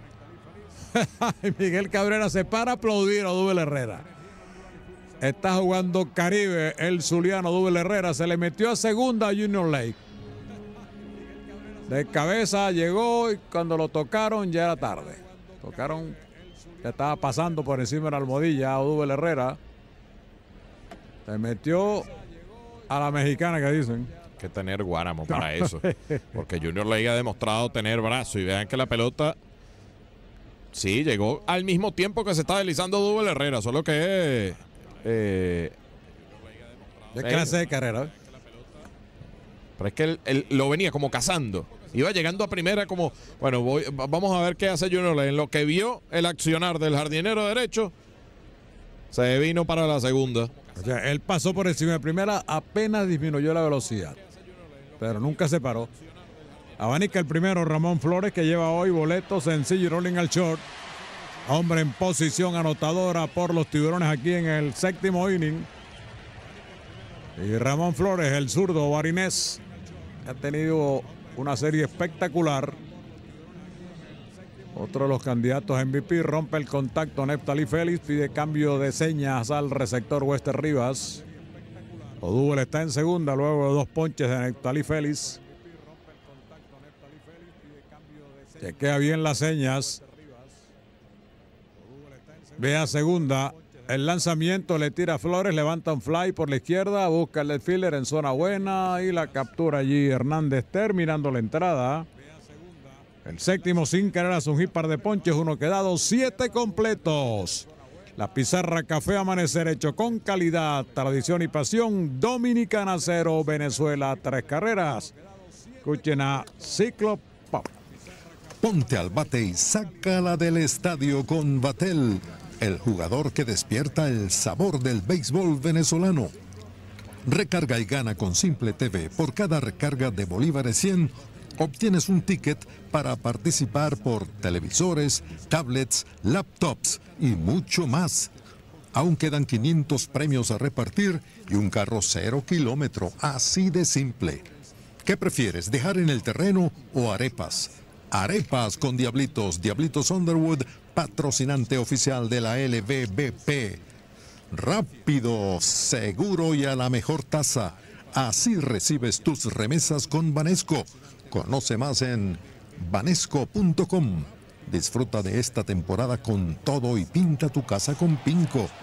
Miguel Cabrera se para a aplaudir a Odubel Herrera. Está jugando Caribe el zuliano Odubel Herrera. Se le metió a segunda a Junior Lake. De cabeza llegó y cuando lo tocaron ya era tarde. Tocaron, ya estaba pasando por encima de la almohadilla a Odubel Herrera. Se metió a la mexicana que dicen. Hay que tener guáramo para eso. Porque Junior Lake ha demostrado tener brazo. Y vean que la pelota sí llegó al mismo tiempo que se está deslizando Odubel Herrera. Solo que eh, ¿qué clase de carrera? Pero es que él, él lo venía como cazando. Iba llegando a primera como, bueno, voy, vamos a ver qué hace Junior Lake. En lo que vio el accionar del jardinero derecho, se vino para la segunda. O sea, él pasó por encima de primera, apenas disminuyó la velocidad, pero nunca se paró. Abanica el primero, Ramón Flores, que lleva hoy boleto sencillo y rolling al short. Hombre en posición anotadora por los Tiburones aquí en el séptimo inning. Y Ramón Flores, el zurdo barinés, ha tenido una serie espectacular. Otro de los candidatos a M V P rompe el contacto. Nectali Félix pide cambio de señas al receptor Wester Rivas. Odubel está en segunda luego de dos ponches de Nectali Félix. Chequea bien las señas. Ve a segunda. El lanzamiento le tira a Flores, levanta un fly por la izquierda, busca el left fielder en zona buena y la captura allí Hernández terminando la entrada. El séptimo sin carreras, un hit, par de ponches, uno quedado, siete completos. La pizarra Café Amanecer hecho con calidad, tradición y pasión. Dominicana cero, Venezuela tres carreras. Escuchen a Ciclo Pop. Ponte al bate y sácala del estadio con Batel, el jugador que despierta el sabor del béisbol venezolano. Recarga y gana con Simple T V. Por cada recarga de bolívares cien, obtienes un ticket para participar por televisores, tablets, laptops y mucho más. Aún quedan quinientos premios a repartir y un carro cero kilómetro, así de simple. ¿Qué prefieres, dejar en el terreno o arepas? Arepas con Diablitos, Diablitos Underwood, patrocinante oficial de la L V B P. Rápido, seguro y a la mejor tasa. Así recibes tus remesas con Banesco. Conoce más en banesco punto com. Disfruta de esta temporada con todo y pinta tu casa con Pinco.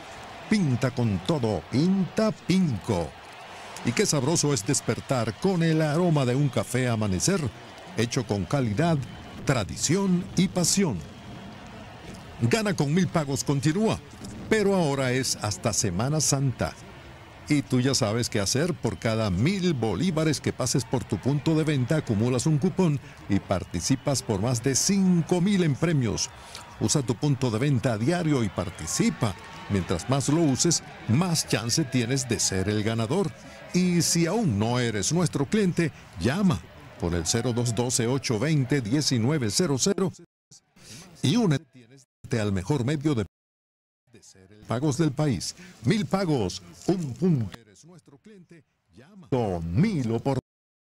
pinta con todo, pinta Pinco. Y qué sabroso es despertar con el aroma de un café amanecer, hecho con calidad, tradición y pasión. Gana con Mil Pagos continúa, pero ahora es hasta Semana Santa. Y tú ya sabes qué hacer. Por cada mil bolívares que pases por tu punto de venta, acumulas un cupón y participas por más de cinco mil en premios. Usa tu punto de venta a diario y participa. Mientras más lo uses, más chance tienes de ser el ganador. Y si aún no eres nuestro cliente, llama por el cero dos uno dos, ocho dos cero, uno nueve cero cero y únete al mejor medio de pagos del país. Mil Pagos, un punto. Eres nuestro cliente, llama. Mil oportunidades.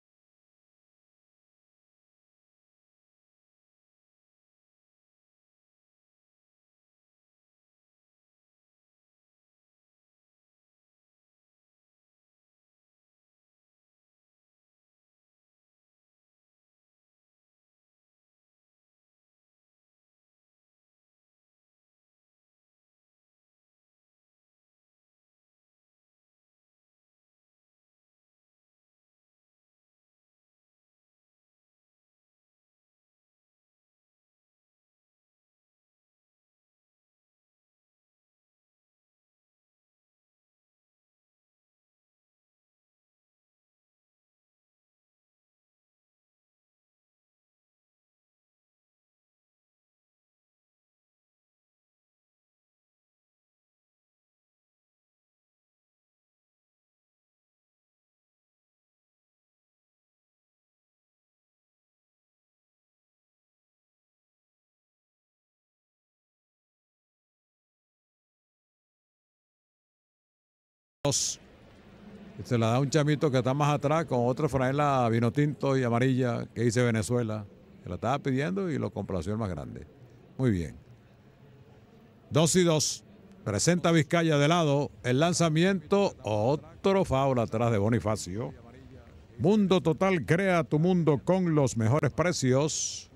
Se la da un chamito que está más atrás con otra franela vino tinto y amarilla que dice Venezuela. Se la estaba pidiendo y lo complació el más grande. Muy bien. Dos y dos. Presenta Vizcaya de lado. El lanzamiento. Otro foul atrás de Bonifacio. Mundo Total, crea tu mundo con los mejores precios.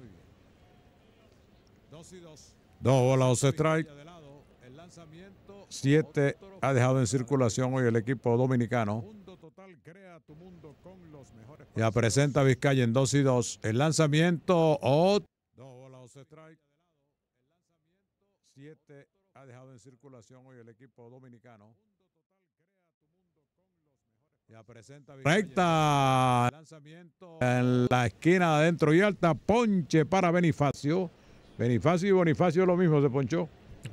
Dos bolas, dos strike. Siete ha dejado en circulación hoy el equipo dominicano. Ya presenta Vizcaya en dos y dos. El lanzamiento. Oh, dos bolas, dos strike. Siete ha dejado en circulación hoy el equipo dominicano. Ya presenta Vizcaya. Recta. Lanzamiento en la esquina adentro y alta. Ponche para Bonifacio. Bonifacio y Bonifacio lo mismo, se ponchó.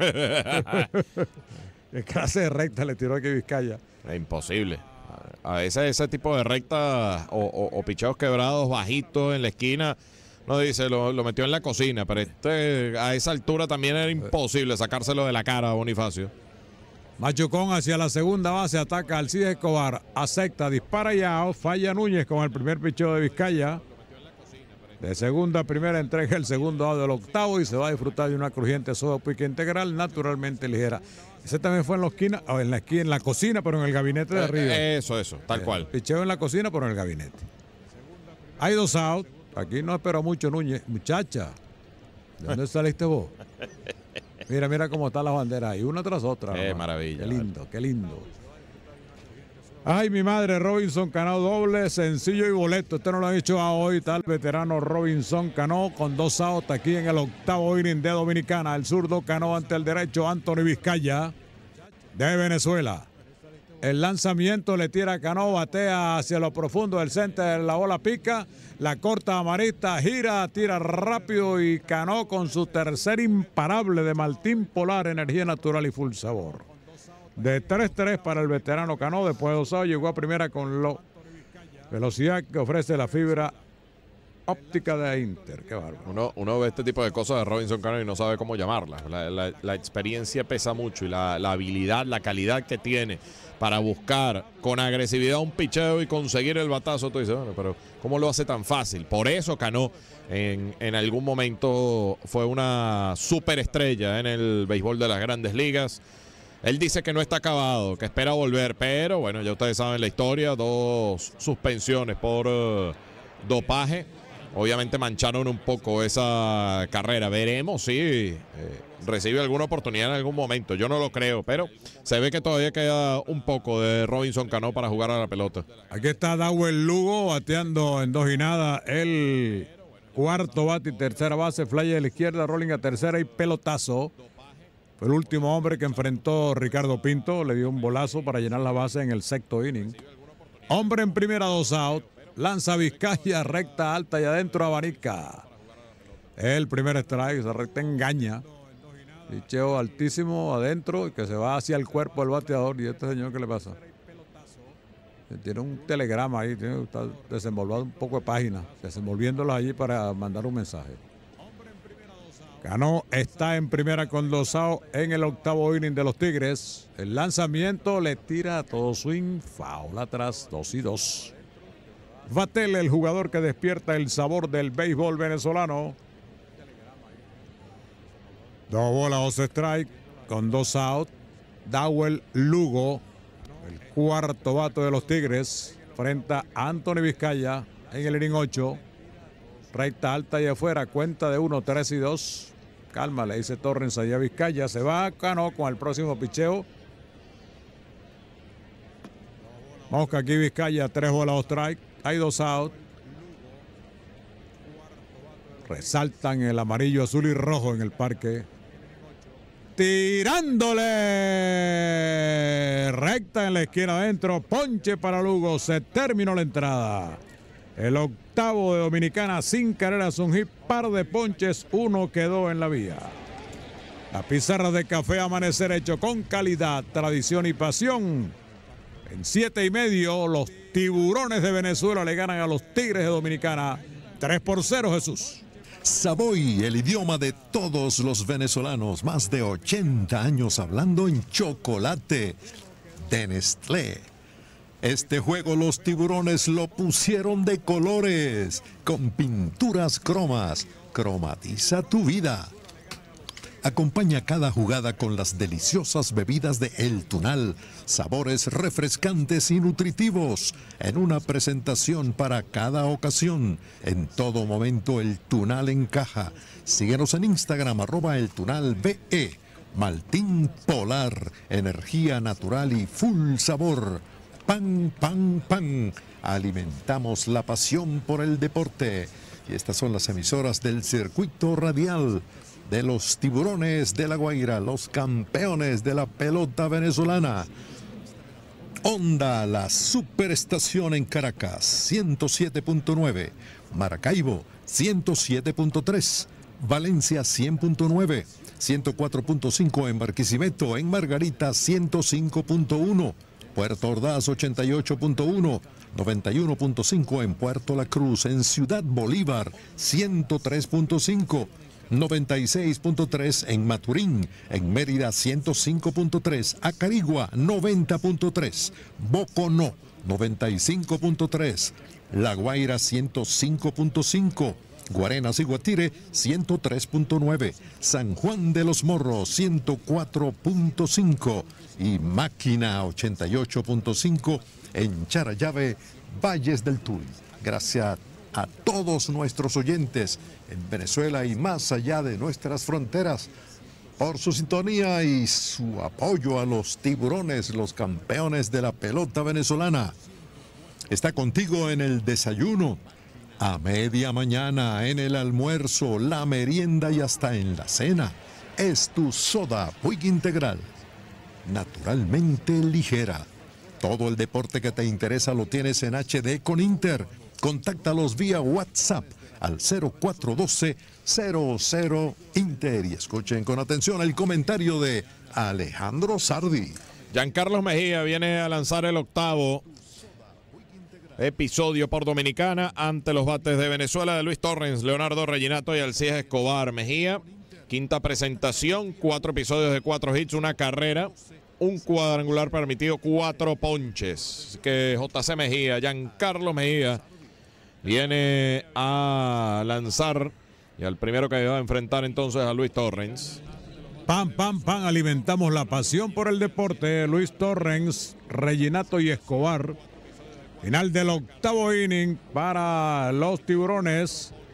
¿Qué clase de recta le tiró aquí Vizcaya? Es imposible. A ese, ese tipo de recta o, o, o picheos quebrados, bajitos en la esquina, no dice, lo, lo metió en la cocina, pero este a esa altura también era imposible sacárselo de la cara a Bonifacio. Machucón hacia la segunda base, ataca Alcides Escobar, acepta, dispara y out, falla Núñez con el primer picheo de Vizcaya. De segunda a primera entrega el segundo out del octavo y se va a disfrutar de una crujiente soda pique integral naturalmente ligera. Ese también fue en la esquina, o en la esquina, en la cocina, pero en el gabinete de arriba. Eso, eso, tal eh, cual. Picheo en la cocina, pero en el gabinete. Hay dos out. Aquí no esperó mucho Núñez. Muchacha, ¿de dónde saliste vos? Mira, mira cómo están las banderas ahí, una tras otra. Qué maravilla. Qué lindo, qué lindo. Ay, mi madre, Robinson Cano doble, sencillo y boleto. Este no lo han hecho a hoy, tal veterano Robinson Cano con dos outs aquí en el octavo inning de Dominicana. El zurdo Cano ante el derecho Anthony Vizcaya de Venezuela. El lanzamiento le tira a Cano, batea hacia lo profundo del center, la bola pica, la corta Amarista, gira, tira rápido y Cano con su tercer imparable de Martín Polar, energía natural y full sabor. De tres tres para el veterano Cano, después de dos outs llegó a primera con la velocidad que ofrece la fibra óptica de Inter. Qué bárbaro. Uno, uno ve este tipo de cosas de Robinson Cano y no sabe cómo llamarla. La, la, la experiencia pesa mucho y la, la habilidad, la calidad que tiene para buscar con agresividad un picheo y conseguir el batazo. Tú dices, bueno, pero ¿cómo lo hace tan fácil? Por eso Cano en, en algún momento fue una superestrella en el béisbol de las grandes ligas. Él dice que no está acabado, que espera volver, pero bueno, ya ustedes saben la historia, dos suspensiones por uh, dopaje obviamente mancharon un poco esa carrera. Veremos si eh, recibe alguna oportunidad en algún momento. Yo no lo creo, pero se ve que todavía queda un poco de Robinson Cano para jugar a la pelota. Aquí está Dawel Lugo bateando en dos y nada. El cuarto bate y tercera base. Fly de la izquierda, rolling a tercera y pelotazo. Fue el último hombre que enfrentó Ricardo Pinto. Le dio un bolazo para llenar la base en el sexto inning. Hombre en primera, dos out. Lanza Vizcaya, recta alta y adentro abanica. El primer strike, esa recta engaña. Picheo altísimo adentro y que se va hacia el cuerpo del bateador. ¿Y este señor qué le pasa? Tiene un telegrama ahí, tiene, está desenvolviendo un poco de páginas, desenvolviéndolas allí para mandar un mensaje. Cano está en primera con dos outs en el octavo inning de los Tigres. El lanzamiento le tira a todo swing, foul atrás, dos y dos. Vatel, el jugador que despierta el sabor del béisbol venezolano. Dos bolas, dos strike, con dos outs. Dawel Lugo, el cuarto bate de los Tigres, frente a Anthony Vizcaya en el inning ocho. Recta alta y afuera, cuenta de uno, tres y dos. Calma, le dice Torrens allá a Vizcaya. Se va Cano con el próximo picheo. Mosca aquí Vizcaya, tres bolas, dos strike. Hay dos outs. Resaltan el amarillo, azul y rojo en el parque. Tirándole. Recta en la esquina adentro. Ponche para Lugo. Se terminó la entrada. El octavo de Dominicana sin carreras, un hit, par de ponches, uno quedó en la vía. La pizarra de Café Amanecer hecho con calidad, tradición y pasión. En siete y medio, los Tiburones de Venezuela le ganan a los Tigres de Dominicana. tres por cero, Jesús. Savoy, el idioma de todos los venezolanos, más de ochenta años hablando en chocolate de Nestlé. Este juego los Tiburones lo pusieron de colores, con pinturas cromas. Cromatiza tu vida. Acompaña cada jugada con las deliciosas bebidas de El Tunal, sabores refrescantes y nutritivos, en una presentación para cada ocasión. En todo momento El Tunal encaja. Síguenos en Instagram, arroba El Tunal B E. Maltín Polar, energía natural y full sabor. Pan, pan, pan. Alimentamos la pasión por el deporte. Y estas son las emisoras del circuito radial de los Tiburones de La Guaira, los campeones de la pelota venezolana. Onda, la superestación en Caracas, ciento siete punto nueve. Maracaibo, ciento siete punto tres. Valencia, cien punto nueve. ciento cuatro punto cinco en Barquisimeto. En Margarita, ciento cinco punto uno. Puerto Ordaz, ochenta y ocho punto uno. noventa y uno punto cinco en Puerto La Cruz. En Ciudad Bolívar, ciento tres punto cinco. noventa y seis punto tres en Maturín. En Mérida, ciento cinco punto tres. Acarigua, noventa punto tres. Boconó, noventa y cinco punto tres. La Guaira, ciento cinco punto cinco. Guarenas y Guatire, ciento tres punto nueve. San Juan de los Morros, ciento cuatro punto cinco. Y Máquina, ochenta y ocho punto cinco en Charallave, Valles del Tuy. Gracias a todos nuestros oyentes en Venezuela y más allá de nuestras fronteras por su sintonía y su apoyo a los Tiburones, los campeones de la pelota venezolana. Está contigo en el desayuno, a media mañana, en el almuerzo, la merienda y hasta en la cena. Es tu soda Puig Integral, naturalmente ligera. Todo el deporte que te interesa lo tienes en H D con Inter. Contáctalos vía WhatsApp al cero cuatro uno dos cero cero Inter y escuchen con atención el comentario de Alejandro Sardi. Giancarlos Mejía viene a lanzar el octavo episodio por Dominicana ante los bates de Venezuela de Luis Torrens, Leonardo Reginato y Alcides Escobar. Mejía, quinta presentación, cuatro episodios de cuatro hits, una carrera, un cuadrangular permitido, cuatro ponches. Así que J C Mejía, Giancarlos Mejía, viene a lanzar y al primero que va a enfrentar entonces a Luis Torrens. Pam, pam, pam, alimentamos la pasión por el deporte. Luis Torrens, Reginato y Escobar. Final del octavo inning para los Tiburones.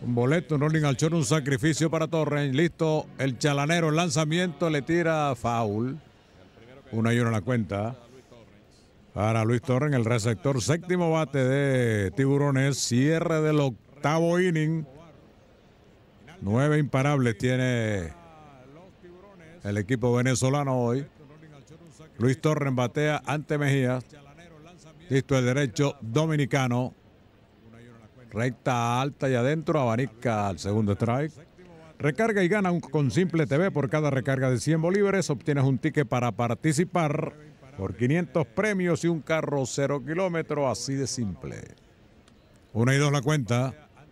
Un boleto, un rolling al short, un sacrificio para Torres. Listo, el chalanero, el lanzamiento, le tira foul. Una y uno en la cuenta. Para Luis Torres, el receptor, séptimo bate de Tiburones. Cierre del octavo inning. Nueve imparables tiene el equipo venezolano hoy. Luis Torres batea ante Mejía. Listo el derecho dominicano. Recta alta y adentro, abanica al segundo strike. Recarga y gana un, con Simple T V. Por cada recarga de cien bolívares obtienes un ticket para participar por quinientos premios y un carro cero kilómetros, así de simple. Una y dos la cuenta.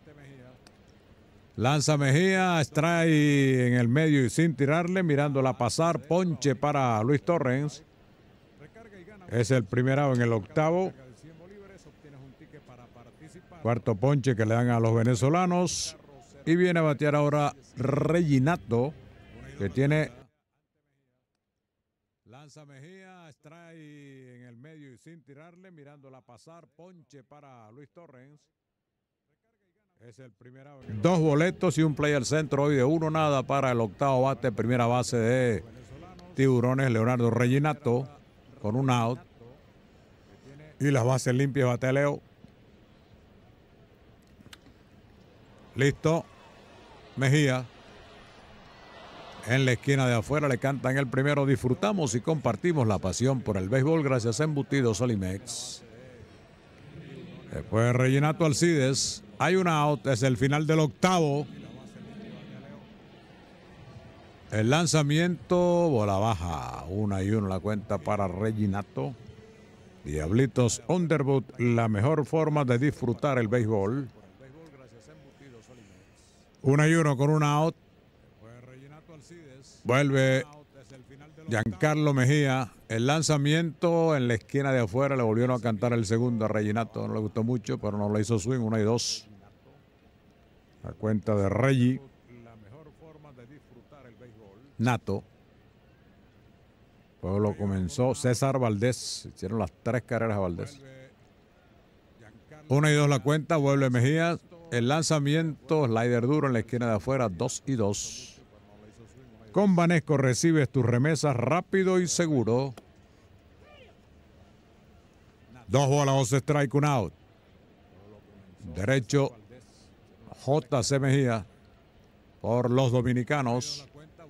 Lanza Mejía, strike en el medio y sin tirarle, mirándola pasar. Ponche para Luis Torres. Es el primer out en el octavo. Cuarto ponche que le dan a los venezolanos. Y viene a batear ahora Reginato, que tiene... Lanza Mejía, strike en el medio y sin tirarle, mirándola pasar. Ponche para Luis Torres. Es el primer out. Dos boletos y un play al centro hoy de uno nada para el octavo bate. Primera base de Tiburones, Leonardo Reginato, con un out. Y las bases limpias, batea Leo. Listo. Mejía. En la esquina de afuera le cantan el primero. Disfrutamos y compartimos la pasión por el béisbol gracias a Embutidos Solimex. Después Reginato Alcides. Hay un out. Es el final del octavo. El lanzamiento. Bola baja. Una y uno la cuenta para Reginato. Diablitos Underwood. La mejor forma de disfrutar el béisbol. Una y uno con un out. Vuelve Giancarlo Mejía. El lanzamiento en la esquina de afuera. Le volvieron a cantar el segundo a Reginato. No le gustó mucho, pero no le hizo swing. Una y dos. La cuenta de Reggie. Nato. Luego lo comenzó César Valdés. Hicieron las tres carreras a Valdés. Una y dos la cuenta. Vuelve Mejía. El lanzamiento, slider duro en la esquina de afuera, dos y dos. Con Banesco recibes tus remesas rápido y seguro. Dos bolas, dos strike, un out. Derecho, J C Mejía por los dominicanos.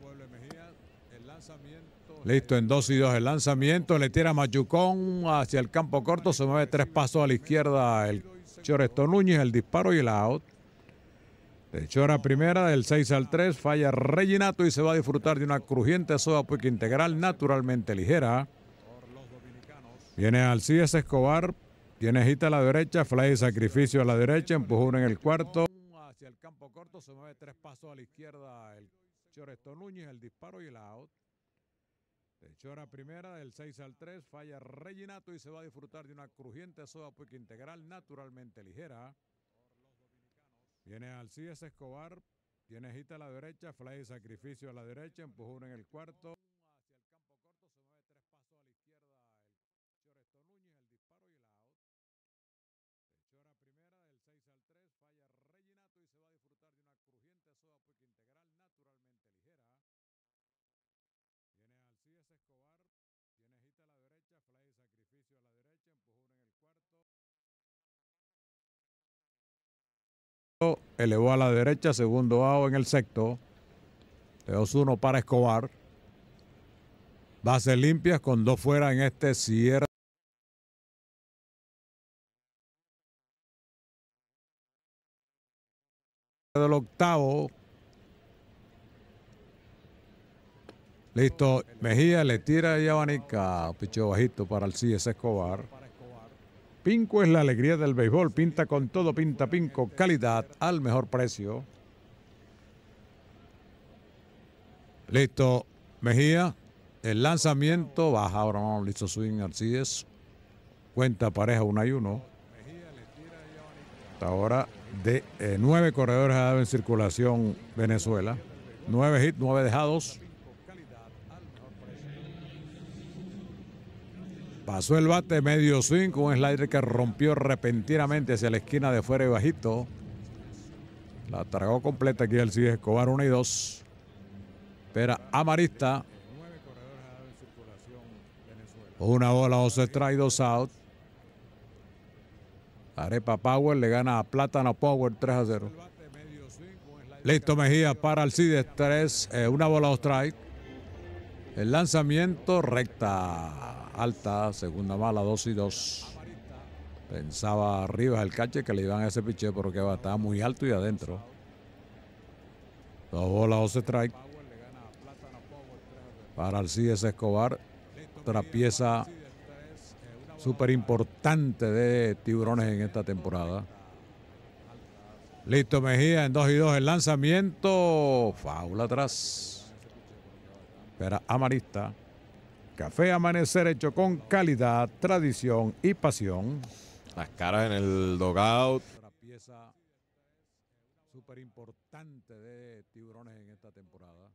Listo en dos y dos el lanzamiento. Le tira Machucón hacia el campo corto. Se mueve tres pasos a la izquierda el Choresto Núñez, el disparo y el out. De Chora primera, del seis al tres, falla Reginato y se va a disfrutar de una crujiente soda puica integral naturalmente ligera. Viene Alcides Escobar, tiene hit a la derecha, fly de sacrificio a la derecha, empujón en el cuarto. Hacia el campo corto, se mueve tres pasos a la izquierda el Choresto Núñez, el disparo y el out. De Chora primera, del seis al tres, falla Reginato y se va a disfrutar de una crujiente soda puica integral naturalmente ligera. Viene Alcides Escobar, tiene hit a la derecha, fly de sacrificio a la derecha, empujón en el cuarto. Elevó a la derecha, segundo out en el sexto. dos uno para Escobar. Bases limpias con dos fuera en este cierre del octavo. Listo, Mejía le tira y abanica. Pichó bajito para Alcides Escobar. Pinco es la alegría del béisbol. Pinta con todo, pinta Pinco. Calidad al mejor precio. Listo, Mejía. El lanzamiento baja. Ahora no, listo swing Alcides. Cuenta pareja uno y uno. Hasta ahora de eh, nueve corredores ha dado en circulación Venezuela. Nueve hits, nueve dejados. Pasó el bate medio swing con un slider que rompió repentinamente hacia la esquina de fuera y bajito. La tragó completa aquí Alcides Escobar, una y dos. Espera Amarista. Una bola, dos strike, dos out. Arepa Power le gana a Plátano Power tres a cero. Listo Mejía para Alcides, tres, eh, una bola, dos strike. El lanzamiento recta, alta, segunda mala, dos y dos. Pensaba arriba el catcher que le iban a ese picheo, pero que va, estaba muy alto y adentro. Dos bolas, dos strike. Para Alcides Escobar, otra pieza súper importante de Tiburones en esta temporada. Listo Mejía en dos y dos el lanzamiento. Foul atrás. Espera Amarista. Café Amanecer hecho con calidad, tradición y pasión. Las caras en el dugout. Otra pieza súper importante de Tiburones en esta temporada.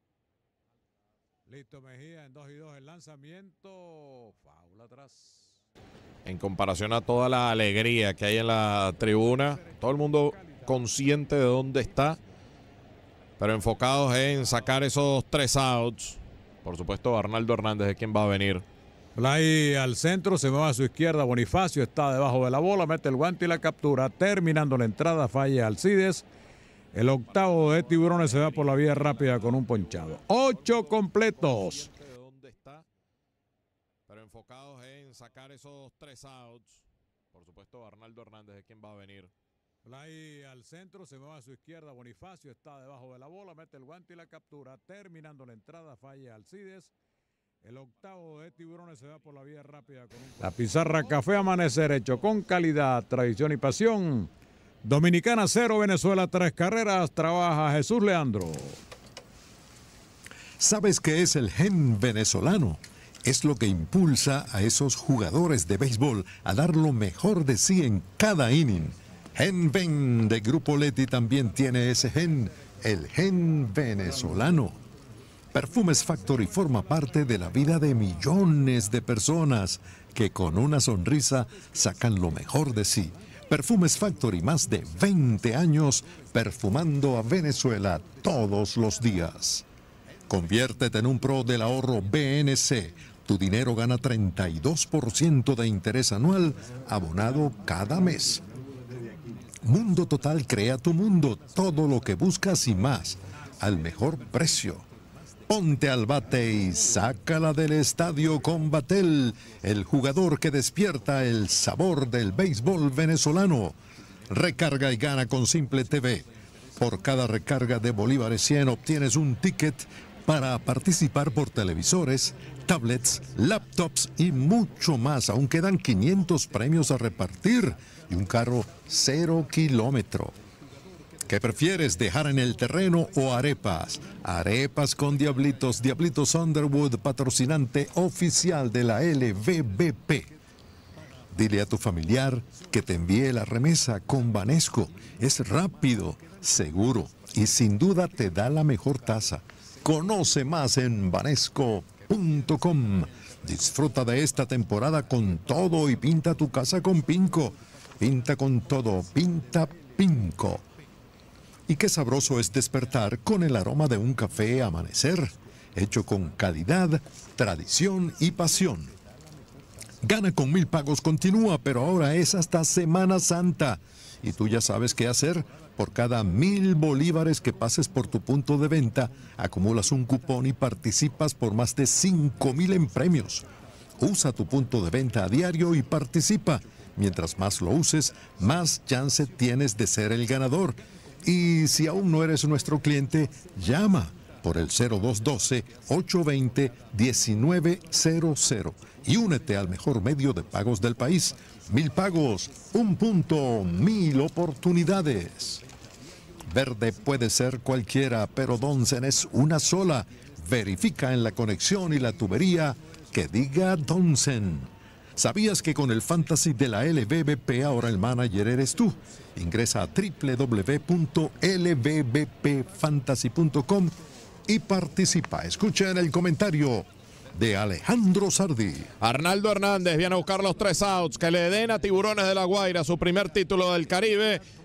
Listo Mejía en dos y dos el lanzamiento. Foul atrás. En comparación a toda la alegría que hay en la tribuna, todo el mundo consciente de dónde está, pero enfocados en sacar esos tres outs. Por supuesto, Arnaldo Hernández es quien va a venir. Fly al centro, se mueve a su izquierda. Bonifacio está debajo de la bola, mete el guante y la captura. Terminando la entrada, falla Alcides. El octavo de Tiburones se va por la vía rápida con un ponchado. Ocho completos. De dónde está, pero enfocados en sacar esos tres outs. Por supuesto, Arnaldo Hernández es quien va a venir. Fly al centro, se mueve a su izquierda. Bonifacio está debajo de la bola, mete el guante y la captura. Terminando la entrada, falla Alcides. El octavo de Tiburones se va por la vía rápida con un... La pizarra Café Amanecer hecho con calidad, tradición y pasión. Dominicana cero, Venezuela tres carreras. Trabaja Jesús Leandro. ¿Sabes qué es el gen venezolano? Es lo que impulsa a esos jugadores de béisbol a dar lo mejor de sí en cada inning. Gen Ven de Grupo Leti también tiene ese gen, el gen venezolano. Perfumes Factory forma parte de la vida de millones de personas que con una sonrisa sacan lo mejor de sí. Perfumes Factory, más de veinte años perfumando a Venezuela todos los días. Conviértete en un pro del ahorro B N C. Tu dinero gana treinta y dos por ciento de interés anual abonado cada mes. Mundo Total crea tu mundo, todo lo que buscas y más, al mejor precio. Ponte al bate y sácala del estadio con Batel, el jugador que despierta el sabor del béisbol venezolano. Recarga y gana con Simple T V. Por cada recarga de bolívares cien obtienes un ticket para participar por televisores, tablets, laptops y mucho más. Aún quedan quinientos premios a repartir y un carro cero kilómetro. ¿Qué prefieres, dejar en el terreno o arepas? Arepas con Diablitos, Diablitos Underwood, patrocinante oficial de la L V B P. Dile a tu familiar que te envíe la remesa con Banesco. Es rápido, seguro y sin duda te da la mejor tasa. Conoce más en banesco punto com. Disfruta de esta temporada con todo y pinta tu casa con Pinco. Pinta con todo, pinta Pinco. Y qué sabroso es despertar con el aroma de un café Amanecer, hecho con calidad, tradición y pasión. Gana con Mil Pagos continúa, pero ahora es hasta Semana Santa. Y tú ya sabes qué hacer. Por cada mil bolívares que pases por tu punto de venta, acumulas un cupón y participas por más de cinco mil en premios. Usa tu punto de venta a diario y participa. Mientras más lo uses, más chance tienes de ser el ganador. Y si aún no eres nuestro cliente, llama por el cero dos uno dos, ocho dos cero, uno nueve cero cero y únete al mejor medio de pagos del país. Mil Pagos, un punto, mil oportunidades. Verde puede ser cualquiera, pero Donsen es una sola. Verifica en la conexión y la tubería que diga Donsen. ¿Sabías que con el Fantasy de la L V B P ahora el manager eres tú? Ingresa a doble u doble u doble u punto l v b p fantasy punto com y participa. Escucha en el comentario de Alejandro Sardi. Arnaldo Hernández viene a buscar los tres outs que le den a Tiburones de La Guaira su primer título del Caribe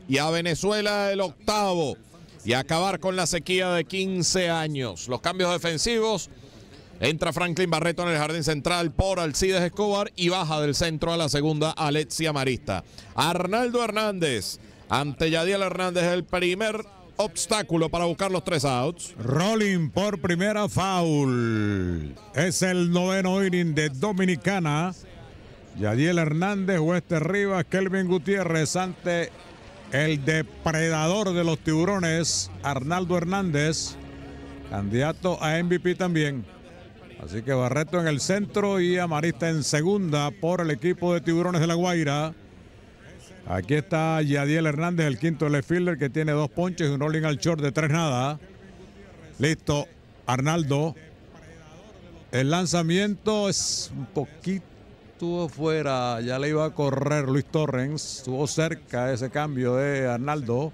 y a Venezuela el octavo y acabar con la sequía de quince años. Los cambios defensivos: entra Franklin Barreto en el jardín central por Alcides Escobar y baja del centro a la segunda Alexia Marista. Arnaldo Hernández ante Yadiel Hernández, el primer obstáculo para buscar los tres outs. Rolling por primera, foul. Es el noveno inning de Dominicana. Yadiel Hernández, Wester Rivas, Kelvin Gutiérrez ante el depredador de los Tiburones, Arnaldo Hernández, candidato a M V P también. Así que Barreto en el centro y Amarista en segunda por el equipo de Tiburones de La Guaira. Aquí está Yadiel Hernández, el quinto left fielder, que tiene dos ponches y un rolling al short de tres nada. Listo, Arnaldo. El lanzamiento es un poquito fuera, ya le iba a correr Luis Torrens. Estuvo cerca ese cambio de Arnaldo.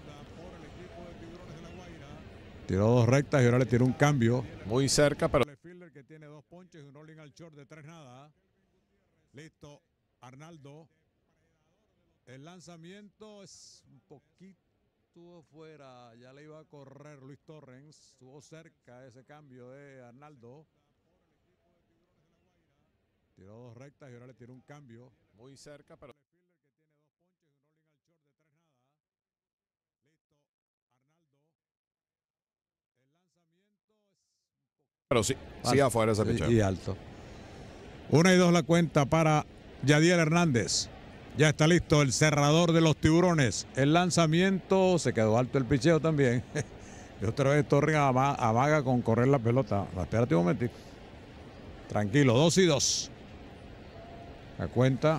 Tiró dos rectas y ahora le tiró un cambio. Muy cerca, pero... El fielder que tiene dos ponches y un rolling al short de tres nada. Listo, Arnaldo. El lanzamiento es un poquito fuera, ya le iba a correr Luis Torrens. Estuvo cerca ese cambio de Arnaldo. Tiró dos rectas y ahora le tiró un cambio. Muy cerca, pero... Pero sí, sí afuera ese picheo. Y alto. Una y dos la cuenta para Yadiel Hernández. Ya está listo el cerrador de los Tiburones. El lanzamiento, se quedó alto el picheo también. Y otra vez Torres amaga con correr la pelota. Espérate un momentito. Tranquilo, dos y dos. La cuenta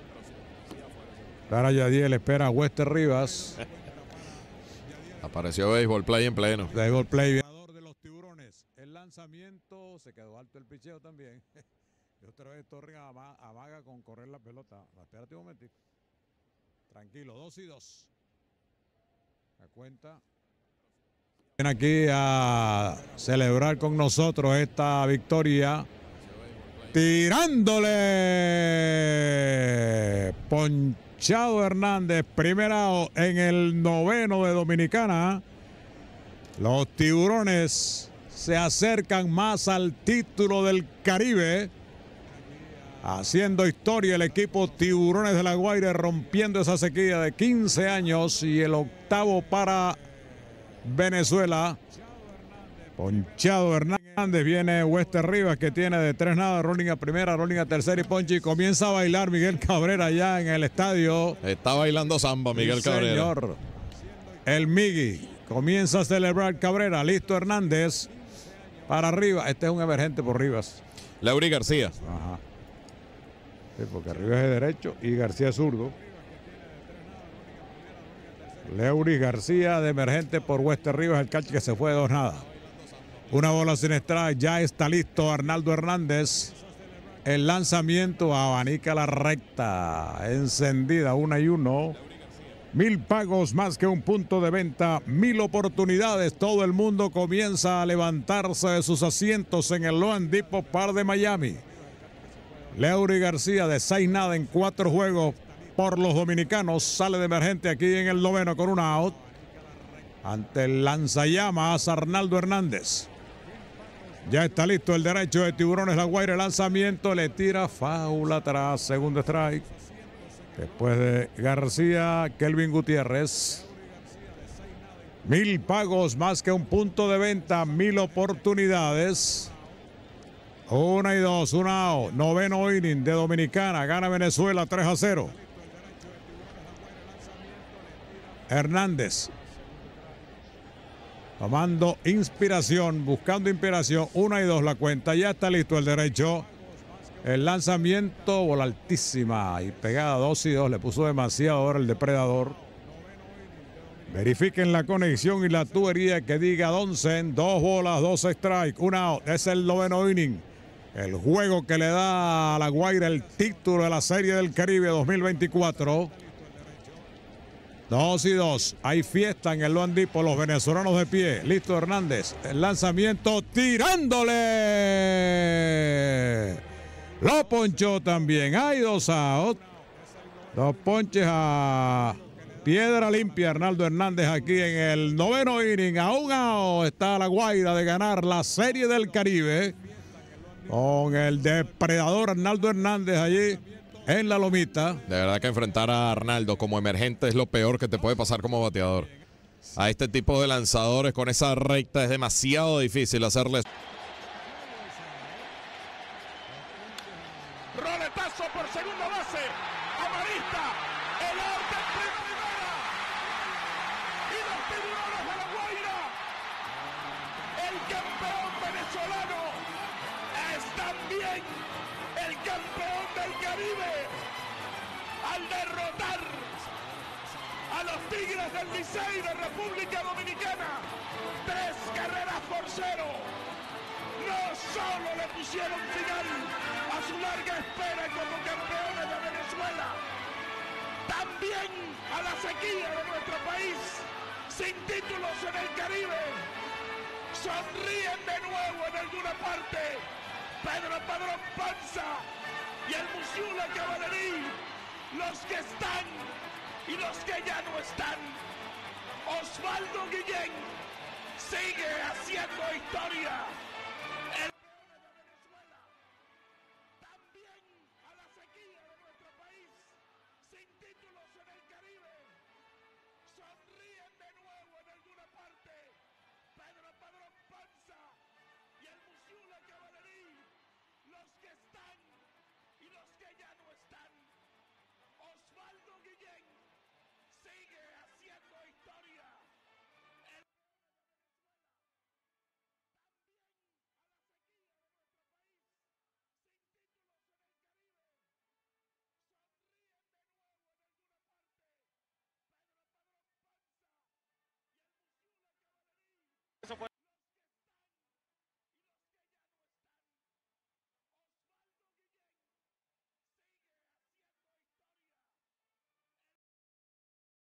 para Yadiel, espera a Wester Rivas. Apareció Béisbol Play en pleno. Béisbol Play. De los Tiburones. El lanzamiento, se quedó alto el picheo también. Y otra vez Torres amaga con correr la pelota. Espérate un momentito. Tranquilo, dos y dos. La cuenta. Viene aquí a celebrar con nosotros esta victoria. Tirándole. Ponchado Hernández, primera en el noveno de Dominicana. Los Tiburones se acercan más al título del Caribe. Haciendo historia el equipo Tiburones de La Guaira, rompiendo esa sequía de quince años, y el octavo para Venezuela. Ponchado Hernández, viene Wester Rivas, que tiene de tres nada, rolling a primera, rolling a tercera y ponche, y comienza a bailar Miguel Cabrera allá en el estadio. Está bailando samba Miguel sí, Cabrera. Señor. El Migui comienza a celebrar Cabrera. Listo Hernández para Rivas. Este es un emergente por Rivas. Leury García. Ajá. Sí, porque Rivas es derecho y García es zurdo. Leury García de emergente por Wester Rivas, el catch que se fue de dos nada. Una bola sin strike, ya está listo Arnaldo Hernández. El lanzamiento abanica la recta, encendida, una y uno. Mil pagos más que un punto de venta, mil oportunidades. Todo el mundo comienza a levantarse de sus asientos en el Loan Depot Park de Miami. Leury García de seis nada en cuatro juegos por los dominicanos. Sale de emergente aquí en el noveno con un out. Ante el lanzallamas Arnaldo Hernández. Ya está listo el derecho de Tiburones La Guaira. El lanzamiento le tira foul atrás. Segundo strike. Después de García, Kelvin Gutiérrez. Mil pagos más que un punto de venta. Mil oportunidades. Una y dos, una out. Noveno inning de Dominicana. Gana Venezuela tres a cero. Hernández. Tomando inspiración, buscando inspiración. Una y dos la cuenta. Ya está listo el derecho. El lanzamiento, bola altísima y pegada dos y dos. Le puso demasiado ahora el depredador. Verifiquen la conexión y la tubería que diga Donsen. Dos bolas, dos strikes, una out. Es el noveno inning. El juego que le da a La Guaira el título de la Serie del Caribe dos mil veinticuatro. Dos y dos. Hay fiesta en el Loan Depot. Los venezolanos de pie. Listo Hernández. El lanzamiento tirándole. Lo ponchó también. Hay dos outs. Dos ponches a Piedra limpia, Arnaldo Hernández aquí en el noveno inning. A un out está la Guaira de ganar la Serie del Caribe. Con el depredador Arnaldo Hernández allí en la lomita. De verdad que enfrentar a Arnaldo como emergente es lo peor que te puede pasar como bateador. A este tipo de lanzadores con esa recta es demasiado difícil hacerles. Roletazo por segunda base. Amarista. El out en primera. Y los tiburones de la Guaira. El campeón venezolano es también el campeón del Caribe. Al derrotar a los Tigres del Licey de República Dominicana. Tres carreras por cero. No solo le pusieron final a su larga espera como campeones de Venezuela, también a la sequía de nuestro país, sin títulos en el Caribe. Sonríen de nuevo en alguna parte Pedro Padrón Panza y el Musiula Cavallerí, los que están y los que ya no están. Osvaldo Guillén sigue haciendo historia.